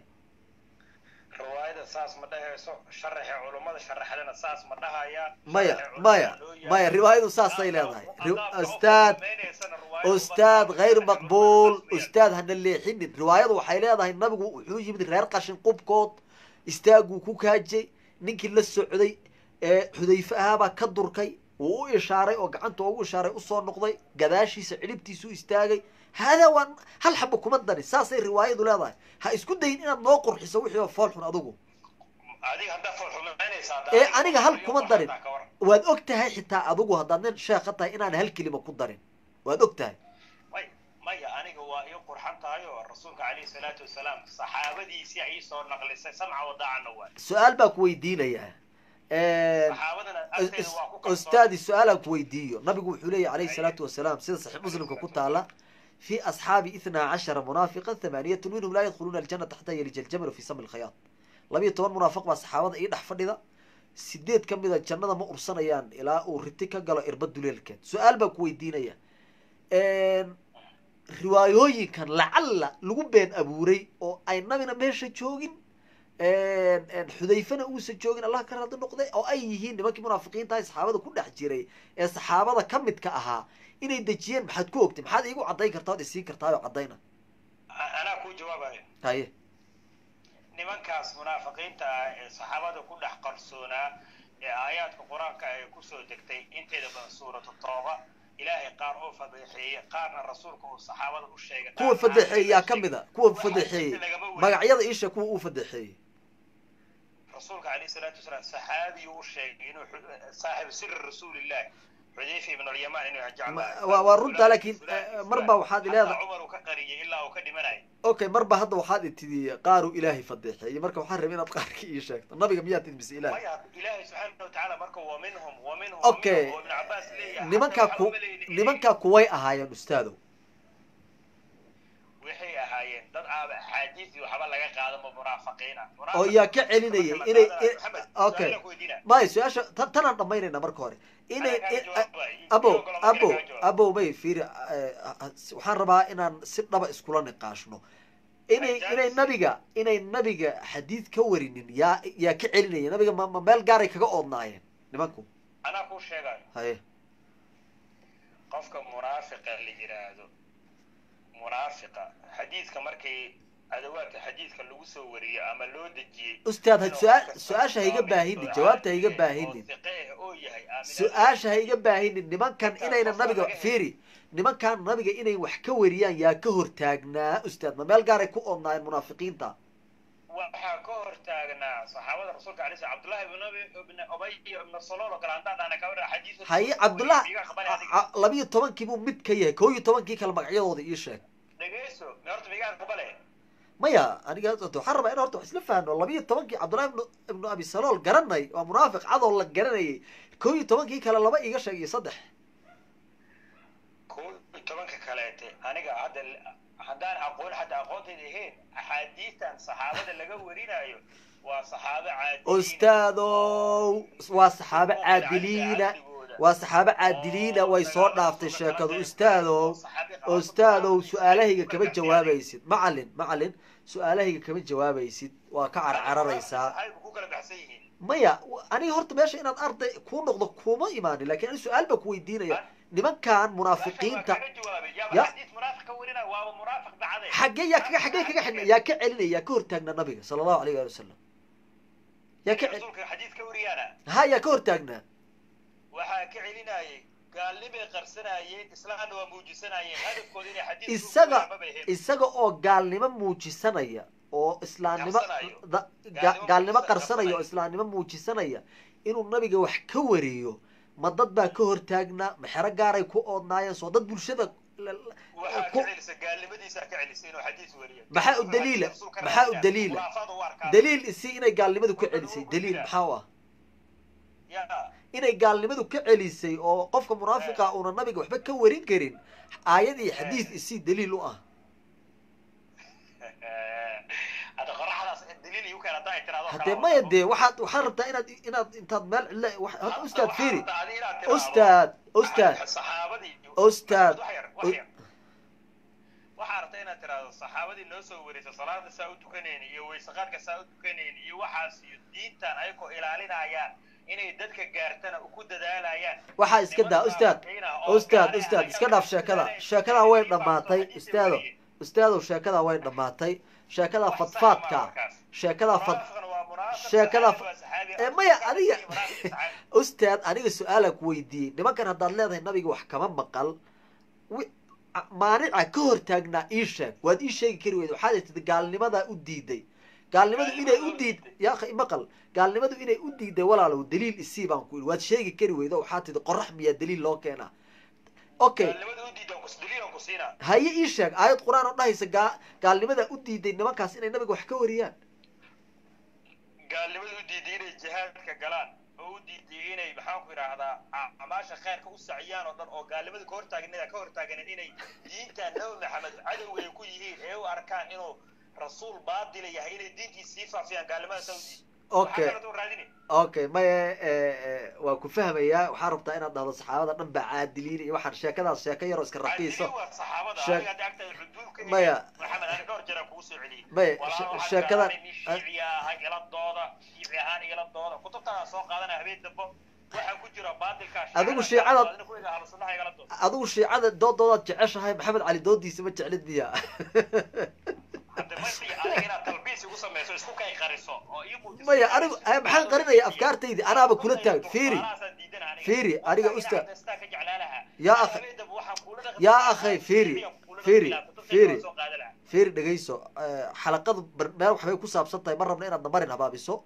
[SPEAKER 4] رواية أساس مدها شرح علماء شرح لنا أساس مدها يا
[SPEAKER 1] مايا مايا مايا رواية أساس صيلة هاي أستاذ أستاذ غير مقبول أستاذ هن اللي حين رواية وحيلة هاي النبي وحوجي من غير قشن قب كوت استاجو كوكاجي نينك للسعودي حذيفة هذا كدر كي وإشارة وقعنته أو إشارة أصلا نقضي قداشي سعلبتي سو استاجي هذا وان هل حبكم الدني ساس الرواية دولا ضاي هايسكون دين إن نوقر حسوي حيو فالحون أدوجو
[SPEAKER 4] هذه هذا فالحون أنا سادا
[SPEAKER 1] إيه أنا هل كم الدني واد أكتها حتى أدوجو هذا شاقتها إن أنا هالكلمة كدرين واد أكتها
[SPEAKER 4] ماي ماي أنا هو يقر حتى هايو الرسول عليه الصلاة والسلام صحابة دي سيعي صور نقل سمع وضاع النوال
[SPEAKER 1] سؤال بك ويدينا يا أستاذ السؤال كويديو نبي حلي عليه الصلاة والسلام سيد صحيح مسلم كنت على في أصحاب اثنا عشر منافقا ثمانية منهم لا يدخلون الجنة حتى يلج الجمل في سم الخياط لم يتوان منافق مع صحابة إيه نحفر إذا سديت كم إذا الجنة ما أرسنا يان إلى ورتك قال إربد ليلك سؤال بكويدينا يا روايوي كان لعل لقوا بين أبوري أو أي نبينا ماشي تشوجين حذيفنا أوس الجوجين الله كان هذا النقطة أو أيهين لما كي منافقين تاي صحابة كل حجري الصحابة كم متكأها إن الدجين بحد كوكت بحد يقول عطاي كرتاد السي كرتاد وعطينا
[SPEAKER 4] أنا كو جوابي
[SPEAKER 1] هاي
[SPEAKER 4] نمان كاس منافقين تا صحابة كل حقرسونا آيات القرآن كوسو دكتي أنت إذا سورة التوبة إلهي قارئ فضيحي قارن الرسول كو الصحابة والشيء
[SPEAKER 1] كو فضيحي يا كم ذا كو فضيحي ما عيض إيش كو فضيحي
[SPEAKER 4] رسولك عليه الصلاة والسلام صحابي والشيء إنه صاحب سر رسول الله حذيفة من اليمن إنه يرجع
[SPEAKER 1] ورد لكن مربى وحاد إلى
[SPEAKER 4] عمر وكقري إلا وكدي مناي
[SPEAKER 1] أوكي مربى هذا وحاد تدي قارو إلهي فضيحي مركب محرمين أتقارك إيش النبي قبيات بس إلهي
[SPEAKER 4] إلهي سبحانه وتعالى مركب ومنهم ومنهم
[SPEAKER 1] أوكي
[SPEAKER 4] وابن عباس ليه
[SPEAKER 1] لمن كاكو لمن كاكوي أهاي أستاذه
[SPEAKER 4] وحي أهاي ضد حديث وحبل لقى قادم منافقين
[SPEAKER 1] أو يا كعليني إني أوكي ما يسوي أش تنا ضميرنا مركوري إني أبو أبو أبو بي فير وحن ربا إن ست ربا إسكولان نقاشنو إني إني النبيجا إني النبيجا حديث كورين يا يا كعليني النبيجا ما ما مال جاري كقول ناين نمكو
[SPEAKER 4] أنا أقول شيء قال
[SPEAKER 1] هاي
[SPEAKER 4] قفك مرافق اللي جرادو مرافقة حديث كمركي adawaadka xadiidka lagu soo wariyay ama loo dejiyey
[SPEAKER 1] ustaad su'aal su'aasha hayga baahinin jawaabta hayga baahinin su'aasha hayga baahinin nimankan inayna nabiga fiiri nimankan nabiga inay wax ka wariyaan yaa ka hortaagnaa ustaad ma meel gaaray ku oodnaayeen munaafiqiinta
[SPEAKER 4] waxaa ka hortaagnaa saxaabada rasuulka alayhi salaam Abdullah ibn ibn Ubay ibn Salul oo kale aan ka waraa xadiis
[SPEAKER 1] hay Abdullah laba iyo toban buu mid ka yahay koob iyo toban kala magacyadooda ii sheeg
[SPEAKER 4] dhageyso horta migaa qabale
[SPEAKER 1] maya aniga waxaan rabaa in horta wax isla fahanno laba iyo toban Abdullah ibn Abi Salul garanay waa munaafiq cadoo la garanayay koob iyo toban kala laba iga sheeg iyo saddex
[SPEAKER 4] koob iyo toban kale aniga hadda haddaan aqoon xataa aqoonteeda ahayn axaadiistan saxaabada laga warinayo waa saxaabo caadiliin
[SPEAKER 1] ustaadow waa saxaabo caadiliina waa saxaabo caadiliina way soo dhaaftay sheekadu ustaadow ustaadow su'aalahayga kama jawaabaysid macallin macallin su'aalahayga kama jawaabaysid waa ka carcararaysaa maya aniga horta meesha inaad arday ku noqdo kuma imaanin laakiin ani su'aal baan ku weydiinaya nimankan munaafiqiinta ya xagee yaa kaga xagee kaga xidhnaa yaa ka celinaya yaa ka hortaagnaa nabiga sala allahu alayhi waali wasalam yaa ka ha yaa ka hortaagnaa
[SPEAKER 4] waxaa ka celinayay gaalnimay qarsanayeen islaamna waa muujisanayeen hadafkooda inay xadiis
[SPEAKER 1] isaga isaga oo gaalnimo muujisanaya oo islaamnimo gaalnimo qarsanaya oo islaamnimo muujisanaya inuu nabiga wax ka wariyo ma dad baa ka hortaagnaa ma xero gaaray ku oodnaayeen soo dad bulshada maxaa u daliila maxaa u daliila daliil isi inay gaalnimadu ka celisay daliil maxaa u ah inay gaalnimadu ka celisay oo qofka munaafiqa una nabiga waxba ka warin karin aayad iyo xadiis isi daliil u ah hadee maya dee waxaad waxaad rabtaa inaad inaad intaad meel cilla hadda ustaad fiiri ustaad ustaad ustaad
[SPEAKER 4] waxaa rabtaa inaad tiraahdo saxaabadii noo soo wareysay salaada saa u tukanayeen iyo weysaqaadka saa u tukanayeen iyo waxaas iyo diintan ayagoo ilaalinayaan inay dadka gaartana ku dadaalayaan
[SPEAKER 1] waxaa iska daa ustaad ustaad ustaad iska dhaaf sheekada sheekada way dhamaatay ustaado ustaado sheekada way dhamaatay sheekada fadfaadka sheekada fad sheekada ee maya adiga ustaad aniga su'aala ku weydiiyey nimankan haddaad leedahay nabiga wax kama maqal maanica ka hortaagnaa ii sheeg waad ii sheegi kari weyda waxaad tidi gaalnimadaa u diiday gaalnimadu inay u diid yaa akhi maqal gaalnimadu inay u diiday walaalow daliil isii baan ku iri waad sheegi kari weyda waxaad tidi qorax miyaa daliil loo keenaa okay haye ii sheeg aayad qur'aan oo dhahaysa gaalnimadaa u diiday nimankaas inay nabiga wax ka wariyaan
[SPEAKER 4] gaalnimada u diiday inay jihaadka galaan oo u diiday inay maxaan ku yiraahdaa amaasha khayrka u saciyaan oo dhan oo gaalnimada ka hortaagnida ka hortaagneen inay diinta nabi maxamed cadawga ku yihiin ee u arkaan inuu rasuul baadil yahay inay diintiisa sii faafiyaan gaalnimada saudi
[SPEAKER 1] okay okay maya waa ku fahmayaa waxaa rabtaa inaad dhahdo saxaabada dhan baa caadiliin iyo waxaan sheekadaas sheeko yaroo iska raqiiso maya maya sheekada adigu shiicada adigu shiicada doodoodaad jeceshahay maxamed cali doodiisa ma jeclid miya maya anigu maxaan qarinaya afkaartaydi anaaba kula taag fiiri fiiri aniga ustaad yaa akhi yaa akhay fiiri fiiri fiiri fiiri dhegayso xalaqadu meel waxbay ku saabsan tahay ma rabna inaad namarin habaabiso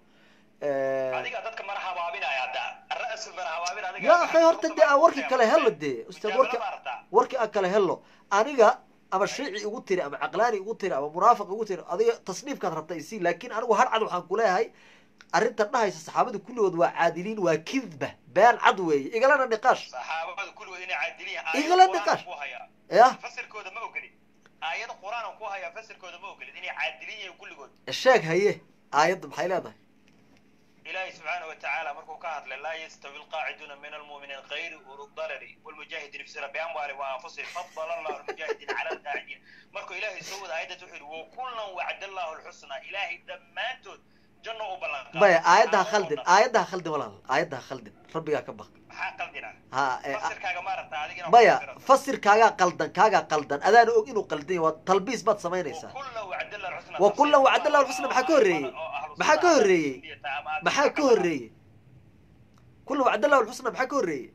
[SPEAKER 1] yaa akhay horta dee aan warki kale hello dee ustaad warki warki aan kale hello aniga ama shiici ugu tiri ama caqlaani ugu tiri ama munaafiq ugu tiri adiga tasniifkaad rabta isii laakiin anigu har cad waxaan kuleeyahay arrintan dhahaysa saxaabadu kulligood waa caadiliin waa kidba been cad weeye igalana niqaash
[SPEAKER 4] saxaabadu kulligood inay caadiliin
[SPEAKER 1] igala niqaash ya
[SPEAKER 4] fasirkooda ma ogolin aayada quraan ku haya fasirkooda ma ogolin inay caadiliin kulligood
[SPEAKER 1] sheeg haye aayada maxay leedahay
[SPEAKER 4] إلهي سبحانه وتعالى مركو كهر لا يستوي القاعدون من المؤمنين غير أولي الضرر والمجاهدين في سبيل بأموالهم وأنفسهم فضل الله المجاهدين على القاعدين مركو إلهي سود هيدا تحيل وكلا وعد الله الحسنى إلهي دمانتو جنة وبلغ
[SPEAKER 1] باي آياتها خلدن آياتها خلدن ولا آياتها خلدن ربي كبخ
[SPEAKER 4] maxaa qaldina
[SPEAKER 1] ha
[SPEAKER 4] fasirkaaga ma aragtaa adigina
[SPEAKER 1] maya fasirkaaga qaldan kaaga qaldan adaan og inuu qaldan waa talbiis baad samaynaysaa
[SPEAKER 4] kullu wa'dalla al-husna
[SPEAKER 1] وكل وعد الله الحسنى maxaa ka horeeyay maxaa ka horeeyay maxaa ka horeeyay كل وعد الله الحسنى maxaa ka horeeyay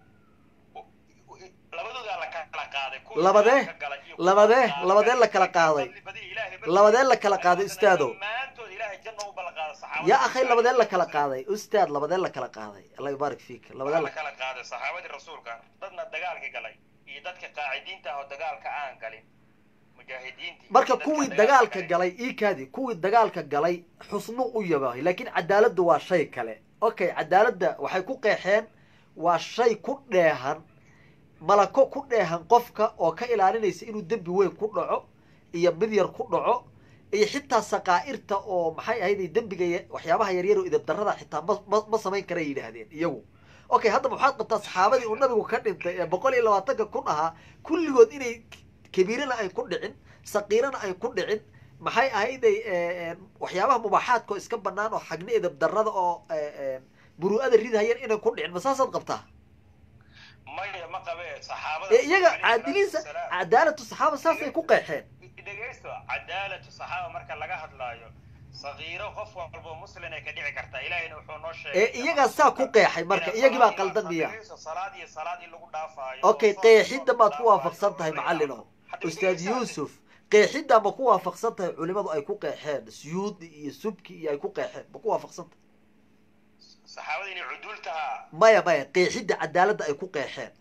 [SPEAKER 4] labadooda la kala qaaday
[SPEAKER 1] labadee labadee labadee la kala qaaday labadee la kala qaaday ustaado
[SPEAKER 4] maantood ilaahay janno u balqaaday saxaabada
[SPEAKER 1] ya akhay labadee la kala qaaday ustaad labadee la kala qaaday Allah yubaarik fiik labadee
[SPEAKER 4] la kala qaaday saxaabadii rasuulka dadna dagaalka galay iyo dadka qaacidiinta ah oo dagaalka aan galin mujaahidiintii
[SPEAKER 1] marka kuwii dagaalka galay ii kaadi kuwii dagaalka galay xusnu u yabahay laakiin cadaaladdu waa shay kale okay cadaaladda waxay ku qeexeen waa shay ku dheehan malako ku dheehan qofka oo ka ilaalinaysa inuu dambi weyn ku dhaco iyo mid yar ku dhaco iyo xitaa saqaa'irta oo maxay ahayd dambiga waxyaabaha yar yar oo idab darrada xitaa ma ma samayn kara yiraahdeen iyagu okay hadda waxaad qabtaa saxaabadii uu nabigu ka dhintay ee boqol iyo labaatan kun ahaa kulligood inay kabiirana ay ku dhicin saqiirana ay ku dhicin maxay ahayd waxyaabaha mubaaxaadka iska banaan oo xagni idab darrada oo buru'ada ridayeen inay ku dhicin masaasaad qabtaa
[SPEAKER 4] maya ma qabee saxaabada
[SPEAKER 1] ee iyaga caadiliisa cadaalatu saxaaba saasay ku qeexeen
[SPEAKER 4] dhageysto cadaalatu saxaaba marka laga hadlaayo saqiiro qof walba muslim ay ka dhici kartaa ilaahayna wuxuu noo sheegay
[SPEAKER 1] ee iyaga saa ku qeexay marka iyagii baa qaldan miya
[SPEAKER 4] salaad iyo salaad in lagu dhaafaayo
[SPEAKER 1] okay qeexidda maad ku waafaqsan tahay macallino ustaad yuusuf qeexidda ma ku waafaqsan tahay culimadu ay ku qeexeen suyuudi iyo subki iyo ay ku qeexeen ma ku waafaqsan tahay
[SPEAKER 4] saxaabada inay cuduul tahaa
[SPEAKER 1] maya maya qeexidda cadaaladda ay ku qeexeen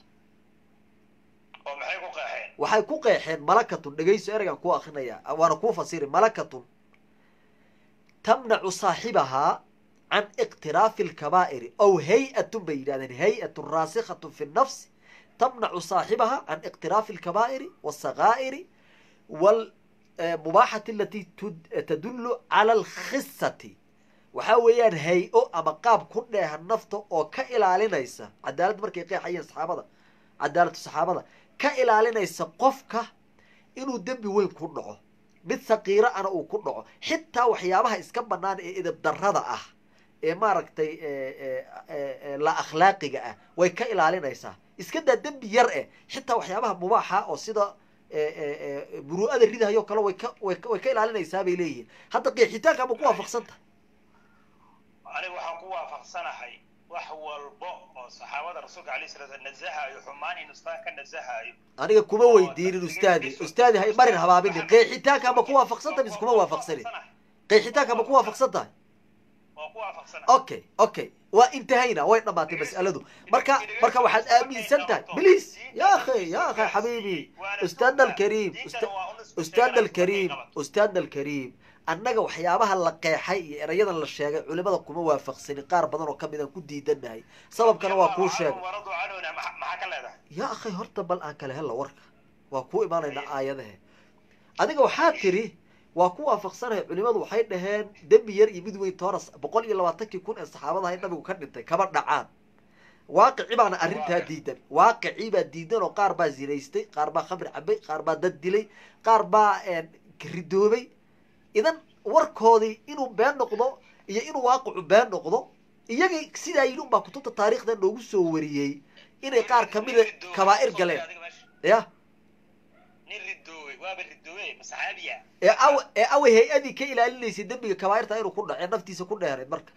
[SPEAKER 4] oo maxay ku qeexeen
[SPEAKER 1] waxay ku qeexeen malakatun dhegayso ereygan ku akrinaya waana ku fasiri malakatun tamnacu saaxibahaa can iqtiraafi alkabaa'iri aw hay-atun bay yidhahdeen hay-atun raasikhatun fi nnafsi tamnacu saaxibaha can iqtiraafi alkabaa'iri waasagaa'iri walmubaaxati alati tadullu cala alkhisati waxaa weeyaan hay-o ama qaab ku dheehan nafta oo ka ilaalinaysa cadaalad markay qeexayeen saxaabada cadaalatu saxaabada ka ilaalinaysa qofka inuu dembi weyn ku dhaco mid saqiiro ana uu ku dhaco xitaa waxyaabaha iska banaan ee idab darrada ah ee maaragtay la akhlaaqiga ah way ka ilaalinaysaa iska daa dembi yar eh xitaa waxyaabaha mubaaxa oo sida buru'ada ridahayo kale way ka way ka ilaalinaysaa bay leeyihiin hadda qeexitaanka ma ku waafaqsan tahay
[SPEAKER 4] aniga waxaan ku waafaqsanahay wax walbo oo saxaabada rasuulka alayhi salaatu nazahayo xumaan in ustaan ka nazahayo
[SPEAKER 1] aniga kuma weydiinin ustaadi ustaadi hay marin habaabini qeexitaanka ma ku waafaqsan tahay mise kuma waafaqsani qeexitaanka ma ku waafaqsan tahay
[SPEAKER 4] waa ku waafaqsanahay
[SPEAKER 1] okay okay waa intahayna way dhamaatay mas'aladu marka marka waxaad aaminsan tahay please ya akhi ya akhi habibi ustaad alkarim ustaad alkarim ustaad alkarim annaga waxyaabaha la qeexay iyo erayadan la sheegay culimada kuma waafaqsanin qaar badan oo kamid aan ku diidanahay sababkana waa kuu sheegay ya akhi horta bal aan kala helo warka waa ku imaanayna aayadaha adiga waxaa tiri waa ku waafaqsanahay culimadu waxay dhaheen dembi yar iyo mid weyn tooras boqol iyo labaatankii kun ee saxaabada ahay nabigu ka dhintay kama dhacaan waaqici baana arrintaa diidan waaqicii baa diidan oo qaar baa zinaystay qaar baa khamri cabay qaar baa dad dilay qaar baa ridoobay idan warkoodii inuu been noqdo iyo inuu waaqicu been noqdo iyagii sidaa yidhi unbaa kutubta taariikhda noogu soo wariyey inay qaar kamida kabaa'ir galeen ya ee aw ee away hay-adii ka ilaalinaysay dembiga kabaa'irta inuu ku dhaco ee naftiisa ku dheeray marka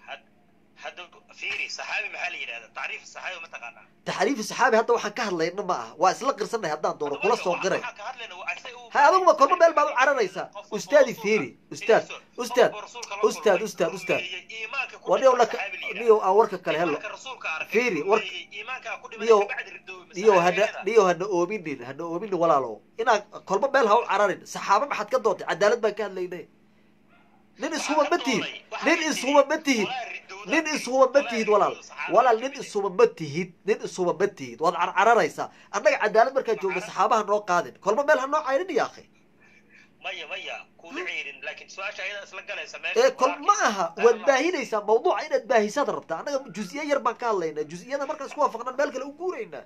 [SPEAKER 1] taxriif saxaabi hadda waxaan ka hadlayna ma aha waa isla qirsanay haddaan doono kula soo qiray ha aduguma kolba meel baad u cararaysaa ustaadi fiiri ustaad ustaad ustaad ustaad ustaad waniyow laka niyow aan warka kale helo fiiri war niyow niyow hana niyow hana oominin hana oominin walaalow inaad kolba meel ha u cararin saxaaba maxaad ka doontay cadaalad baan ka hadlaynay nin ishuba ma tihid nin ishuba ma tihid nin ishuba ma tihid walaal walaal nin ishuba ma tihid nin ishuba ma tihid waad carcararaysaa annaga cadaalad markaa joogna saxaabaha noo qaadin kolba meel ha noo caynin ya akhi
[SPEAKER 4] maya maya kuma ciirin laakiin su'aasha ayada isla galaysa
[SPEAKER 1] meesha ee kol ma aha waad baahinaysaa mawduuca inaad baahisaad rabtaa annaga juz'iye yar baan ka hadlaynaa juz'iyada markaan isku waafaqnaan meel kale u guuraynaa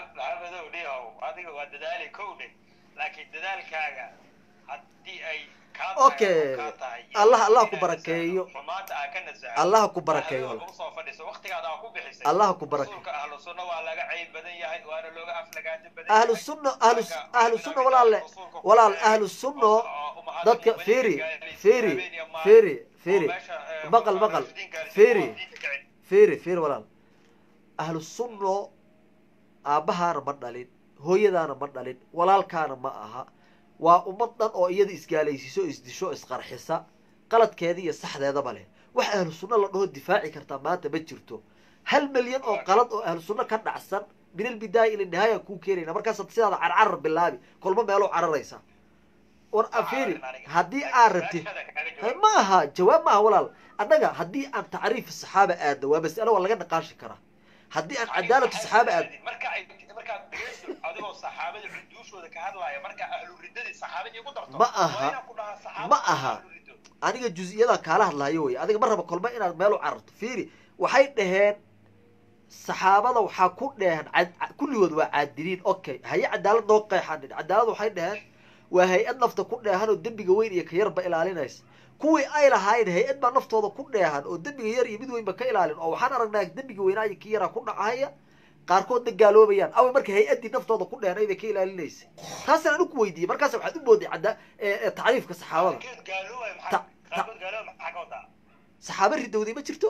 [SPEAKER 4] maxamadow dhihow adiga waa dadaali kowdhe laakiin dadaalkaaga haddii ay
[SPEAKER 1] اوكي الله الله كبركيو الله كبركيو الله كبركيو اهل السنه اهل اهل السنه ولا لا ولا اهل السنه ضدك فيري فيري فيري فيري بقل بقل فيري فيري فيري ولا أهل السنة أبهار مدلين هو يدانا مدلين ولا الكان ما أها وأمضنا أو يد إسقالي سو إسدشو إسقار حسا قلت كذي الصح ذا بله وح أهل السنة لأنه الدفاعي كرتامات بجرته هل مليون أو قلت أو أهل السنة كان أحسن من البداية إلى النهاية يكون كيرين مركز تصير على عرب بالله كل ما بيلو على الرئيسة ورأفيري هدي عارتي ما ها جواب ما هو ولا أنا هدي أن تعريف الصحابة آد وبس أنا والله قد نقاش كره هدي أن عدالة الصحابة آد
[SPEAKER 4] مركا مركا بيجلسوا أديكوا الصحابة الحدوش وذا كهذا مركا أهل الردة الصحابة يقدروا
[SPEAKER 1] ما أها ما أها أنا الجزئية كله الله يوي أنا مرة بقول ما إن ماله عرض فيري وحيد هن الصحابة لو حكون هن كل يوم عادلين أوكي هي عدالة نوقع حد عدالة وحيد هن وهي أن نفط كنا هن الدم بجوين يكيرب إلى عليناس كوي أي لهاين هي أن ما نفط هذا كنا هن الدم بيجير يبدو يبقى إلى علين أو حنا رجناك دم بجوين أي كيرا كنا عاية قاركون دجالو بيان أو مركز هي أدي نفط هذا كنا هن إذا كيلا عليناس هسه أنا كوي دي مركز واحد بودي عدا تعريف كصحابة صحابة ردوا دي ما شفتوا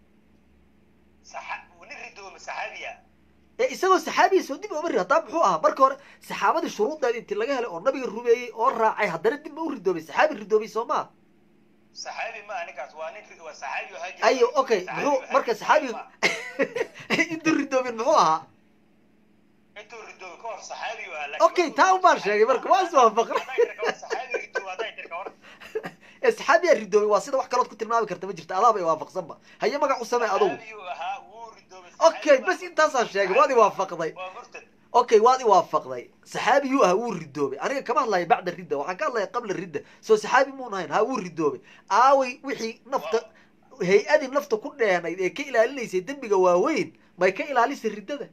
[SPEAKER 4] صح ونردوا مسحابية
[SPEAKER 1] إيه إسمه صحابي سودي بأمره طبعه بركور صحابة الشروط ده أنت لقاها النبي الربيعي أورع عي هدرت ما أورد دوبي صحابي الردوبي سوما
[SPEAKER 4] صحابي ما أنا كاسواني وصحابي وهاجي
[SPEAKER 1] أيوه أوكي هو مركز صحابي أنتوا الردوبي معها
[SPEAKER 4] أنتوا الردوبي كور صحابي ولا
[SPEAKER 1] أوكي تاو مارش يا مركز ما سوى فقر
[SPEAKER 4] صحابي ردوبي هذا يتركور
[SPEAKER 1] صحابي الردوبي واسطة واحد كلام كنت ناوي كرت مجرد ألابي وافق صبا هيا ما قاعد أسمع أضو اوكي بس انت صار شيء وادي وافقضي اوكي وادي وافقضي صحابي هو هو الردوبي انا كمان الله بعد الرده وحكى الله قبل الرده سو صحابي مو نهين هو الردوبي اوي وحي نفط هيئه النفط كلها اي كي الى ليس دبغا واوين ما كي الى ليس الرده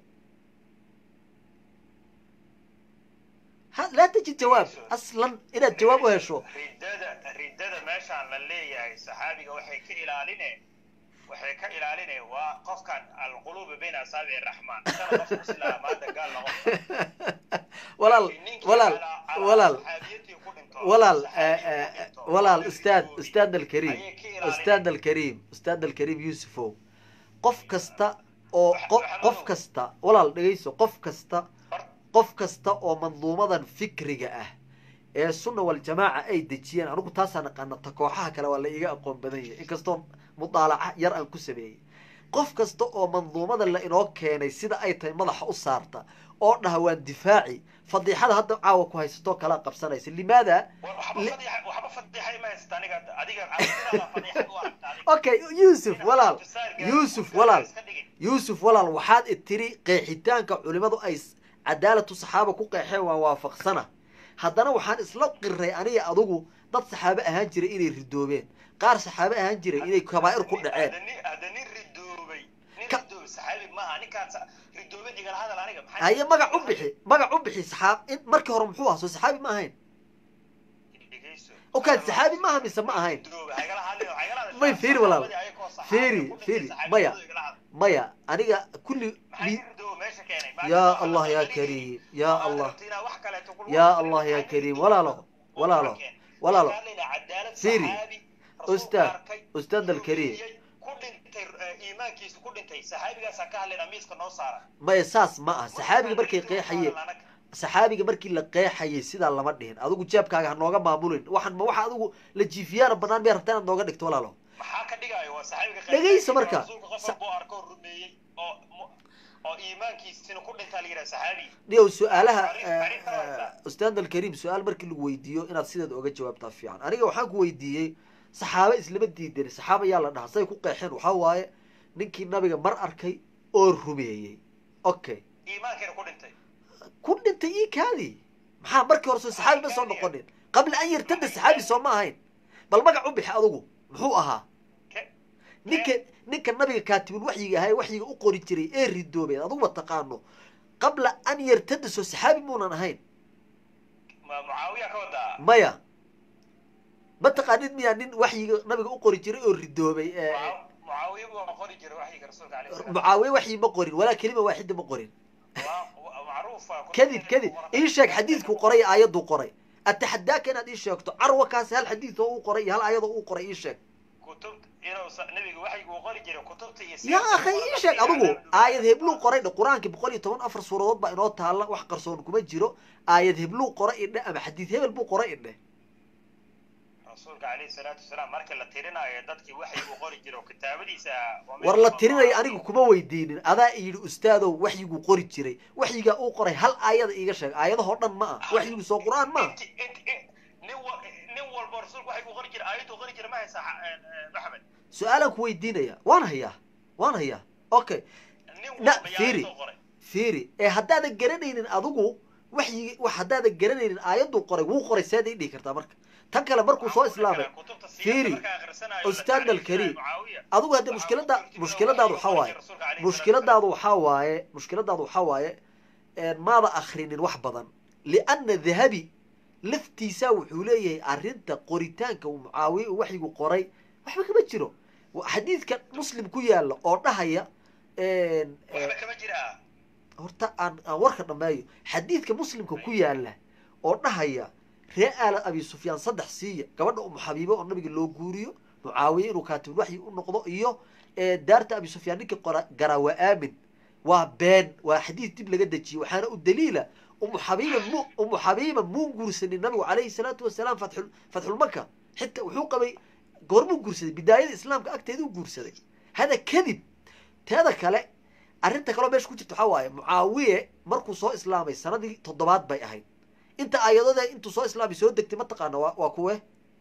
[SPEAKER 1] لا تجي جواب اصلا الى الجواب وهشو
[SPEAKER 4] الرده الرده ماشي عن لليه صحابي وحي كي الى لينه waxay ka ilaalinay waa qofkan alqulub bayna asabi arrahman kana qof islaam hada gal lagu
[SPEAKER 1] walaal walaal walaal walaal walaal ustaad ustaad alkareem ustaad alkareem ustaad alkareem yuusufo qof kasta oo qof kasta walaal dhageyso qof kasta qof kasta oo manduumadan fikriga ah ee sunna wal jamaa ay dajiyeen anigu taas aan aqaan kooxaha kale waa la iga aqoon badan yahay inkastoo مطالعة ير أن كسبه قف كسته أو منظومة اللي إنه كان يصير أي تيم مضح أصارته أو هو دفاعي فضيحة هذا عاوة كويس تو كلا قبسنا يصير لماذا؟
[SPEAKER 4] وحب وحب فضيحة ما يستاني قد أديك
[SPEAKER 1] أوكي يوسف ولا يوسف ولا يوسف ولا وحاد التري قيحتان كعلماء أيس عدالة الصحابة كقيحة ووافق سنة هذا وحان إسلام الرئانية أضوجو ضد صحابة هانجر إلي الردوبين قار صحابة هانجر إلي كبائر كل عين
[SPEAKER 4] أدني الردوبي الردوب صحابي ما أنا كان ردوبي يقال هذا لا نجم
[SPEAKER 1] هي ما قاعد أبحي ما قاعد أبحي صحاب إنت مركه رمحوها سو صحابي ما هين وكان صحابي ما هم يسمعها هين ما يفير ولا فيري فيري مايا مايا أنا كل يا الله يا كريم يا الله يا الله يا كريم ولا لا ولا لا ولا لا فيري أستاذ أستاذ الكريم ما يساس ما صحابي بركي قيحية صحابي بركي لقيحية سيدا الله مدهن أدوك جابك هنوغا معمولين وحن ما واحد أدوك لجيفيان بنان بيرتان أدوغا دكت ولا لا لغيس مركا ديو سؤالها أستاذ الكريم سؤال بركي لو ويديو إن سيدا أوغا جواب طافيان أنا وحاك ويديي صحابة إسلام الدين صحابة يلا نها ساي ku qeexeen waxa waaye ninkii nabiga mar arkay oo rumeeyay okay iimaankeena ku dhintay ku dhintay ii kaadi maxaa markii hore saxaabi ma soo noqonin qabla an yartada saxaabi soo ma ahayn bal magac u bixi adigu muxuu ahaa ninka ninka nabiga kaatibul waxyiga ahay waxyiga u qori jiray ee ridoobay adigu ma taqaano qabla an yartada soo saxaabi muunan ahayn
[SPEAKER 4] ma muawiya ka wada
[SPEAKER 1] maya ما تقانين ميا نين وحي نبي أقري جري الردوبي
[SPEAKER 4] معاوية وقري جري وحي رسولك عليه السلام
[SPEAKER 1] معاوية وحي ما قرين ولا كلمة واحدة ما قرين
[SPEAKER 4] معروفة
[SPEAKER 1] كذب كذب إيش شك حديثك قري آيات وقري أتحداك أنا إيش شك عروة كاس هالحديث هو قري هالآيات هو قري إيش شك
[SPEAKER 4] كتبت نبي وحي وقري جري كتبت
[SPEAKER 1] يا أخي إيش شك أبوه آيات هبلو قري القرآن كبقولي تمن أفر سورة بقى إنه تعالى وحقر صونكم جيرو آيات هبلو قري إنه أما حديث هبل بو قري إنه
[SPEAKER 4] رسولك عليه الصلاة والسلام مركل لتيرنا يدك وحي وقري جري وكتابدي سا
[SPEAKER 1] والله تيرنا أنا كوما ويدين هذا يجي أستاذه وحي وقري جري وحي جا قري هل آيات إيش شك آيات هرنا ما وحي وسو قرآن ما
[SPEAKER 4] نو نو الرسول وحي وقري جري آيات وقري جري ما هي صح محمد
[SPEAKER 1] سؤالك ويدين يا وانا هي وانا هي أوكي لا فيري فيري إيه هذا الجرنين أذوقه وحي وهذا الجرنين آيات وقري وقري سادة إني كرتا مرك تكلا مركو صو إسلامي فيري أستاذنا الكريم أذوق هذه مشكلة دا مشكلة دا ذو حواي مشكلة دا ذو حواي مشكلة دا ذو حواي ماذا آخرين وحبضا لأن الذهبي لفتي ساوي حوليه أرنتا قريتانك ومعاوي وحي وقري وحبا كما تجيرو حديث كان مسلم كويالا أورنا هيا
[SPEAKER 4] وحبا كما جيرا
[SPEAKER 1] horta aan aan warka dhameeyo xadiidka muslimka ku yaala oo dhahaya re'aal abi sufyaan saddex siiya gabadha um xabiibo oo nabiga loo guuriyo mucaawiye inuu kaatib waxyi u noqdo iyo ee daarta abi sufyaan ninka garawa aamin waa been waa xadiid dib laga dajiyo waxaana u daliila um xabiiba mu um xabiiba mu guursanin nabiga calayhi salaatu wasalaam fathul fathul makka xitaa wuxuu qabay goormuu guursaday bidaayada islaamka agteeda u guursaday hada kadib teeda kale arrinta kale meesha ku jirto waxa waaye mucaawiye markuu soo islaamay sanadii toddobaad bay ahayd inta aayadooda intuu soo islaamay soo degtay ma taqaana waa waa kuwe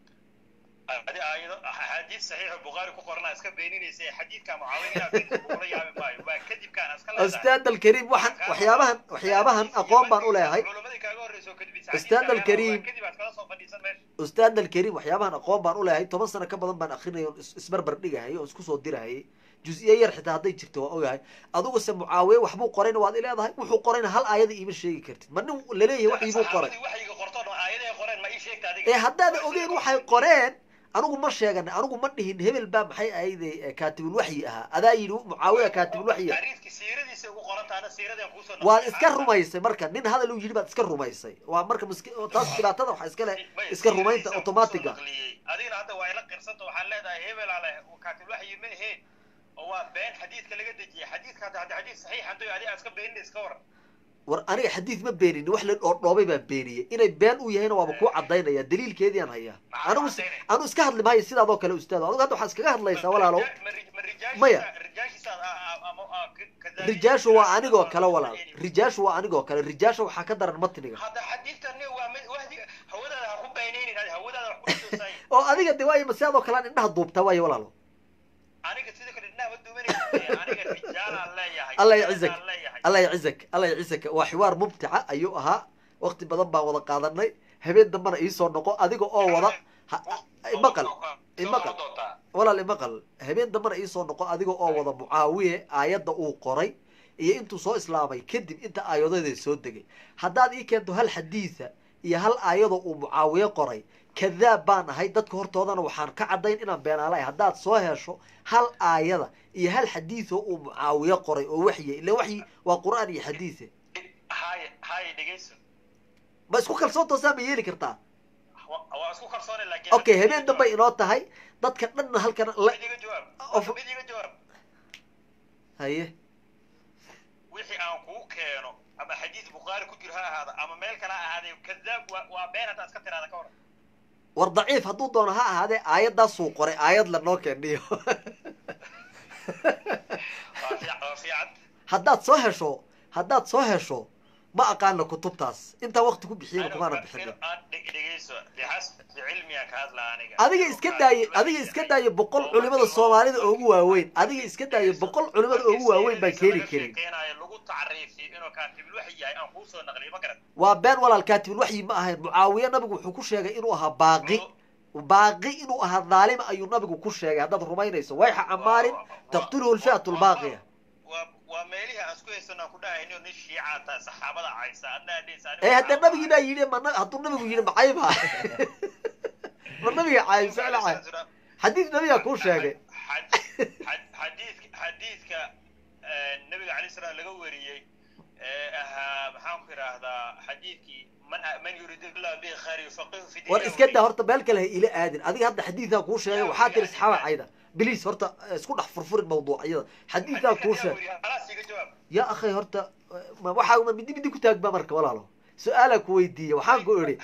[SPEAKER 4] hadi aayado xadiis saxiix bukhari ku qorna iska beeninaysa xadiidka mucaawiye ila ula yaabay maayo waa kadib kaan iska leeyahay
[SPEAKER 1] ustaad al-karim waxan waxyaabahan waxyaabahan aqoon baan u leeyahay
[SPEAKER 4] culimadii kaaga horeyso kadib
[SPEAKER 1] ustaad al-karim
[SPEAKER 4] kadib aad kala soo fadhiisan meesha
[SPEAKER 1] ustaad al-karim waxyaabahan aqoon baan u leeyahay toban sano ka badan baan akhrinay oo isbarbar dhigahay oo isku soo dirahay juz'iye yar xitaa haday jirto waa ogahay adigu se mucaawiye waxbuu qorayna waad ileedahay wuxuu qorayna hal aayada iima sheegi kartid ma nin la leeyahay wax iibuu qoray
[SPEAKER 4] waxiga qorto aayadaha qoreen ma ii sheegta adiga
[SPEAKER 1] ee haddaad ogeyn waxay qoreen anigu ma sheegan anigu ma dhihin hebel baa maxay ahayd kaatibul wahyi ahaa adaa yiri mucaawiye kaatibul wahyi
[SPEAKER 4] taariikhki siiradiisa ugu qorantaana siiradan ku soo
[SPEAKER 1] waa iska rumaysay marka nin hadal uu yiri baad iska rumaysay waa marka taas dhibaatada waxa iska leh iska rumaynta automatic ah
[SPEAKER 4] adigina hadda waa ila qirsanta waxaan leedahay hebel ale kaatibul wahyi ma ahayn oo been xadiidka laga dajiyay xadiidka hadda xadiid saxiix hadii aad iska beenin iska war
[SPEAKER 1] war aniga xadiid ma beenin wax la dhoobay baa beeniyay inay been u yahay waaba ku cadeynaya daliilkeedii aan hayaa anigu anigu iska hadli maayo sidaadoo kale ustaad adigu hadda waxa iskaga hadlaysaa walaalo maya rijaashu waa anigoo kale walaal rijaashu waa anigoo kale rijaashu waxa ka daran matniga
[SPEAKER 4] hadda xadiidtani waa mid wahdi hawadaada ha ku beenaynin hawadaada wax ku tusay
[SPEAKER 1] oo adiga de waayo sidaadoo kale aan indhaha duubtaa waayo walaalo
[SPEAKER 4] aniga sidoo kale indhaha ma duubanaynin aniga rijaal aan leeyahay
[SPEAKER 1] الله يعزك الله يعزك الله يعزك وحوار ممتع أيها وقت بدن با ودا قادنay habeen dambana ii soo noqo adiga oo wada maqal maqal walaal maqal habeen dambana ii soo noqo adiga oo wada mucaawiye aayada uu qoray iyo intuu soo islaamay kadib inta aayadoodii soo degay hadaad ii keento hal xadiisa iyo hal aayado uu mucaawiye qoray كذاب بان هاي دتك هرتودنا وحان كعدين إنا بينالاي هداد سو هيشو هل آية إيه هل حديثه ومعاوية قري أو وحي إلا وحي وقرآن حديثه
[SPEAKER 4] هاي هاي دقيسو
[SPEAKER 1] بس كو كالصوت سامي يلي كرتا
[SPEAKER 4] هو اسكو كالصون لكن
[SPEAKER 1] أوكي هبين دبي إنوتا هاي دتك نن هل كان لا
[SPEAKER 4] بديك جواب أوف بديك جواب
[SPEAKER 1] هاي
[SPEAKER 4] وحي أن كو كانوا أما حديث بخاري كجر هذا أما مالك لا هذا كذاب وبينات أسكتر هذا كور
[SPEAKER 1] والضعيف هدو دونها هذا آيات دا سوق قري آيات لنو كنيو هداد سو هشو هداد سو هشو ما أقان كتبتاس انت وقت كو بخير كمان بخير adiga iska daay adiga iska daay boqol culimada Soomaalida ugu waaweyn adiga iska daay boqol culimada ugu waaweyn ba keeli karin
[SPEAKER 4] lagu taariifay inuu kaatibul wahyi yahay aan ku soo naqliyo ma garan
[SPEAKER 1] waa been walaal kaatibul wahyi ma ahayn mucaawiye nabigu wuxuu ku sheegay inuu ahaa baaqi baaqi inuu ahaa dhaalim ayuu nabigu ku sheegay hadad rumaynayso wayxa amaarin taqtuluhu al-fi'atu al-baaqiya
[SPEAKER 4] waa meelihi aan isku heysano ku dhahaynay in shiicada saxaabada aysa adna dheesaan
[SPEAKER 1] ee hadda nabigu ina yiri ma haduu nabigu yiri macayba والنبي عايز سأل عايز حديث نبي أكون شاقي
[SPEAKER 4] حديث حديثك النبي عليه الصلاة والسلام لقوري أها محاكر هذا حديثك من من يريد الله به خير يفقهه في دينه
[SPEAKER 1] وإسكده هرتا بالك له إلى آدن أدي هذا حديثه أكون شاقي وحاتر إسحاق عيدا بليس هرتا اسكون أحفرفر الموضوع أيضا حديثه أكون شاقي يا أخي هرتا ما وحاول ما بدي بدي كتاج بمرك ولا له سؤالك ويدي وحاجة قولي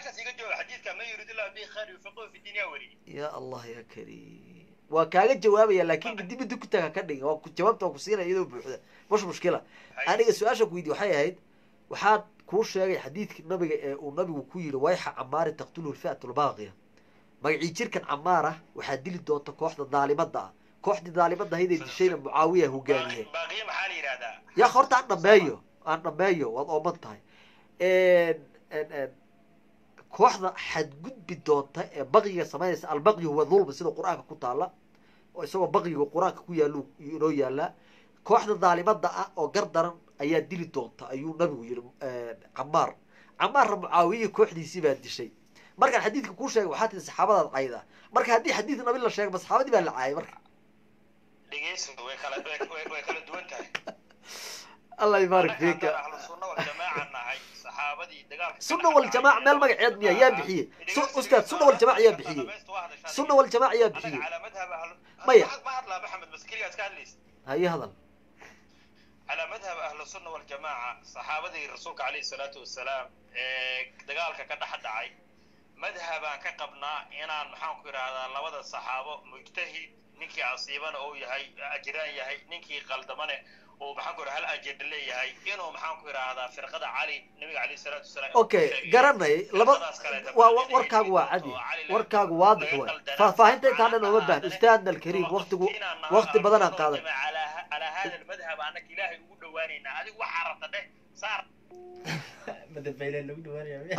[SPEAKER 1] يا الله يا كريم وكاجا جوابي لكن بدي بدي كتاج كدين وجوابته وكسينا يدو بحده مش مشكلة أنا سؤالك ويدي وحي هيد وحاد كوش شيء حديث النبي والنبي وكويل وايح عمار تقتله الفئة الباغية ما يعيشير كان عمارة وحدي لي دوت كوحدة ظالمة ده كوحدة ظالمة ده هيدا الشيء معاوية هو جانيه
[SPEAKER 4] باغي محالي هذا
[SPEAKER 1] يا خرط عنا بايو عنا بايو وضع منطقي ان ان ان كوحدة حد قد بدونتا بغي سمايس البغي هو ظلم سيده قرآنك كتالا ويسوى بغي وقرآنك كو يالو يلو يالا كوحدة ظالمة ده او قردران ايا ديلي دونتا ايو نبي يلو عمار عمار معاوية كوحدي سيبها هدي الشيء marka xadiidka ku sheegay waxa tii saxaabada ayda marka hadii xadiid nabi la sheegay saxaabadii baa la caayay marka
[SPEAKER 4] dhigeyso way kala way kala duwan tahay
[SPEAKER 1] Allah ybarak fiika
[SPEAKER 4] sunna wal jamaa nahay saxaabadii dagaalka
[SPEAKER 1] sunna wal jamaa meel magaceed miya yaa bixiye ustaad sunna wal jamaa yaa bixiye sunna wal jamaa yaa bixiye
[SPEAKER 4] ala madhab ahl
[SPEAKER 1] maya
[SPEAKER 4] ma hadla maxamed maskiliga iska hadlays
[SPEAKER 1] hay hadal
[SPEAKER 4] على مذهب أهل السنة والجماعة صحابة الرسول عليه الصلاة والسلام دجالك كده حد عاي مذهبا كقبنا إن محاك هذا لوضع الصحابة مجتهد نكي عصيبا أو يهي أجران يهي نكي قلدمانه ومحاك هل أجد لي يهي إنه محاك هذا فرقة علي النبي عليه الصلاة والسلام
[SPEAKER 1] أوكي قرني لبا وركاق واعدي وركاق واضح هو فهمت أنت عنا نوبه أستاذنا الكريم وقت وقت بدنا قادم
[SPEAKER 4] على على هذا المذهب أنك إلهي يقول دوانينا هذه وحرت ده صار
[SPEAKER 5] مذهب بيلين لو دواني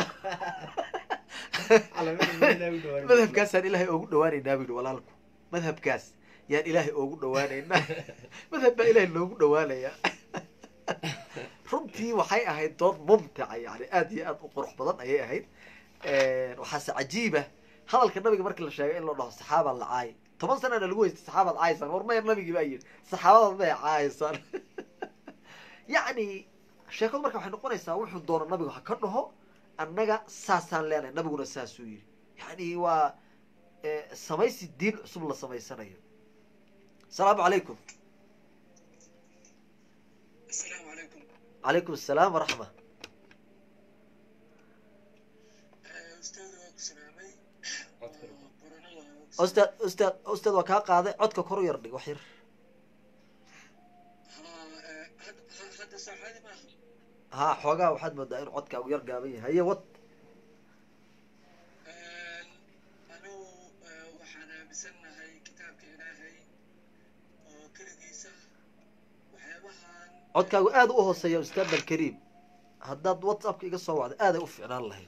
[SPEAKER 1] مذهب كاس يعني إلهي أقول دواني نابل ولا لكم مذهب كاس يعني إلهي أقول دواني مذهب إلهي اللي أقول دواني يا runtii waxay ahayd dood mumtaca yani aad iyo aad u qurux badan ayay ahayd waxaase cajiiba hadalka nabiga markii la sheegay in loo dhaho saxaaba la caay toban sanana lagu haystay saxaabad caaysan war maya nabigii baa yidhi saxaabada may caaysan yani sheekadu marka waxay noqonaysaa wuxuu doono nabigu ha ka dhaho annaga saasaan leenahay nabiguna saasuu yidhi yani waa samaysi diin cusub la samaysanayo asalaamu calaykum عليكم السلام ورحمة. أستاذ أستاذ أستاذ وكا قاضي عدك كرو يردي وحير. ها حوجا واحد من داير عدك أو يرجع بيه هي وط.
[SPEAKER 6] أنا وحنا بسنا هاي كتاب كإلهي وكل جيسة وحيبها
[SPEAKER 1] codkaagu aad u hooseeya ustaad alkariim haddaad whatsappka iga soo wacdo aad ay u fiicnaan lahayd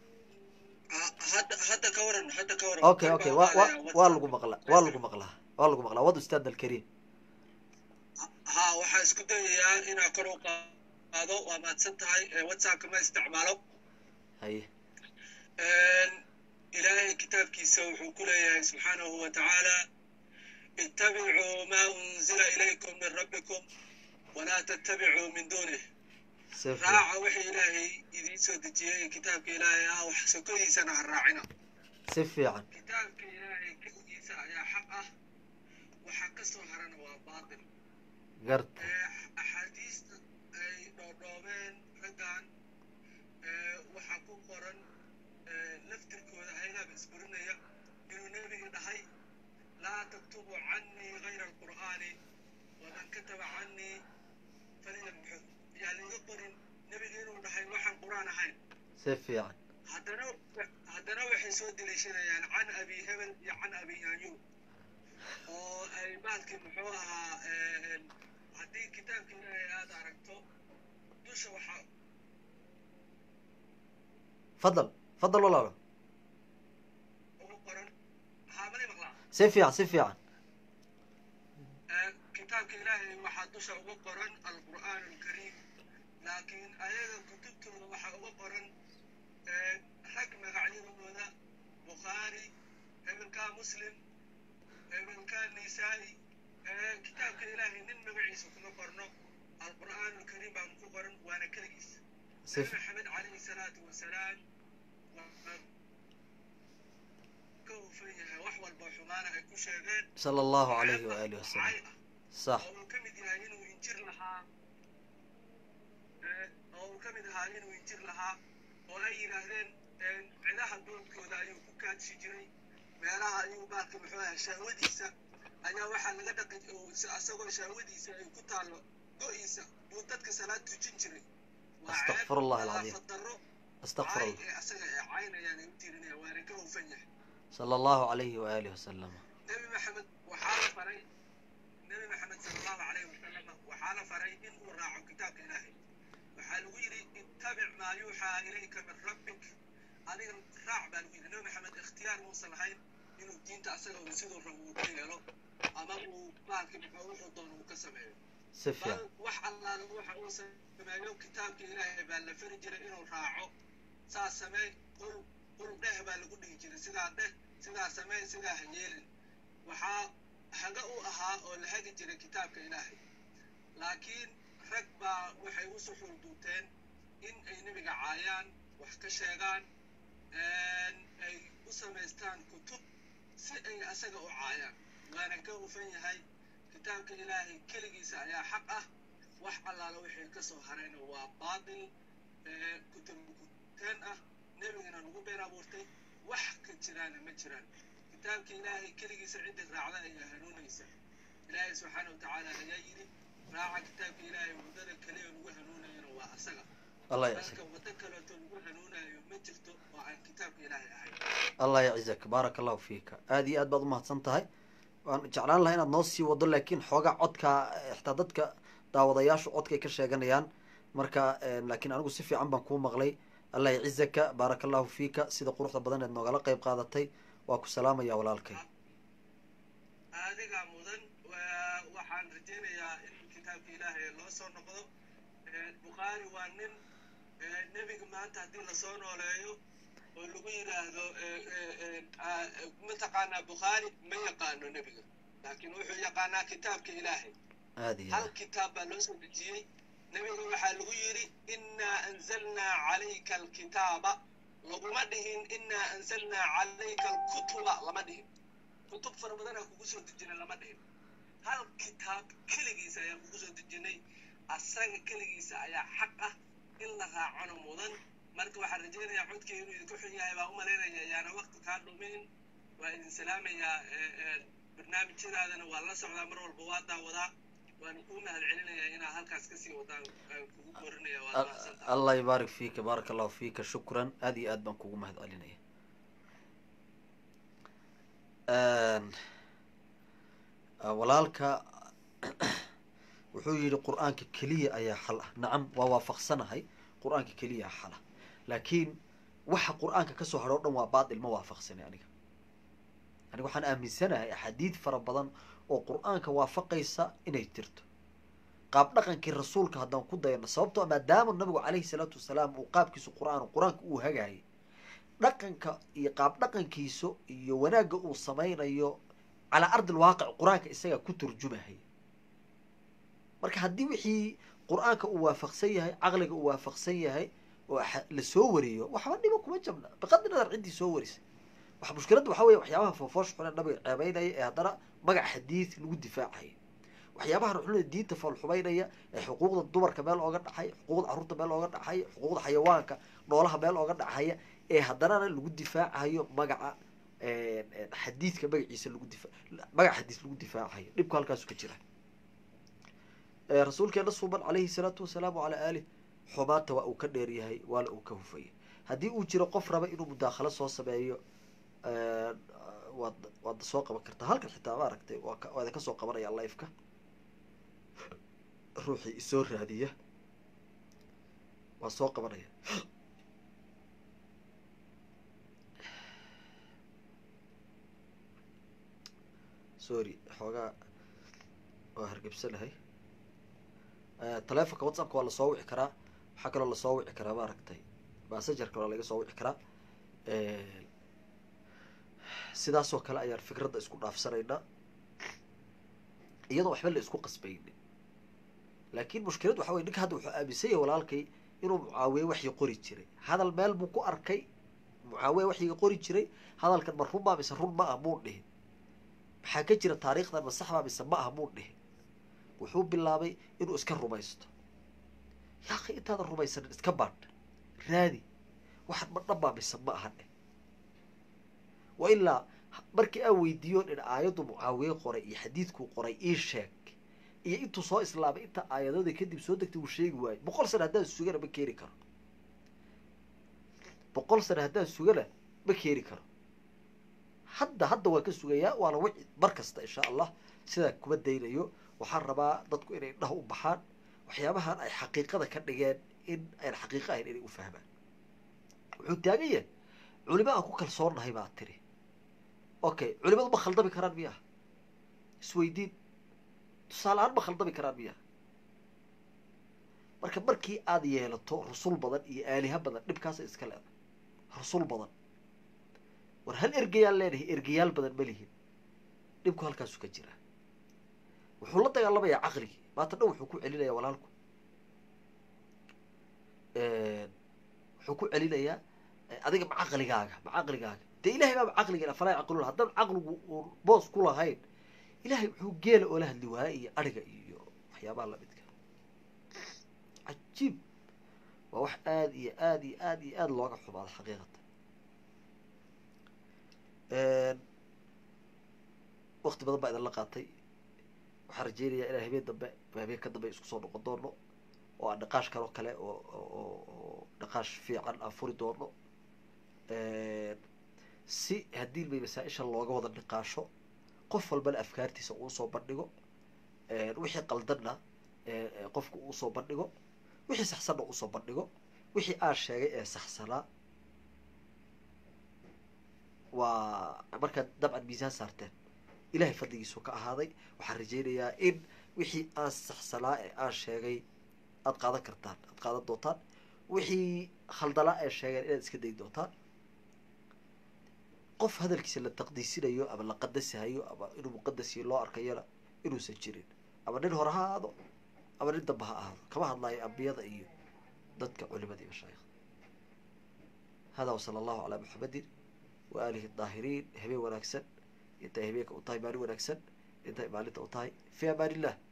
[SPEAKER 6] hadda ka waran hadda ka waran
[SPEAKER 1] okay okay waa waa lagu maqlaa waa lagu maqlaa waa lagu maqlaa wad ustaad alkariim
[SPEAKER 6] ha waxaan isku dayayaa inaan kor u qaado waa mahadsan tahay whatsappka ma isticmaalo
[SPEAKER 1] haye
[SPEAKER 6] ilaahay kitaabkiisa wuxuu ku leeyahay subxaanahu wa tacaala ittabicuu maa unzila ilaykum min rabbikum ولا تتبعوا من دونه راعى وحي إلهي إذا سودتي كتابك إلهي أو حسكي سنة الراعنا
[SPEAKER 1] سفي عن
[SPEAKER 6] كتابك إلهي كيسا يا حقه وحق سهرنا وباطل
[SPEAKER 1] قرت
[SPEAKER 6] أحاديث أي دوبين رجعن وحقو قرن لفتك وهينا بسبرنا يا إنه نبي دحي لا تكتبوا عني غير القرآن ومن كتب عني فليمحو يعني يقبل نبي إنه دحين وحن قرآن هاي
[SPEAKER 1] سيف يعني
[SPEAKER 6] هذا نوع هذا نوع حسود ليشنا يعني عن أبي هبل عن أبي أيوب أو أي بعد كم محوها هذه كتاب كنا هذا عرفته دوش وحا
[SPEAKER 1] فضل فضل ولا لا
[SPEAKER 6] قرآن هامني مغلا
[SPEAKER 1] سيف يعني سيف يعني
[SPEAKER 6] كتابك إلهي وحدوش أبو قرن القرآن الكريم لكن أيضا كتبته وحا أبو قرن حكم قاعدين هنا بخاري مسلم من كان نسائي كتاب إلهي نن مقعيس كما قرنو القرآن الكريم بان قرن وانا كليس سيدنا محمد عليه الصلاة والسلام كوفيه وحوى البوحمانة اكو شيغان
[SPEAKER 1] صلى الله عليه وآله وسلم صح
[SPEAKER 6] او كمد yahay inuu injir lahaa oo kamid ahaa inuu injir lahaa oo ay yiraahdeen cidaha doodkooda ayuu ku kaadsi jiray meelaha ayuu baarka muxuu ahaa shahwadiisa ayaa waxaa laga dhaqay asagoo shahwadiisa ay ku taalo go'iisa uu dadka salaad tujin jiray
[SPEAKER 1] استغفر الله العظيم استغفر الله صلى الله عليه وآله وسلم
[SPEAKER 6] نبي محمد وحال فري نبي محمد صلى الله عليه وسلم وحال فري إن وراء كتاب إلهي وحال ويري اتبع ما يوحى إليك من ربك أنا راع بالويري نبي محمد اختيار موصل هاي إنه الدين تأثيره ويسيده الرموكي له أمامه مالك بحوح الضون وكسمه
[SPEAKER 1] سفيا
[SPEAKER 6] wax alla waxa uu sameeyo kitaabka Ilaahay baa la fari jiray inuu raaco saas sameey qul qul dheh baa lagu dhigi jiray sidaa dheh sidaa sameey sidaa yeelin waxa haga u ahaa oo la hagi jiray kitaabka Ilaahay laakiin rag baa waxay u suxul duuteen in ay nabiga caayaan wax ka sheegaan ay u sameystaan kutub si ay asaga u caayaan waana ka hufan yahay kitaabka Ilaahay kaligiisa ayaa xaq ah wax allaala wixii ka soo harayna waa baadil ee kutub kutan ah nabigana lagu been abuurtay wax ka jiraan ma jiraan kitaabka Ilaahay kaligiisa cid raacda ayaa hanuunaysa Ilaahay subhanahu wa ta'ala ayaa yiri raaca kitaabka Ilaahay wadada kaliya lagu hanuunayna waa asaga
[SPEAKER 1] الله يعزك الله يعزك بارك الله فيك هذه أد بعض ما تصنتهاي جعلان لهنا نصي وضل لكن حاجة عدك احتضتك داوضياش عدك كرشة جنيان مركا لكن أنا قصي في عم بكون مغلي الله يعزك بارك الله فيك سيد قروح بدن إنه قال قيب قادتي وأكو سلامة يا ولالك
[SPEAKER 6] هذه عمودن وحن رجينا يا كتاب إلهي الله صار نقضه البخاري وانن النبي ما أنت هدي لصون ولا يو واللي هذا متقانا بخاري ما يقانو النبي لكن وحي يقانا كتاب إلهي
[SPEAKER 1] هذه
[SPEAKER 6] هل كتاب لوسو بجي نبي وحي يري إنا أنزلنا عليك الكتاب لمدهن إنا أنزلنا عليك الكتب لمدهن كتب فرمضان كوكوسو دجنا لمدهن هل كتاب كلغي سيا كوكوسو دجني asaga kaligiisa ayaa xaq ah in la raaco mudan marka waxa rajeenaya codka inuu idinku xun yahay baa u maleynaya yaana waqti ka dhumin waa idin salaamaya barnaamijyadaadana waa la socdaa mar walba waa daawadaa waan ku mahad celinaya inaa halkaas ka sii wadaan kugu korinaya waa mahadsantahay
[SPEAKER 1] الله يبارك فيك بارك الله فيك شكرا هذه أد بان kugu mahad celinaya walaalka wuxuu yiri quraanka kaliya ayaa xal ah nacam waa waafaqsanahay quraanka kaliya xal ah laakiin waxa quraanka ka soo haro dhan waa baadil ma waafaqsanay aniga aniga waxaan aaminsanahay xadiid fara badan oo quraanka waafaqaysa inay jirto qaab dhaqankii rasuulka haddaan ku dayno sababtoo maadaama nabigu calayhi salaatu wasalaam uu qaabkiisu quraan quraanka uu hagaayay dhaqanka iyo qaab dhaqankiisu iyo wanaagga uu samaynayo ala ardil waaqic quraanka isaga ku turjumahay marka haddii wixii quraanka uu waafaqsan yahay aqliga uu waafaqsan yahay oo la soo wariyo waxba dhibo kuma jabna baqad nadar cidii soo warisay waxa mushkiladu waxa weeye waxyaabaha foofoosh xuna nabiga ceebaynaya ee haddana magac xadiis lagu difaacayo waxyaabaha ruuxda diinta fal xubaynaya ee xuquuqda dumarka meel ooga dhaxay xuquuqda carruurta meel ooga dhaxay xuquuqda xayawaanka noolaha meel ooga dhaxaya ee haddana lagu difaacayo magaca ee xadiiska magaciisa lagu difaac magac xadiis lagu difaacayo dhibka halkaas ka jira rasuulkeena suuban calayhi salaatu wasalaam wa ala aalihi xumaanta waa uu ka dheer yahay waana uu ka hufayay haddii uu jiro qof raba inuu mudaakhalo soo sameeyo waad waad soo qaban kartaa halkan xitaa ma aragtay waa idin ka soo qabanaya live-ka ruuxii isoo raadiya waa soo qabanaya sorry xoogaa waa hargebsanahay taleefonka whatsappka waa lasoo wici karaa waxaa kaloo lasoo wici karaa ma aragtay messengerka waa laga soo wici karaa sidaasoo kale ayaan fikradda isku dhaafsanaynaa iyadoo waxba la isku qasbaynin laakiin mushkilad waxa weye ninka hadda wuxuu aaminsan yahay walaalkay inuu mucaawiye waxii qori jiray hadal meel buu ku arkay mucaawiye waxii qori jiray hadalkan ma run baa mise run ma ah muun dhihin maxaa ka jira taariikhdan ma sax baa mise ma ah muun dhihin wuxuu bilaabay inuu iska rumaysto yaa akhi intaadan rumaysanin iska baadh raadi waxaan ma dhan baa mise ma aha dheh wa ilaa markii aan weydiiyo in aayaddu mucaawiye qoray iyo xadiidkuu qoray ii sheeg iyo intuu soo islaamay inta aayadada kadib soo degtay uu sheegi waayo boqol sano haddaan sugana ma keeni karo boqol sano haddaan sugana ma keeni karo hadda hadda waan ka sugayaa waana wici mar kasta insha allah sidaa kuma daynayo waxaan rabaa dadku inay indhaha u baxaan waxyaabahan ay xaqiiqada ka dhigeen in ayn xaqiiqo ahayn inay u fahmaan wuxuu taagan yahay culimo aan ku kalsoonnahay baa tiri okay culimadu ma khaldami karaan miyaa isweydiin tusaale ahaan ma khaldami karaan miyaa marka markii aada yeelato rusul badan iyo aaliha badan dhibkaasay iska leedahay rusul badan war hal ergayaal leenahay ergayaal badan ma lihin dhibku halkaasu ka jiraa wuxuu la dagaalamayaa caqligii maanta dhan wuxuu ku celinayaa walaalku wuxuu ku celinayaa adiga ma caqligaaga ma caqligaaga dee ilahay baaba caqliga falaa yacqiluun haddaan caqligu uun boos ku lahayn ilahay wuxuu geela oola hadli waaya iyo ariga iyo waxyaabaha lamidka cajiib waa wax aada iyo aada iyo aada iyo aada looga xumaado xaqiiqatan wakti badan baa idinla qaatay waxaan rajeynayaa inaan habeen dambe habeen ka dambe isku soo noqon doono oo aan dhaqaash kaloo kale oo oo dhaqaash fiican aan furi doono si haddii bay masaa-isha looga wada niqaasho qof walbana afkaartiisa uu soo bandhigo wixii qaldanna qofku uu soo bandhigo wixii saxsanna uu soo bandhigo wixii aan sheegay ee saxsanaa waa markaad dabcan miisaan saarteen ilahay fadligiisu ka ahaaday waxaan rajeynayaa in wixii aan saxsanaa ee aan sheegay aada qaadan kartaan aada qaadan doontaan wixii khaldalaa ee sheegeen inaad iska dayi doontaan qof hadalkiisa la taqdiisinayo ama la qadasahayo ama inuu muqadasiyo loo arkayona inuusan jirin ama nin hore ha ahaado ama nin damba ha ahaado kama hadlaayo ambiyada iyo dadka culimada iyo mashaayikda hada wasala allahu calaa muxamedin wa aalihi daahiriin habeen wanaagsan intay habeenka u tahay maalin wanaagsan intay maalinta u tahay fi amaan illah